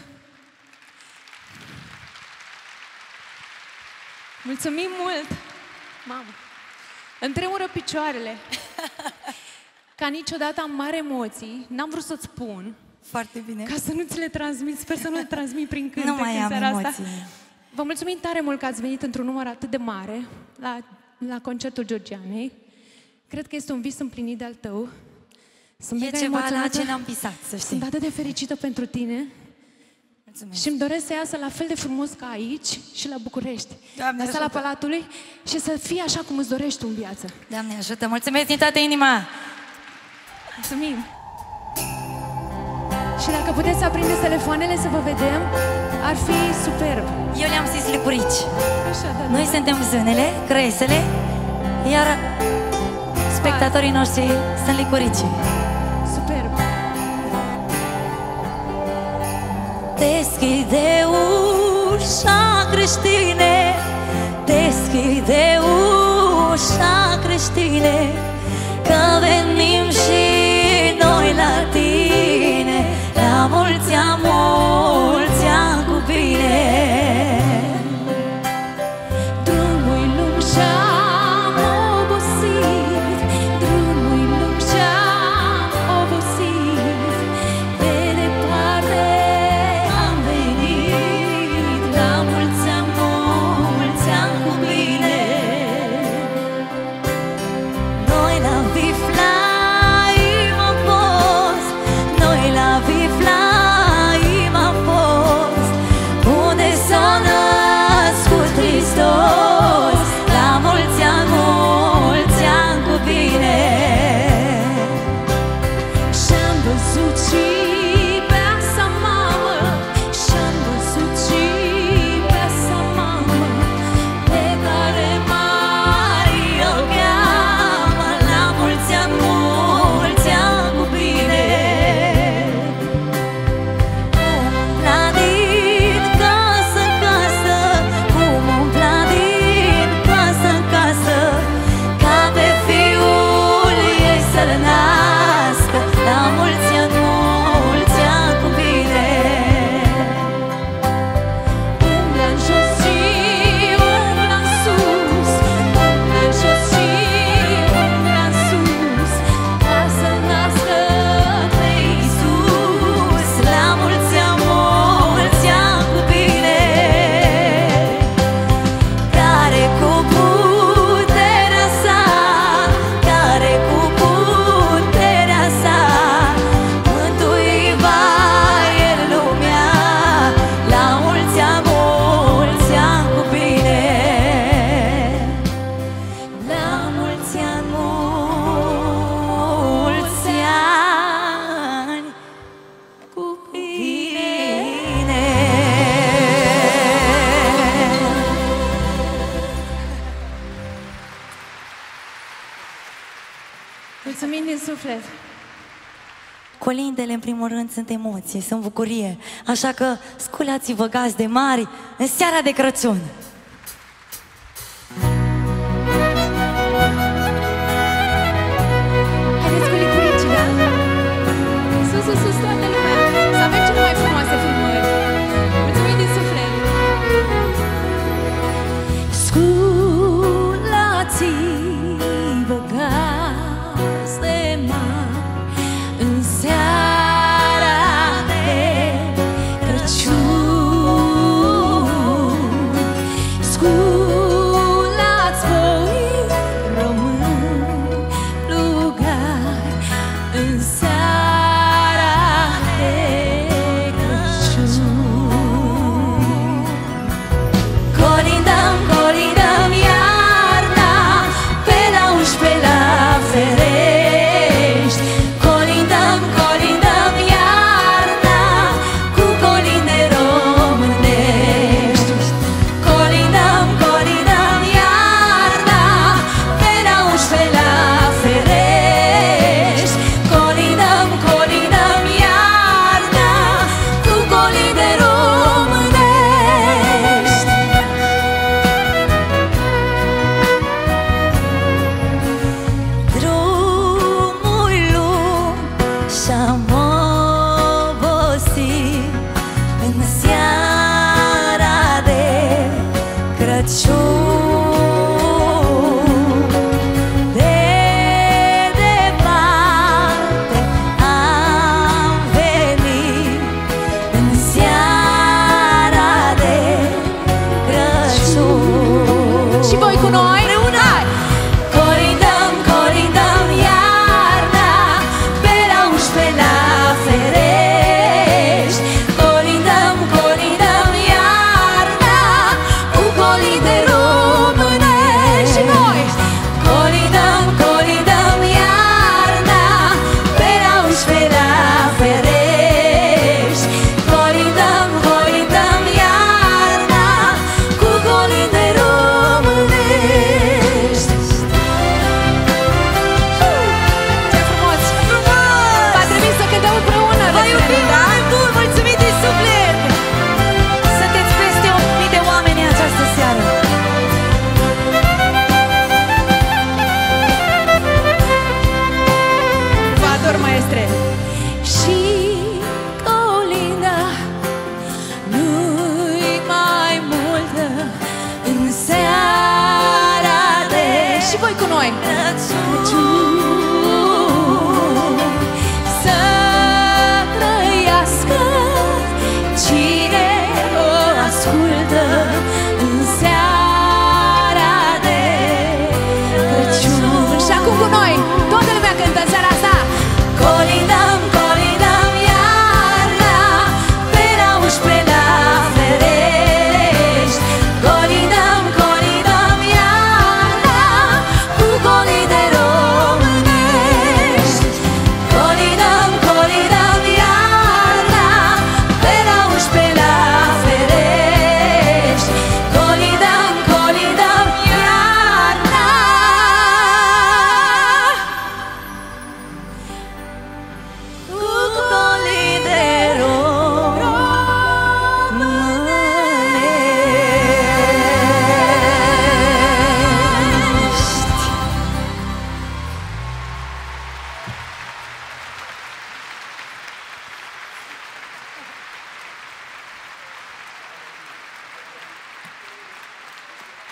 Mulțumim mult! Mamă! Îmi tremură picioarele. Ca niciodată am mari emoții. N-am vrut să-ți spun. Foarte bine. Ca să nu ți le transmit. Sper să nu le transmit prin cântec. Nu mai am emoții. Vă mulțumim tare mult că ați venit într-un număr atât de mare la concertul Georgianei. Cred că este un vis împlinit de-al tău. Sunt mega emoționată. La ce n-am visat, să știi. Sunt atât de fericită pentru tine. Mulțumesc. Și îmi doresc să iasă la fel de frumos ca aici și la București. Doamne la Sala Palatului și să fie așa cum îți dorești tu în viață. Doamne ajută! Mulțumesc din toată inima! Mulțumim! Și dacă puteți să aprindeți telefoanele să vă vedem, ar fi superb. Eu le-am zis licurici. Așa, da. Noi suntem zânele, cresele, iar spectatorii noștri sunt licuricii. Superb! Deschide ușa creștine, deschide ușa creștine, că venim și noi la tine, la mulți ani cu bine. Drumul lung și-am obosit, drumul lung și-am obosit, de departe am venit, la mulți ani cu bine. Noi la Viflaim am fost, noi la Viflaim am fost, unde s-a născut Hristos, la mulți ani cu bine. Și-am văzut și pe asta mamă, și-am văzut și pe asta mamă, pe care Maria o cheamă, la mulți ani cu bine. Umbla din casă în casă, cum umbla din casă în casă, ca pe fiul ei să-l nască, la mulți ani cu bine. Umbla în jos și umbla în sus, umbla în jos și umbla în sus, ca să nască pe Iisus, la mulți ani cu bine. Care cu puterea sa, care cu puterea sa, mântui va El lumea, la mulți ani cu bine. La mulți ani cu bine. Mulțumim din suflet! Colindele, în primul rând, sunt emoție, sunt bucurie. Așa că sculați-vă gazde mari în seara de Crăciun. Haideți cu licuricii, da? Sus, sus, sus, toată lumea! Să avem cele mai frumoase filmări! Mulțumim din suflet! Sculați-vă gazde mari în seara de Crăciun. Sculați voi români plugari în seara de Crăciun. Colindăm, colindăm iarna, pe la uși, pe la ferești. Colindăm, colindăm iarna, cu colinde românești. Colindăm, colindăm iarna, pe la uși, pe la ferești. Colindăm, colindăm iarna, cu colinde românești. Drumul lung și-am obosit în seara de Crăciun. De departe am venit în seara de Crăciun. Și voi cu noi? Împreună! Colindăm, colindăm iarna, pe la uși, pe la ferești. Colindăm, colindăm iarna, cu colinde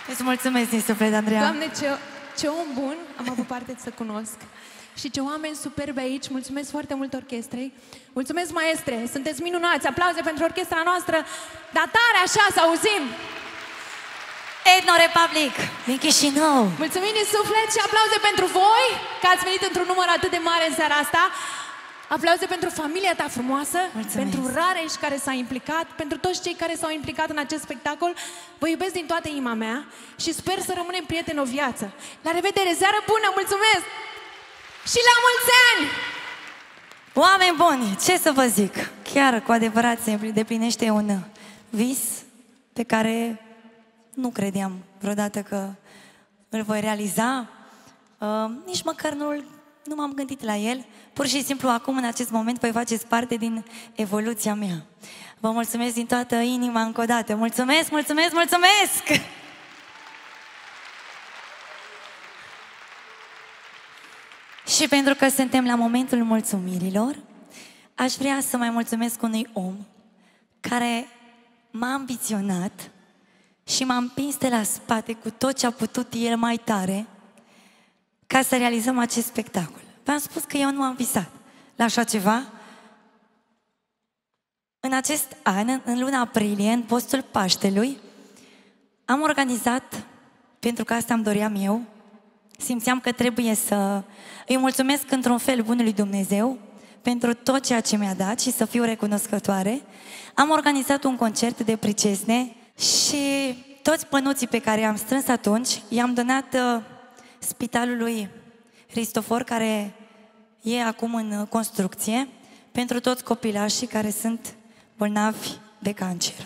Îți mulțumesc din suflet, Andreea. Doamne, ce om bun am avut parte să cunosc. Și ce oameni superbi aici. Mulțumesc foarte mult orchestrei. Mulțumesc, maestre. Sunteți minunați. Aplauze pentru orchestra noastră. Dar tare așa, să auzim. Ethno Republic din Chișinău. Mulțumim din suflet și aplauze pentru voi, că ați venit într-un număr atât de mare în seara asta. Aplauze pentru familia ta frumoasă. Mulțumesc. Pentru Rareș care s-a implicat, pentru toți cei care s-au implicat în acest spectacol. Vă iubesc din toată inima mea și sper să rămânem prieteni o viață. La revedere, seară bună, mulțumesc! Și la mulți ani! Oameni buni, ce să vă zic? Chiar cu adevărat se îndeplinește un vis pe care nu credeam vreodată că îl voi realiza. Nici măcar nu m-am gândit la el. Pur și simplu acum, în acest moment, voi faceți parte din evoluția mea. Vă mulțumesc din toată inima încă o dată. Mulțumesc, mulțumesc, mulțumesc! Și pentru că suntem la momentul mulțumirilor, aș vrea să mai mulțumesc unui om care m-a ambiționat și m-a împins de la spate cu tot ce a putut el mai tare ca să realizăm acest spectacol. V-am spus că eu nu am visat la așa ceva. În acest an, în luna aprilie, în postul Paștelui, am organizat, pentru că asta îmi doream eu, simțeam că trebuie să îi mulțumesc într-un fel bunului Dumnezeu pentru tot ceea ce mi-a dat și să fiu recunoscătoare. Am organizat un concert de pricesne și toți bănuții pe care i-am strâns atunci i-am donat Spitalului Cristofor, care e acum în construcție, pentru toți copilașii care sunt bolnavi de cancer.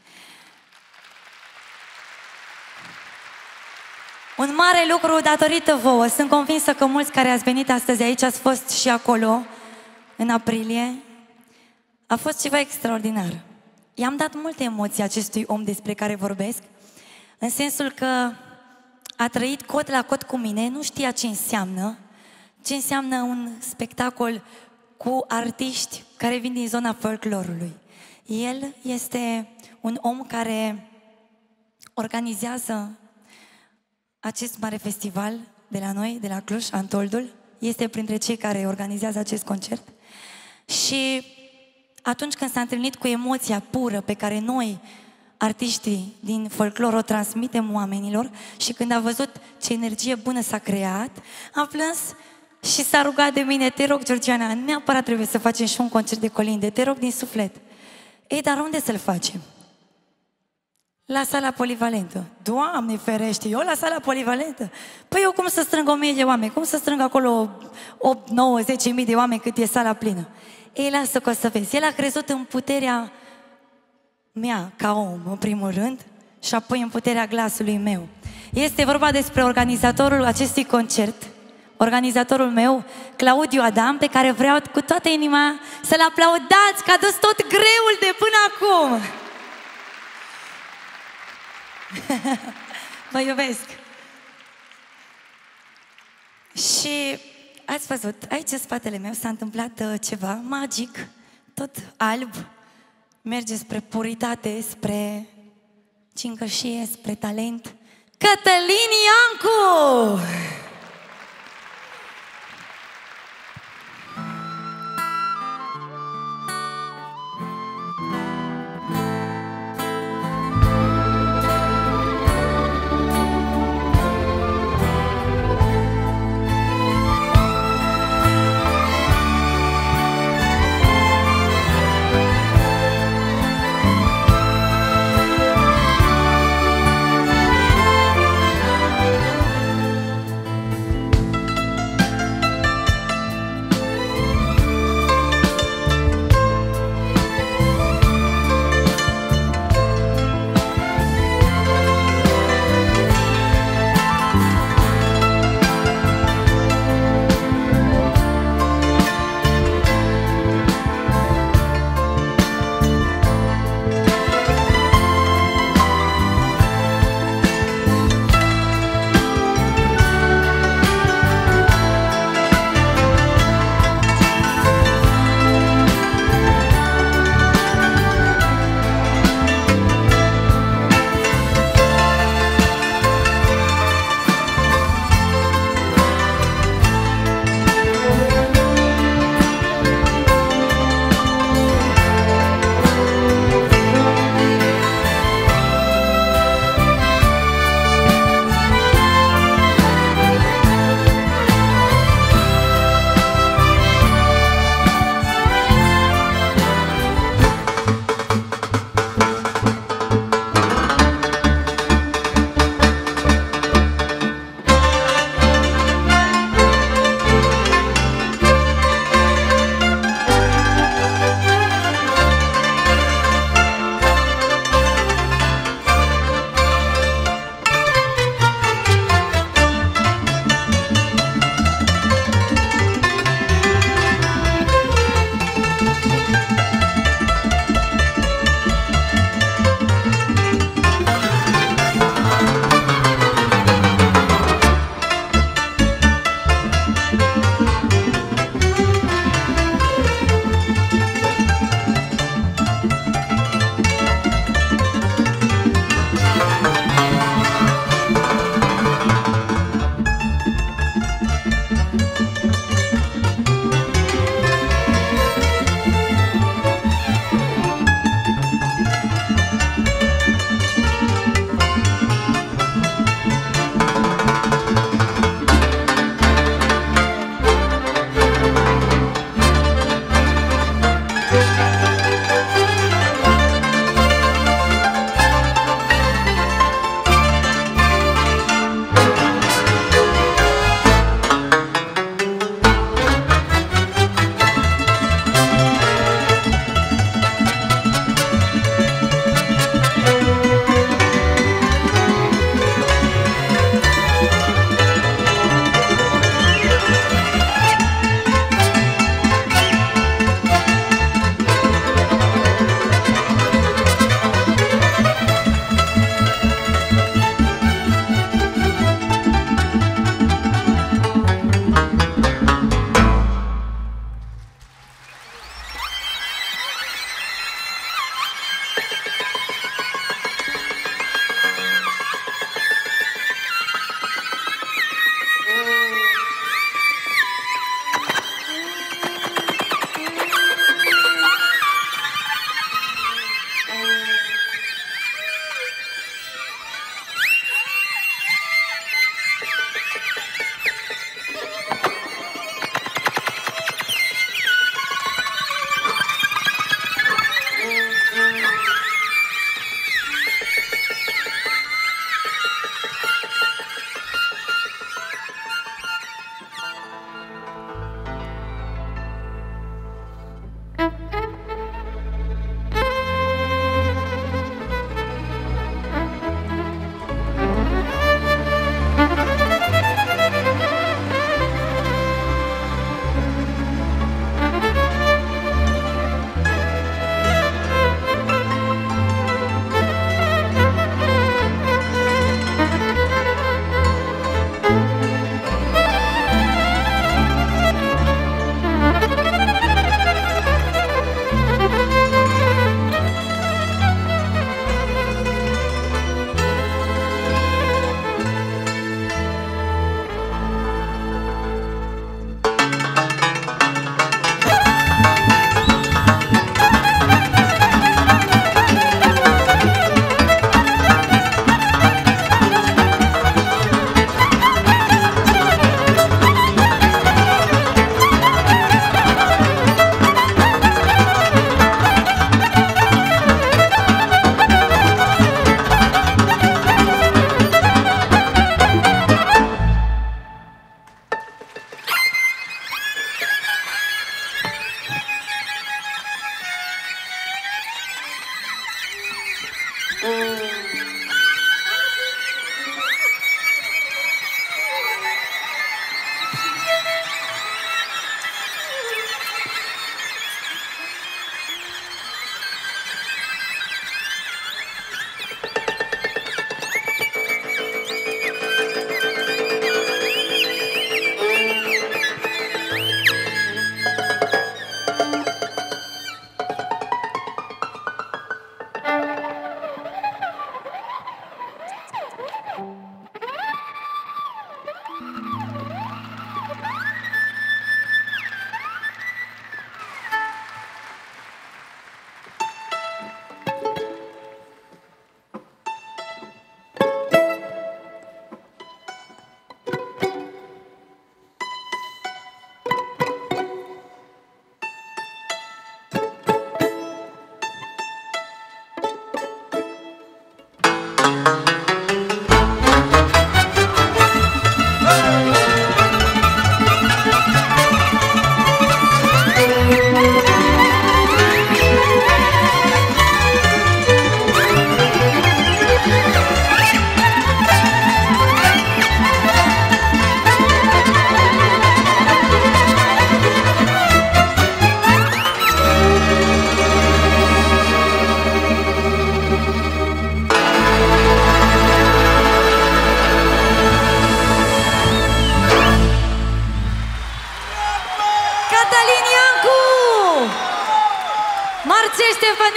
Un mare lucru datorită vouă. Sunt convinsă că mulți care ați venit astăzi aici ați fost și acolo, în aprilie. A fost ceva extraordinar. I-am dat multe emoții acestui om despre care vorbesc, în sensul că a trăit cot la cot cu mine, nu știa ce înseamnă un spectacol cu artiști care vin din zona folclorului. El este un om care organizează acest mare festival de la noi, de la Cluj, Antoldul. Este printre cei care organizează acest concert. Și atunci când s-a întâlnit cu emoția pură pe care noi, artiștii din folclor, o transmitem oamenilor, și când a văzut ce energie bună s-a creat, a plâns și s-a rugat de mine: te rog, Georgiana, neapărat trebuie să facem și un concert de colinde, te rog din suflet. Ei, dar unde să-l facem? La sala polivalentă. Doamne ferește, eu la sala polivalentă? Păi eu cum să strâng 1000 de oameni? Cum să strâng acolo 8, 9, 10.000 de oameni cât e sala plină? Ei, lasă că o să vezi. El a crezut în puterea mea ca om, în primul rând, și apoi în puterea glasului meu. Este vorba despre organizatorul acestui concert, organizatorul meu, Claudiu Adam, pe care vreau cu toată inima să-l aplaudați, că a dus tot greul de până acum. Vă iubesc. Și ați văzut, aici în spatele meu s-a întâmplat ceva magic, tot alb, merge spre puritate, spre cincășie, spre talent. Cătălin Iancu!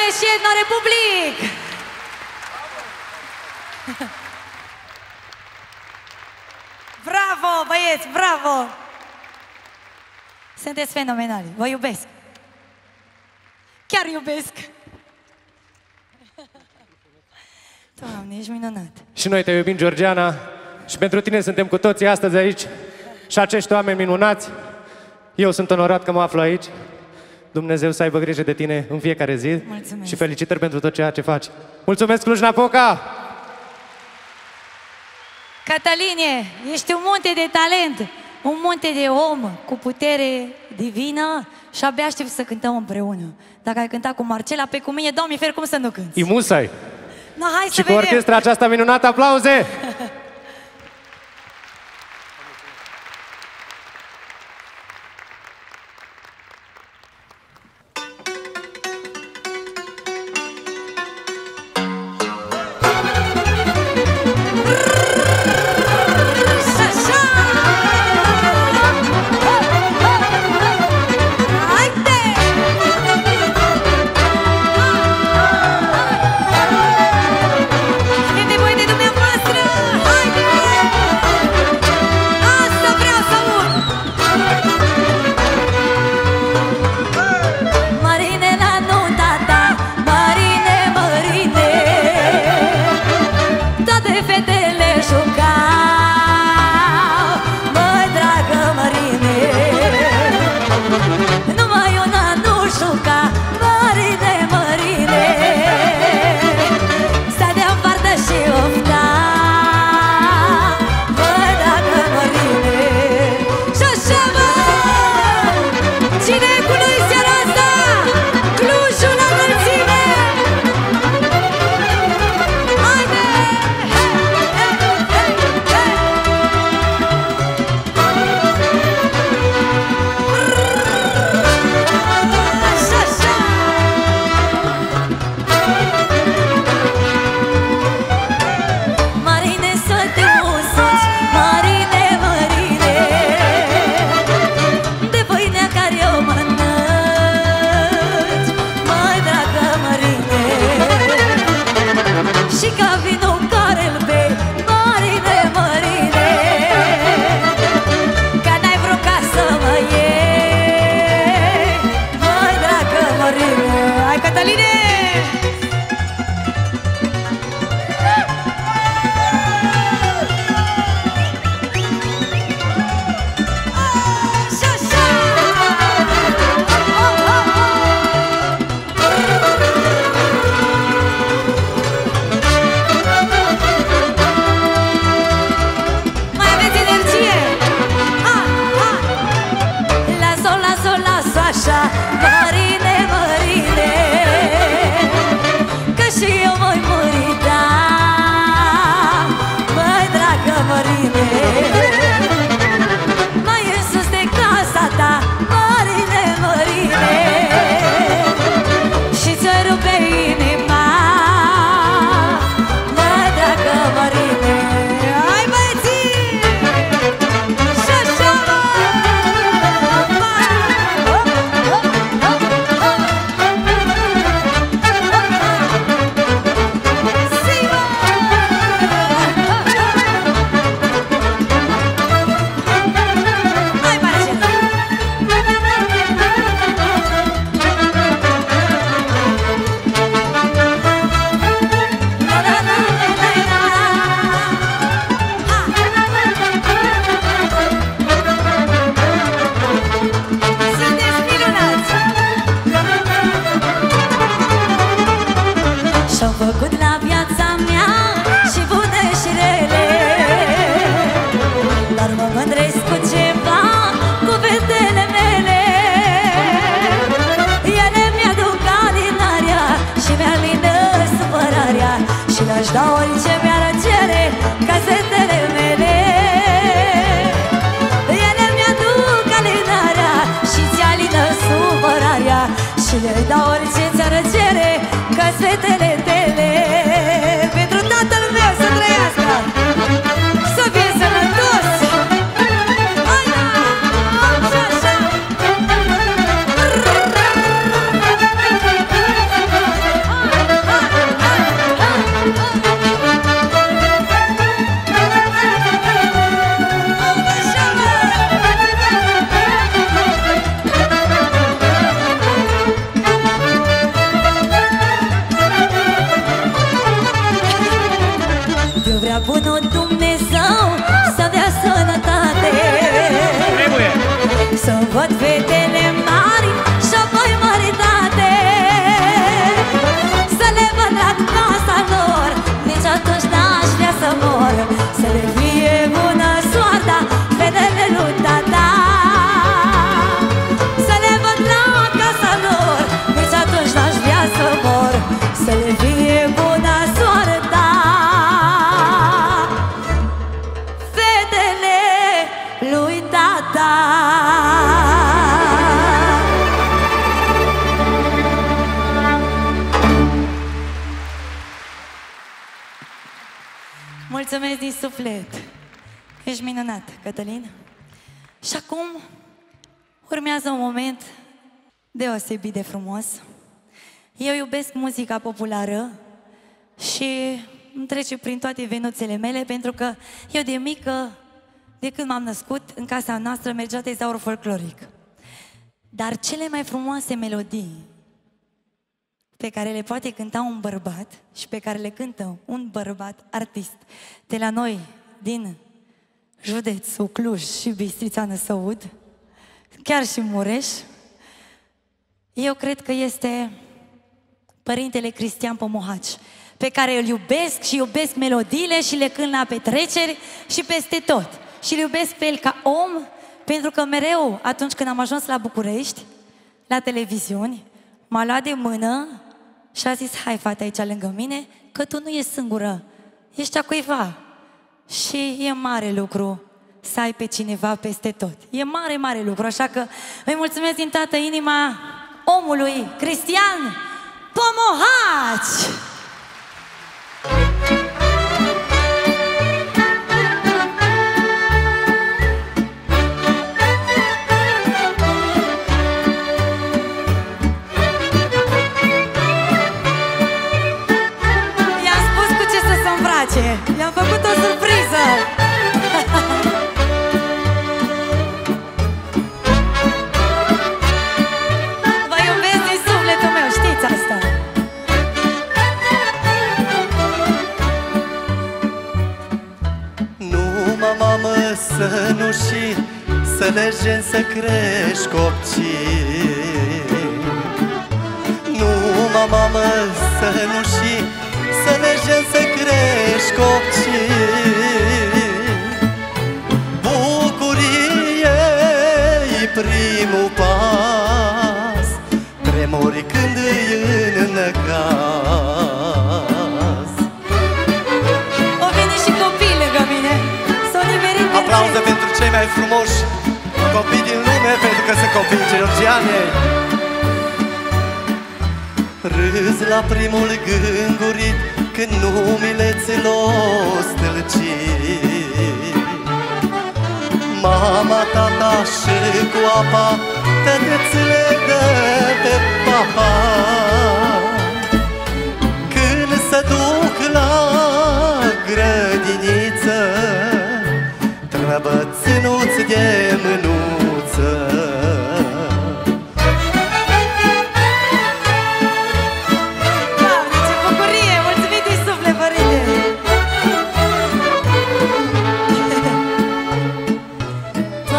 Marine și Edna Republic! Bravo, băieți, bravo! Sunteți fenomenali, vă iubesc! Chiar iubesc! Doamne, ești minunat! Și noi te iubim, Georgiana, și pentru tine suntem cu toții astăzi aici și acești oameni minunați. Eu sunt onorat că mă aflu aici. Dumnezeu să aibă grijă de tine în fiecare zi. Mulțumesc. Și felicitări pentru tot ceea ce faci. Mulțumesc, Cluj-Napoca! Cătăline, ești un munte de talent, un munte de om cu putere divină și abia aștept să cântăm împreună. Dacă ai cântat cu Marcela, pe cu mine, Doamne, fer, cum să nu cânti? E musai! No, hai Și să cu vedem. orchestra aceasta minunată, aplauze! vrea bunul Dumnezeu să dea sănătate. Trebuie! Să văd fetele mari și apoi măritate, să le văd la casa lor, nici atunci n-aș vrea să mor. Să le fie bună soarta fetele lui tata, să le văd la casa lor, nici atunci n-aș vrea să mor. Să le fie bună soarta fetele lui tata. Mulțumesc din suflet! Ești minunat, Cătălin! Și acum urmează un moment deosebit de frumos. Eu iubesc muzica populară și îmi trece prin toate venuțele mele, pentru că eu de mică, de când m-am născut, în casa noastră mergea tezaurul folcloric. Dar cele mai frumoase melodii pe care le poate cânta un bărbat și pe care le cântă un bărbat artist de la noi, din județul Cluj și Bistrița Năsăud, chiar și Mureș, eu cred că este Părintele Cristian Pomohaci, pe care îl iubesc și iubesc melodiile și le cânt la petreceri și peste tot. Și îl iubesc pe el ca om, pentru că mereu, atunci când am ajuns la București, la televiziuni, m-a luat de mână și a zis: hai, fată, aici lângă mine, că tu nu ești singură, ești a cuiva. Și e mare lucru să ai pe cineva peste tot. E mare, mare lucru, așa că îi mulțumesc din toată inima omului Cristian Pomohaci! I-am spus cu ce să se îmbrace. I-am făcut o surpriză. Vă iubesc din sufletul meu, știți asta. Numai mamă să nu și să le gen să crești copii. Numai mamă să nu și să le gen să crești copii. Bucurie-i primul pas, tremuri când îi în necaz. O veni și copii lângă mine. S-o nimerit pe Aplauze pentru cei mai frumoși copii din lume, pentru că sunt copii georgiane. Râzi la primul gângurit când numele ți-l-o stâlcit. Mama, tata și cu apa tătețile dă pe pahar. Când se duc la grădiniță, trebuie ținuți de mânuță. Doamne, ce bucurie! Mulțumim din suflet, părinte!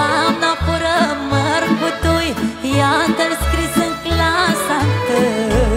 Toamna fură măr cu tui, iată-l scris în clasa întâi.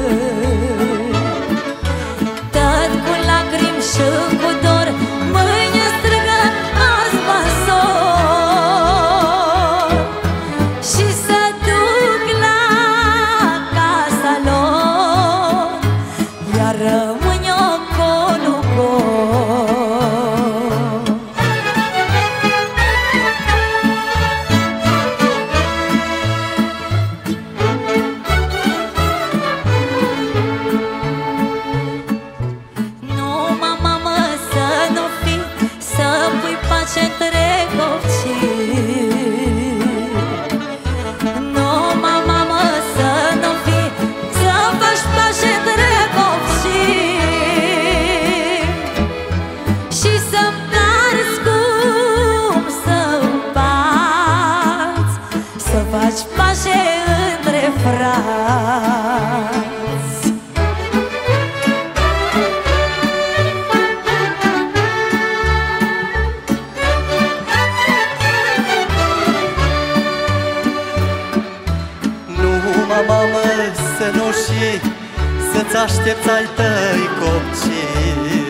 și să-ți aștepți ai tăi copii.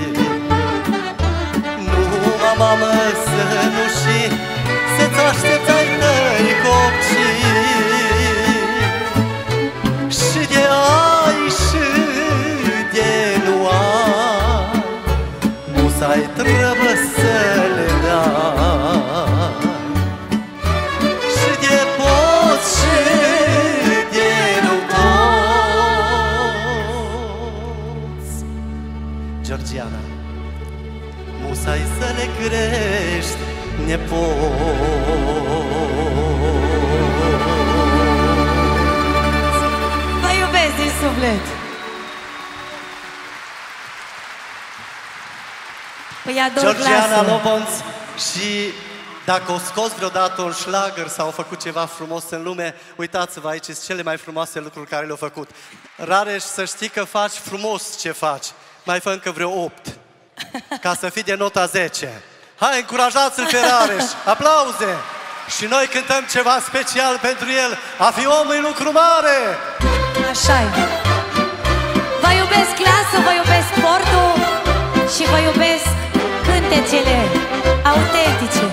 Nu, mamă, să nu și să-ți aștepți ai tăi copii. Și de ai și de nu ai, musai trebuie să le dai. Și de poți și de nu poți. Georgiana, musai să le crești nepoți. Vă iubesc din suflet! Păi ador Georgiana glasul. Lobonț, și dacă o scoți vreodată un șlagăr sau a făcut ceva frumos în lume, uitați-vă, aici sunt cele mai frumoase lucruri care le-au făcut. Rareș, să știi că faci frumos ce faci. Mai fă încă vreo 8, ca să fii de nota 10. Hai, încurajați-l pe Rareș! Aplauze! Și noi cântăm ceva special pentru el. A fi om e lucru mare! Așa-i. Vă iubesc glasul, vă iubesc sportul și vă iubesc cântecele autentice.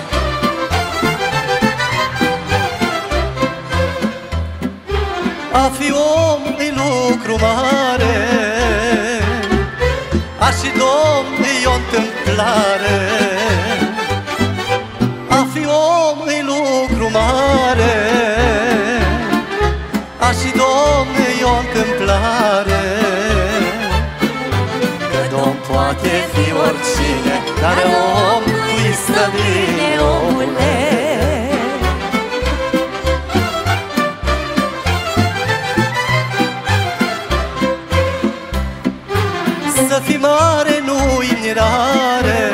A fi om e lucru mare, a și domn e o întâmplare. A fi om e lucru mare, a și domn e o întâmplare. Că domn poate fi oricine, dar om cu-i stă bine, omule. Să fii mare nu-i mirare,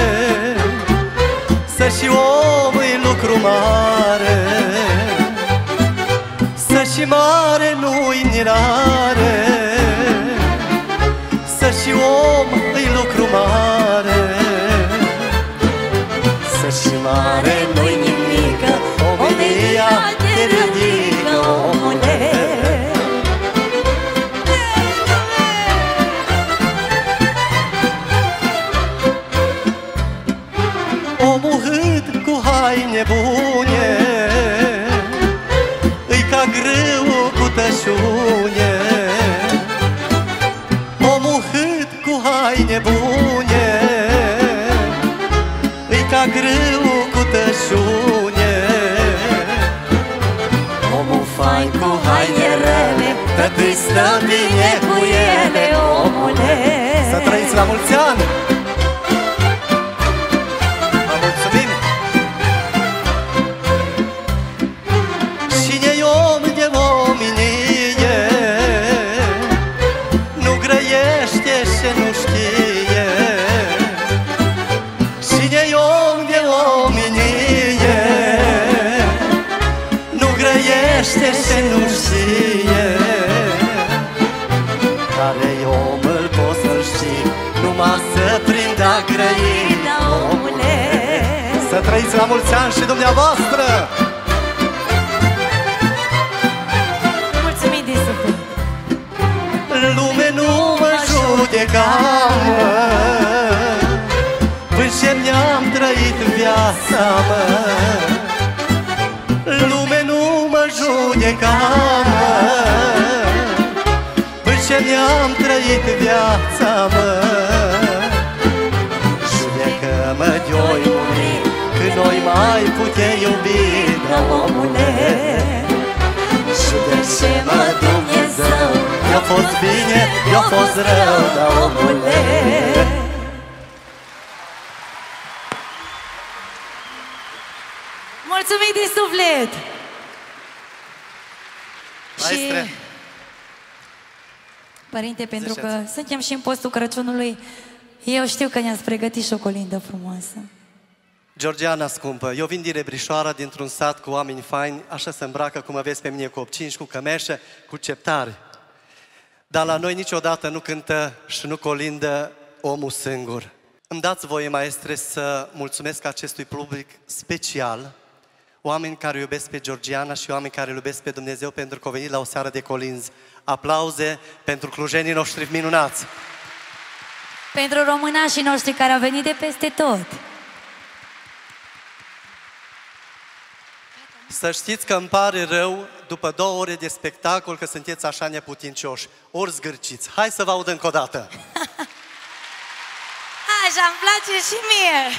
să și om e lucru mare. Să și mare nu-i mirare, să și om e lucru mare. Să și mare nu-i nimică, omenia te ridică, omule. Omul hât cu haine bune, îi ca grâu cu tășune. Omul hât cu haine bune, îi ca grâu cu tășune. Omul fain cu haine rele, tătâi stă bine cu ele, omule. Să trăiți la mulți ani! Și nu știe care-i om îl poți să-l știi, numai să prindă grăina, omule. Să trăiți la mulți ani și dumneavoastră! Mulțumim din suflet! Lume nu mă judeca, mă, până ce mi-am trăit viața, mă. Lume nu mă judeca, mă, până ce mi-am trăit viața, mă. Judecă-mă de-oi muri, când noi mai putem iubi, da, omule. Judecă-mă, Dumnezeu, i-a fost bine, i-a fost rău, da, omule. Mulțumim din suflet! Maestre. Și, părinte, pentru că suntem și în postul Crăciunului, eu știu că ne-ați pregătit și o colindă frumoasă. Georgiana scumpă, eu vin din Rebrișoara, dintr-un sat cu oameni faini, așa se îmbracă cum aveți pe mine, cu obcinși, cu cămeșă, cu ceptare. Dar la noi niciodată nu cântă și nu colindă omul singur. Îmi dați voie, maestre, să mulțumesc acestui public special, oameni care iubesc pe Georgiana și oameni care îl iubesc pe Dumnezeu pentru că au venit la o seară de colinzi. Aplauze pentru clujenii noștri minunați! Pentru românașii noștri care au venit de peste tot. Să știți că îmi pare rău, după 2 ore de spectacol, că sunteți așa neputincioși, ori zgârciți. Hai să vă aud încă o dată! Așa îmi place și mie!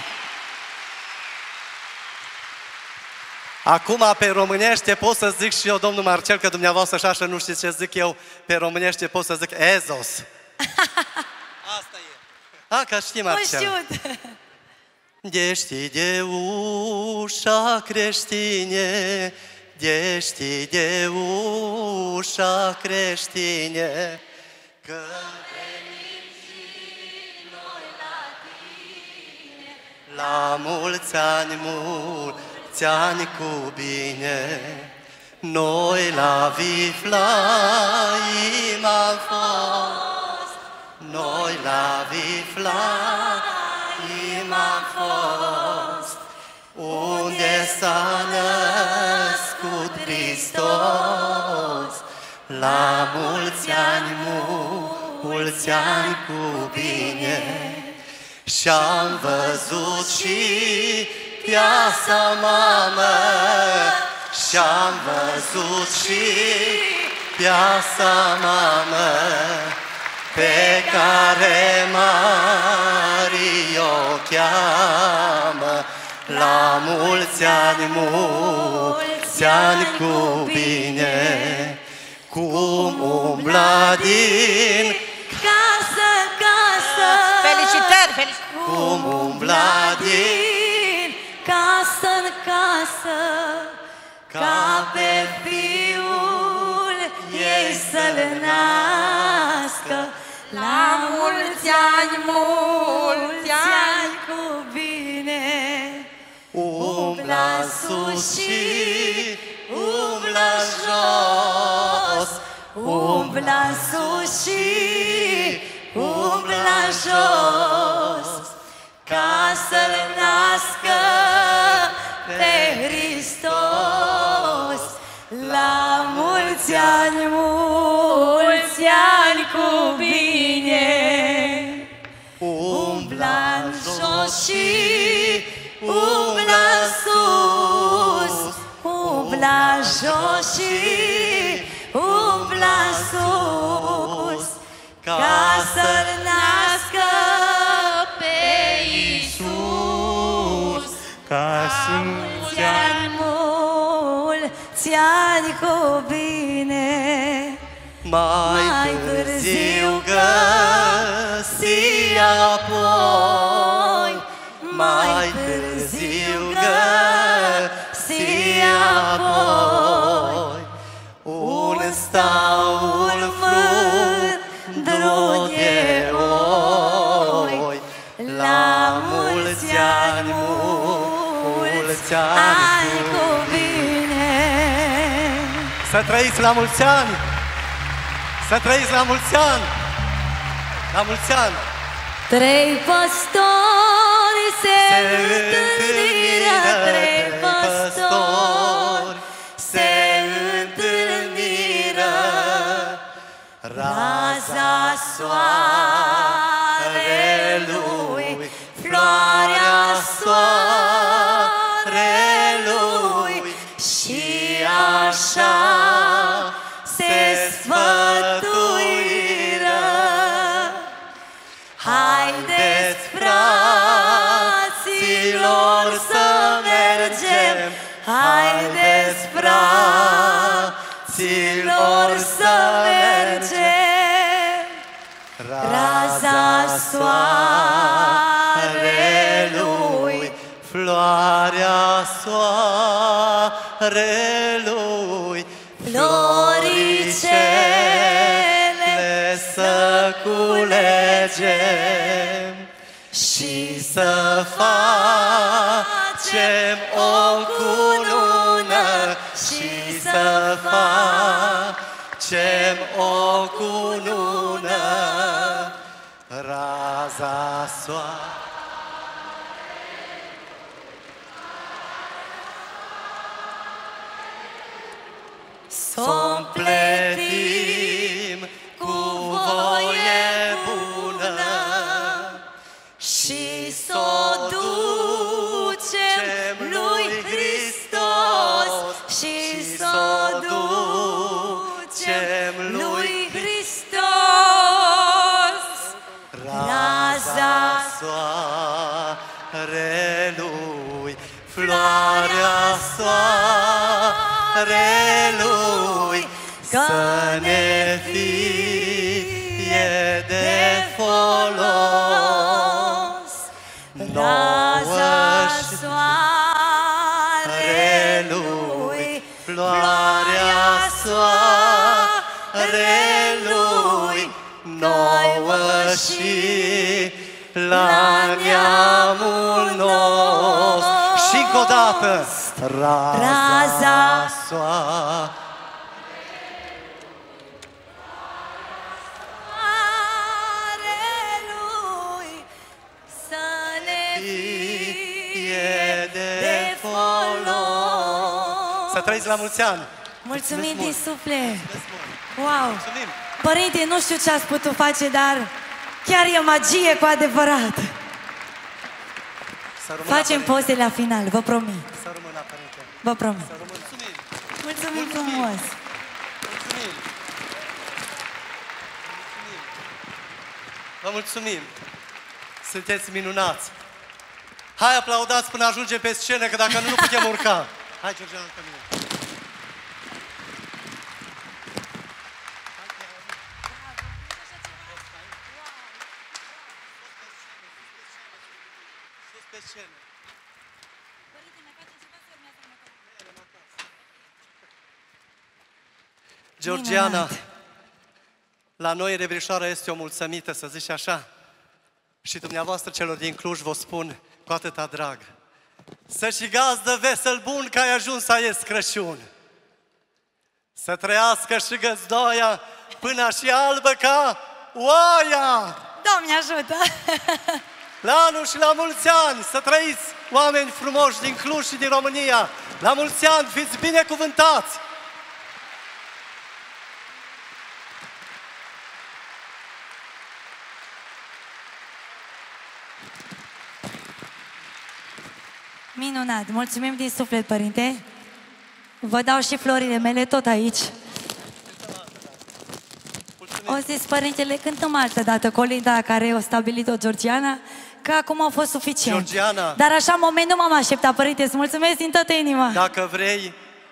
Acum, pe românește, pot să zic și eu, domnul Marcel, că dumneavoastră așa nu știți ce zic eu, pe românește pot să zic Ezos. Asta e. A, că știi, Marcel. Nu știu. Deschide ușa, creștine, deschide ușa, creștine, că venim și noi la tine, la mulți ani, mulți ani cu bine. Noi la Viflaim am fost, noi la Viflaim am fost, unde s-a născut Hristos. La mulți ani, mulți ani cu bine. Și-am văzut și piasa mamă, și-am văzut și piasa mamă, pe care Maria o cheamă. La mulți ani, mulți ani cu bine. Cum umbla din casă în casă. Felicitări, felicitări! Cum umbla din casă în casă, ca pe fiul ei să-l nască. La mulți ani, mulți ani cu bine. Umbla sus și umbla jos, Umbla sus și umbla jos, ca să-l nască pe Hristos. La mulți ani, mulți ani cu bine. Umbla în jos și umbla sus, umbla jos și umbla sus, ca să-l nască pe Iisus. Ca să mulți ani, mulți ani cu bine. mai târziu găsi apoi, mai târziu găsi apoi, un staul mândru de oi. La mulți ani, mulți ani cu bine. Să trăiți la mulți ani! Să trăiți la mulți ani! La mulți ani! 3 păstori se întâlniră, 3 păstori se întâlniră. Raza soarelui, floarea soarelui, și așa se sfătuiră. Haideți, fraților, să mergem, haideți, fraților, să mergem. Raza soarelui, floarea soarelui, floricele să culegem și să facem o cunună, și să facem o cunună. Raza soarelui, s-o împletim cu voie bună și s-o ducem lui Hristos și s-o ducem lui Hristos. Raza soarelui, floarea soarelui, să ne fie de folos. Raza soarelui, floarea soarelui, nouă și la neamul nostru. Și încă o dată, raza soarelui, să ne fie de folos. Să trăiți la mulți ani! Mulțumim din suflet! Wow! Părinte, nu știu ce ați putut face, dar chiar e magie cu adevărat! Facem poze la final, vă promit! Să rămână, părinte! Vă promit! Mulțumim! Mulțumim frumos! Mulțumim! Vă mulțumim! Sunteți minunați! Hai, aplaudați până ajungem pe scenă, că dacă nu putem urca! Hai, Georgiana, pe mine! Georgiana, la noi Rebrișoara este o mulțumită, să zici așa. Și dumneavoastră celor din Cluj vă spun cu atâta drag. Să și gazdă vesel bun că ai ajuns a ies Crăciun. Să trăiască și găzdoaia până și albă ca oaia. Doamne ajută! La anul și la mulți ani să trăiți, oameni frumoși din Cluj și din România. La mulți ani, fiți binecuvântați! Minunat! Mulțumim din suflet, părinte! Vă dau și florile mele tot aici. O zis părintele, cântăm altă dată colinda care o stabilit-o Georgiana, că acum au fost suficient. Georgiana. Dar așa, în moment, nu m-am așteptat, părinte, îți mulțumesc din toată inima. Dacă vrei...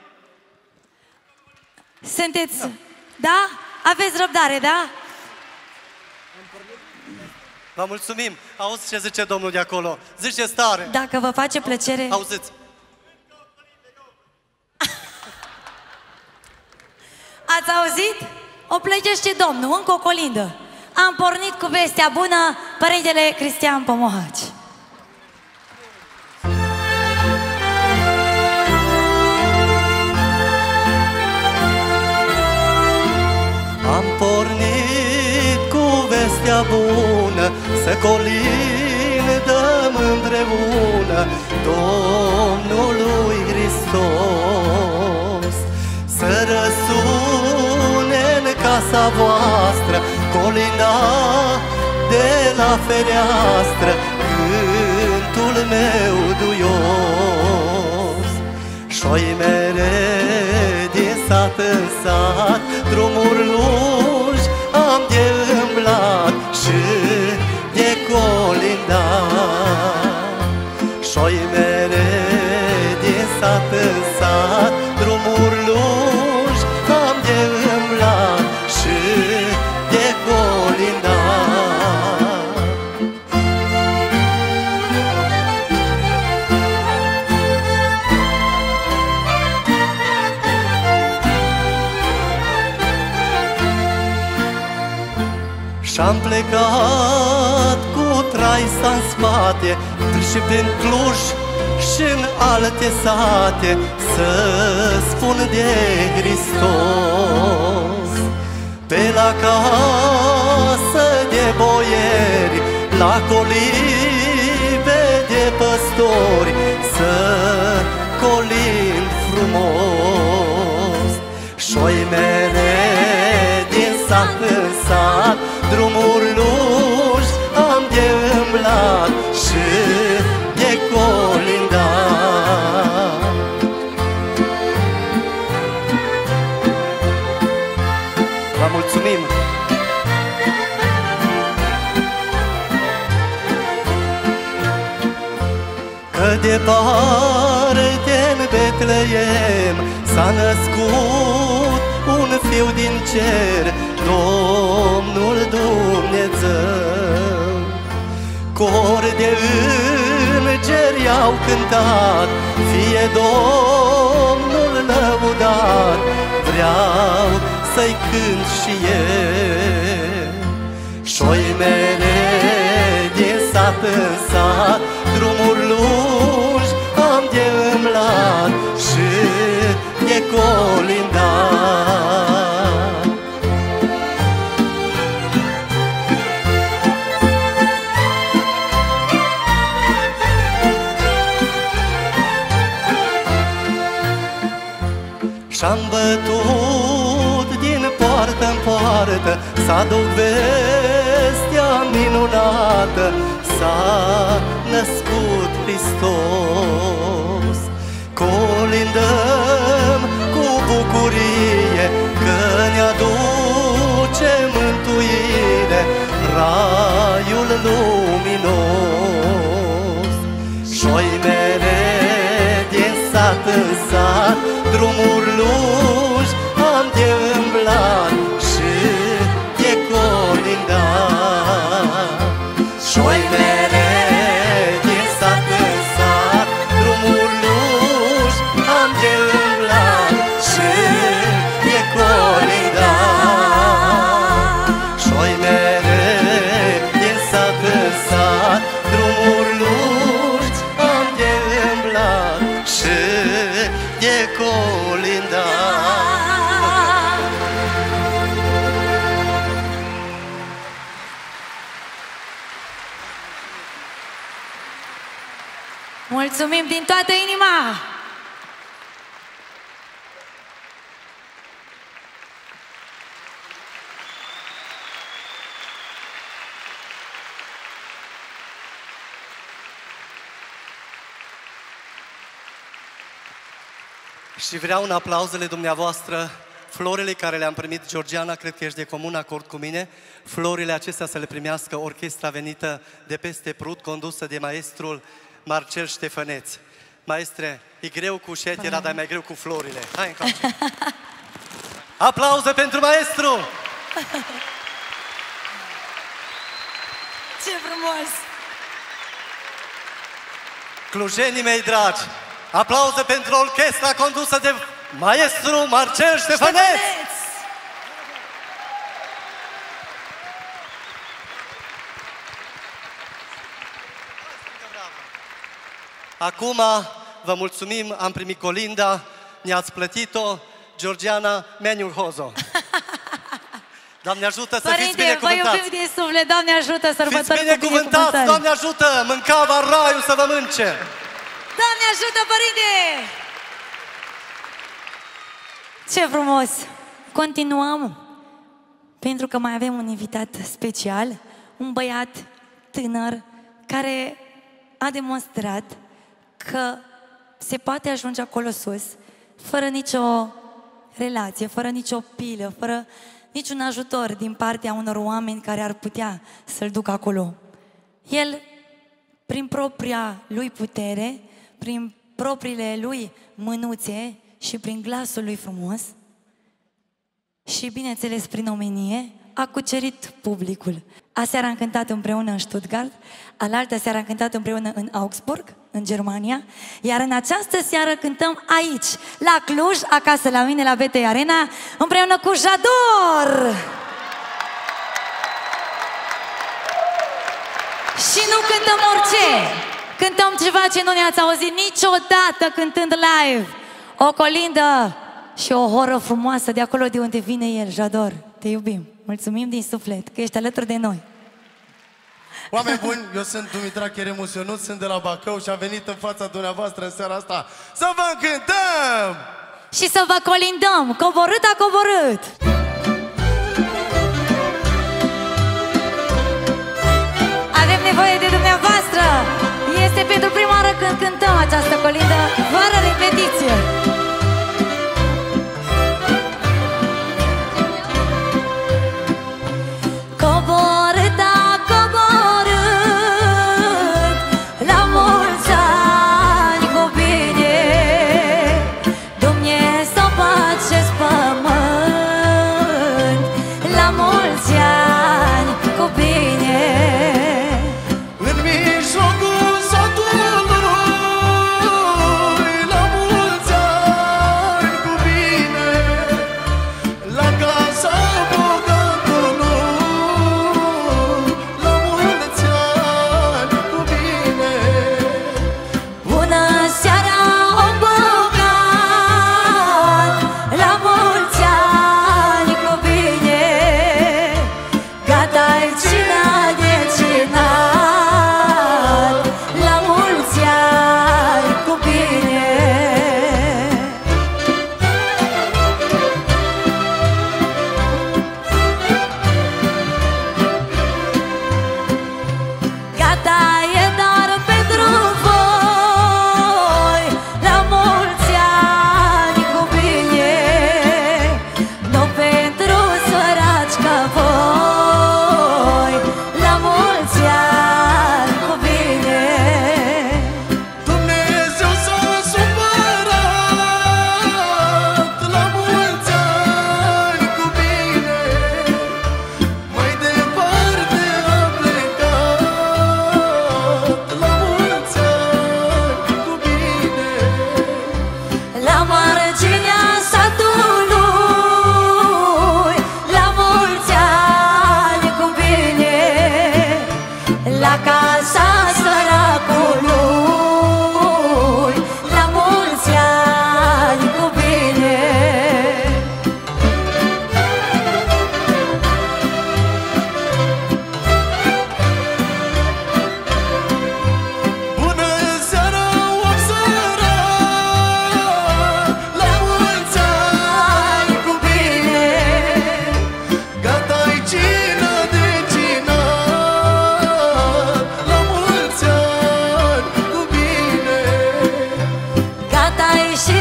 Sunteți... Da? Aveți răbdare, da? Vă mulțumim! Auzi ce zice domnul de acolo? Zice stare! Dacă vă face plăcere... Auziți! Ați auzit? O plăcește domnul, încă o colindă. Am pornit cu vestea bună, părintele Cristian Pomohaci. Am pornit cu vestea bună, să colindăm împreună Domnului Hristos. Să răsune în casa voastră colinda de la fereastră, cântul meu duios. Și-oi mere din sat în sat, drumuri lungi am de îmblat și de colindat. Și-oi mere din sat în sat, drumuri lungi am de îmblat și de colindat. Și-am plecat cu traisa în spate și prin Cluj și în alte sate să spun de Hristos. Pe la casă de boieri, la colibe de păstori, să colind frumos. Și-o departe în Betleem s-a născut un fiu din cer, Domnul Dumnezeu. Cori de îngeri au cântat, fie Domnul lăudat, vreau să-i cânt și eu. Șoimele din sat în sat, drumuri lungi am de îmblat și de colindat. Și-am bătut din poartă în poartă să aduc vestea minunată, s-a născut Hristos. Colindăm cu bucurie că ne aduce mântuire raiul luminos. Șoimele din sat în sat, drumuri lungi am de îmblat și de colindat. Șoimele din sat în sat, drumuri lungi am de îmblat și de colindat. Șoimele din sat în sat, drumuri lungi am de îmblat și de colindat. Mulțumim din toată inima! Și vreau în aplauzele dumneavoastră, florile care le-am primit, Georgiana, cred că ești de comun acord cu mine, florile acestea să le primească orchestra venită de peste Prut, condusă de maestrul Marcel Ștefăneț. Maestre, e greu cu șetera, dar e mai greu cu florile. Hai încoace! Aplauze pentru maestru! Ce frumos! Clujenii mei dragi, aplauze pentru orchestra condusă de maestru Marcel Ștefăneț! Acum vă mulțumim, am primit colinda, ne-ați plătit-o, Georgiana Meniul-Hozo. Doamne ajută să fiți binecuvântați! Vă iubim din suflet, Doamne ajută, sărbători fiți binecuvântați, Doamne ajută, mâncava raiul să vă mânce! Doamne ajută, Părinte! Ce frumos! Continuăm, pentru că mai avem un invitat special, un băiat tânăr care a demonstrat că se poate ajunge acolo sus fără nicio relație, fără nicio pilă, fără niciun ajutor din partea unor oameni care ar putea să-l ducă acolo. El, prin propria lui putere, prin propriile lui mânuțe și prin glasul lui frumos și, bineînțeles, prin omenie, a cucerit publicul. Aseară am cântat împreună în Stuttgart, alaltă seară am cântat împreună în Augsburg, în Germania, iar în această seară cântăm aici, la Cluj, acasă la mine, la BT Arena, împreună cu Jador! Și nu cântăm orice, cântăm ceva ce nu ne-ați auzit niciodată cântând live. O colindă și o horă frumoasă de acolo de unde vine el, Jador. Te iubim, mulțumim din suflet că ești alături de noi. Oameni buni, eu sunt Dumitrache Remus Ionuț, sunt de la Bacău și am venit în fața dumneavoastră în seara asta să vă cântăm! Și să vă colindăm, coborât a coborât! Avem nevoie de dumneavoastră! Este pentru prima oară când cântăm această colindă, fără repetiție! Coborât a coborât, la mulți ani, și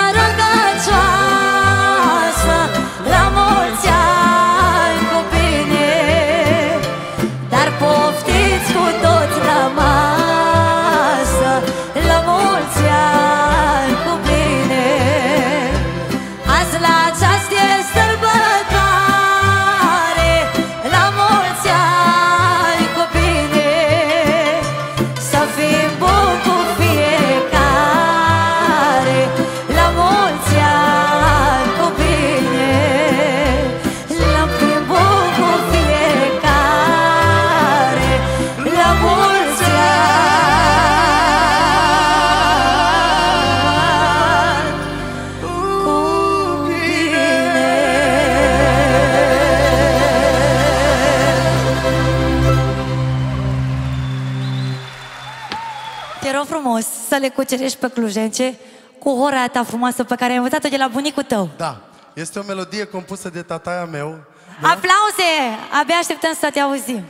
sărăcăcioasă, la mulți ani cu bine. Dar poftiți cu toți la masă, la mulți ani cu bine. Azi la această sărbătoare, la mulți ani cu bine. Să fim buni cu fiecare, la mulți ani cu bine. La fim buni cu fiecare, la mulți ani cu bine. Te rog frumos să le cucerești pe clujence cu hora ta frumoasă pe care ai învățat-o de la bunicul tău. Da, este o melodie compusă de tataia meu. Aplauze! Abia așteptăm să te auzim.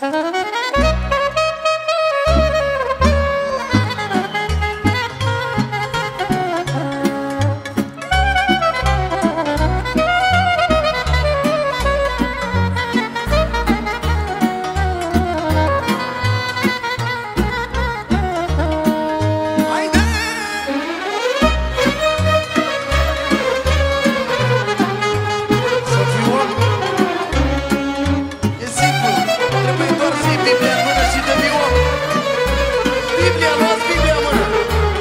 Să fiu om. E simplu, trebuie doar să iei Biblia în mână și devii om. Biblia, luați Biblia în mână.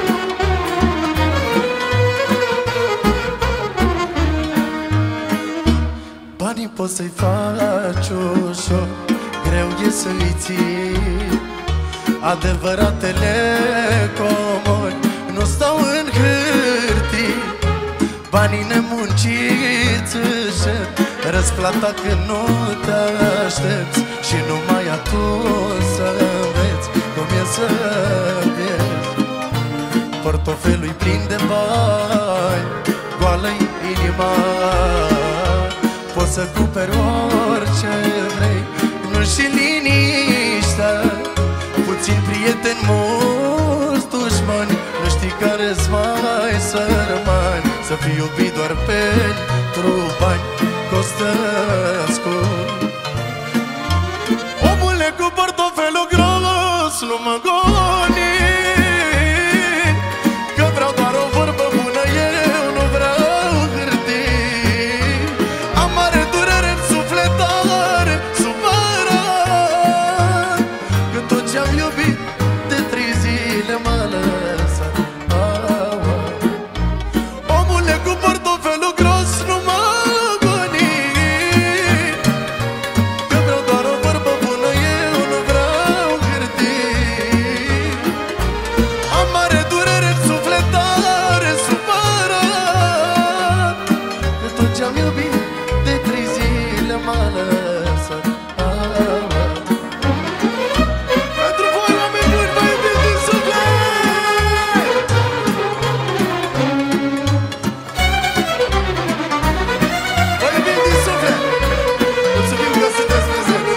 Banii poți să-i faci ușor, greu e să-i ții. Adevăratele comori nu stau în hârtii. Banii nemunciți își răsplata când nu te aștepți. Și numai atunci să înveți cum e să pierzi. Portofelul-i plin de bani, goală-i inima. Poți să cumperi orice vrei, nu și liniștea. Puțini prieteni, mulți dușmani, nu știi care-s mai sărmani. Să fii iubit doar pentru bani costă scurt. Omule cu portofelul gros, nu mă goni, că vreau doar o vorbă bună, eu nu vreau hârtii. Am mare durere în suflet, tare supărat, că tot ce-am iubit de 3 zile m-a lăsat. Omule cu portofelul gros, nu mă goni, că vreau doar o vorbă bună, eu nu vreau hârtii. Am mare durere în suflet, tare supărat, că tot ce-am iubit de 3 zile m-a lăsat. Pentru voi, oameni buni, vă iubim din suflet! Vă iubim din suflet! Mulțumim că sunteți prezenți!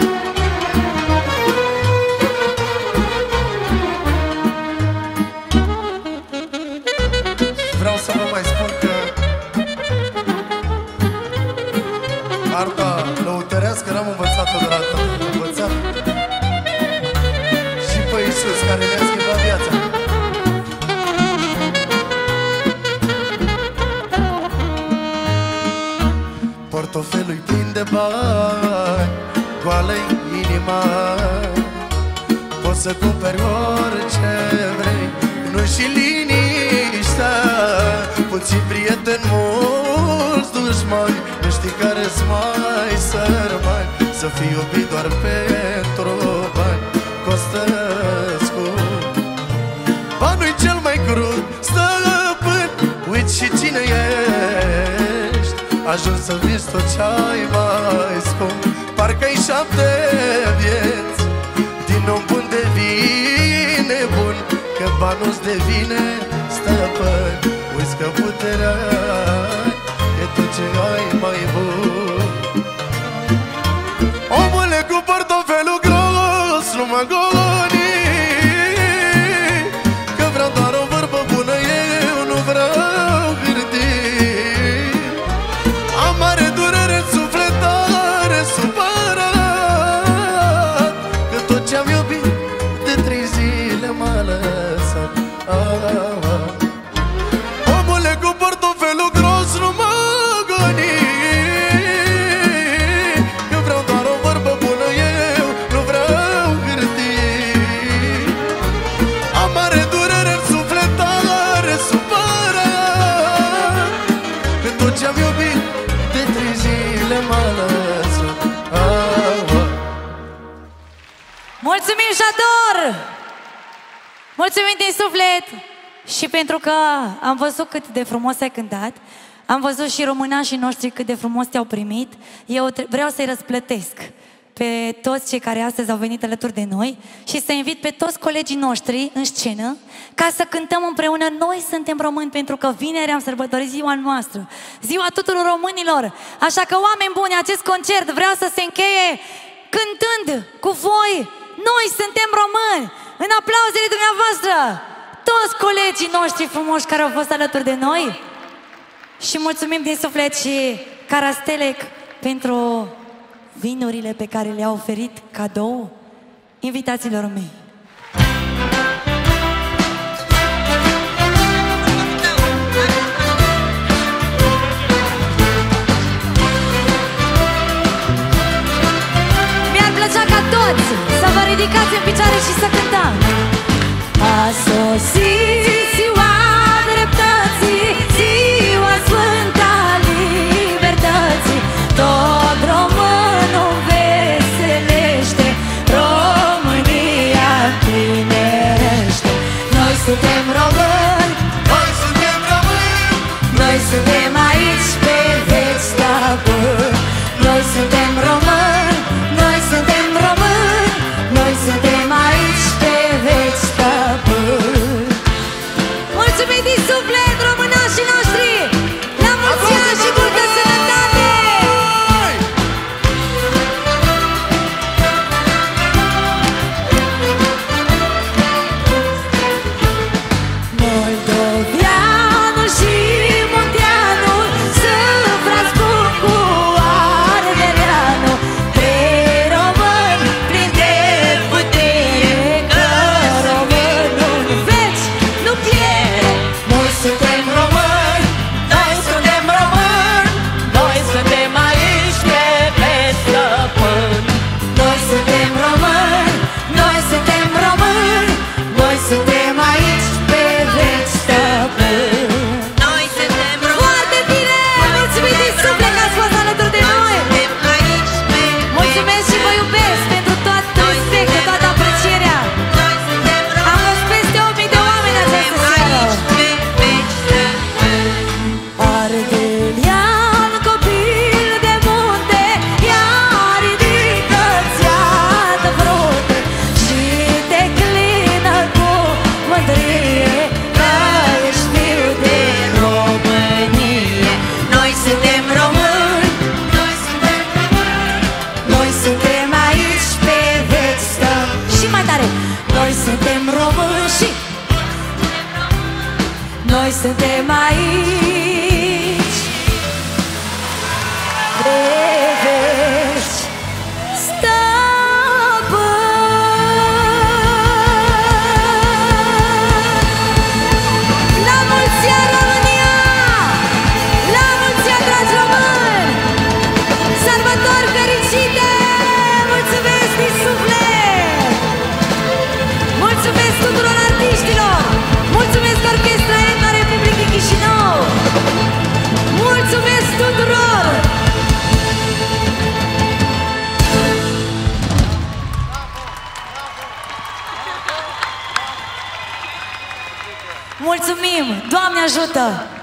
Vreau să vă mai spun că arta lăutărească n-am învățat-o de la tău. Am învățat și pe Iisus, care ne-a schimbat viața. Portofelul-i plin de bani, goală-i inima. Poți să cumperi orice vrei, nu și liniștea. Puțini prieteni, mulți dușmani, nu știi care-s mai sărmani. Să fii iubit doar pentru bani costă scurt. Banul-i cel mai crud stăpân, uiți și cine ești. Ajungi să vinzi tot ce-ai mai scump, parcă-i 7 vieți. Din om bun devine bun, că banul-ți devine stăpân. Uiți că puterea e tot ce ai mai bun. Omule cu portofelul gros, nu mă goni, că vreau doar o vorbă bună, eu nu vreau Mulțumim, Jador! Mulțumim din suflet! Și pentru că am văzut cât de frumos ai cântat, am văzut și românașii noștri cât de frumos te-au primit, eu vreau să-i răsplătesc pe toți cei care astăzi au venit alături de noi și să invit pe toți colegii noștri în scenă ca să cântăm împreună Noi suntem români, pentru că vineri am sărbătorit ziua noastră, ziua tuturor românilor. Așa că, oameni buni, acest concert vreau să se încheie cântând cu voi Noi suntem români, în aplauzele dumneavoastră, toți colegii noștri frumoși care au fost alături de noi. Și mulțumim din suflet și Carastelec pentru vinurile pe care le-a oferit cadou invitațiilor mei. Mi-ar plăcea ca toți să vă ridicați în picioare și să cântăm. A sosit ziua dreptății, ziua sfântă a libertății, tot românul veselește, România tinerește. Noi suntem români, noi suntem români, noi suntem aici pe veci stăpâni. Noi suntem români, noi suntem români, noi suntem aici pe veci stăpâni. Mulțumim din suflet românașii noștri! La mulți ani și multă sănătate! Moldoveanul și munteanul sunt frați buni cu ardeleanul, trei români plini de putere, că românul în veci nu pierde. Noi suntem români, noi suntem români, noi suntem aici pe veci stăpâni. Noi suntem români, noi suntem români, noi suntem aici pe veci stăpâni. Noi suntem români. Foarte bine! Mulțumim din suflet că ați fost alături de noi! Mulțumesc și vă iubesc pentru tot respectul, toată aprecierea! Am fost peste 8.000 de oameni această seară! Ardelean, copil de munte, iar ridică-ți iată frunte și te clină cu mândrie, că ești fiu de Românie. Noi suntem români, noi suntem români, noi suntem aici pe veci stăpâni. Și mai tare! Noi suntem români și noi suntem aici pe veci stăpâni. La mulți ani, România! La mulți ani, dragi români! Sărbători fericite! Mulțumesc din suflet! Mulțumesc tuturor artiștilor! Mulțumesc Orchestra Etna Republicii Chișinău! Mulțumesc tuturor! Mulțumim! Doamne ajută!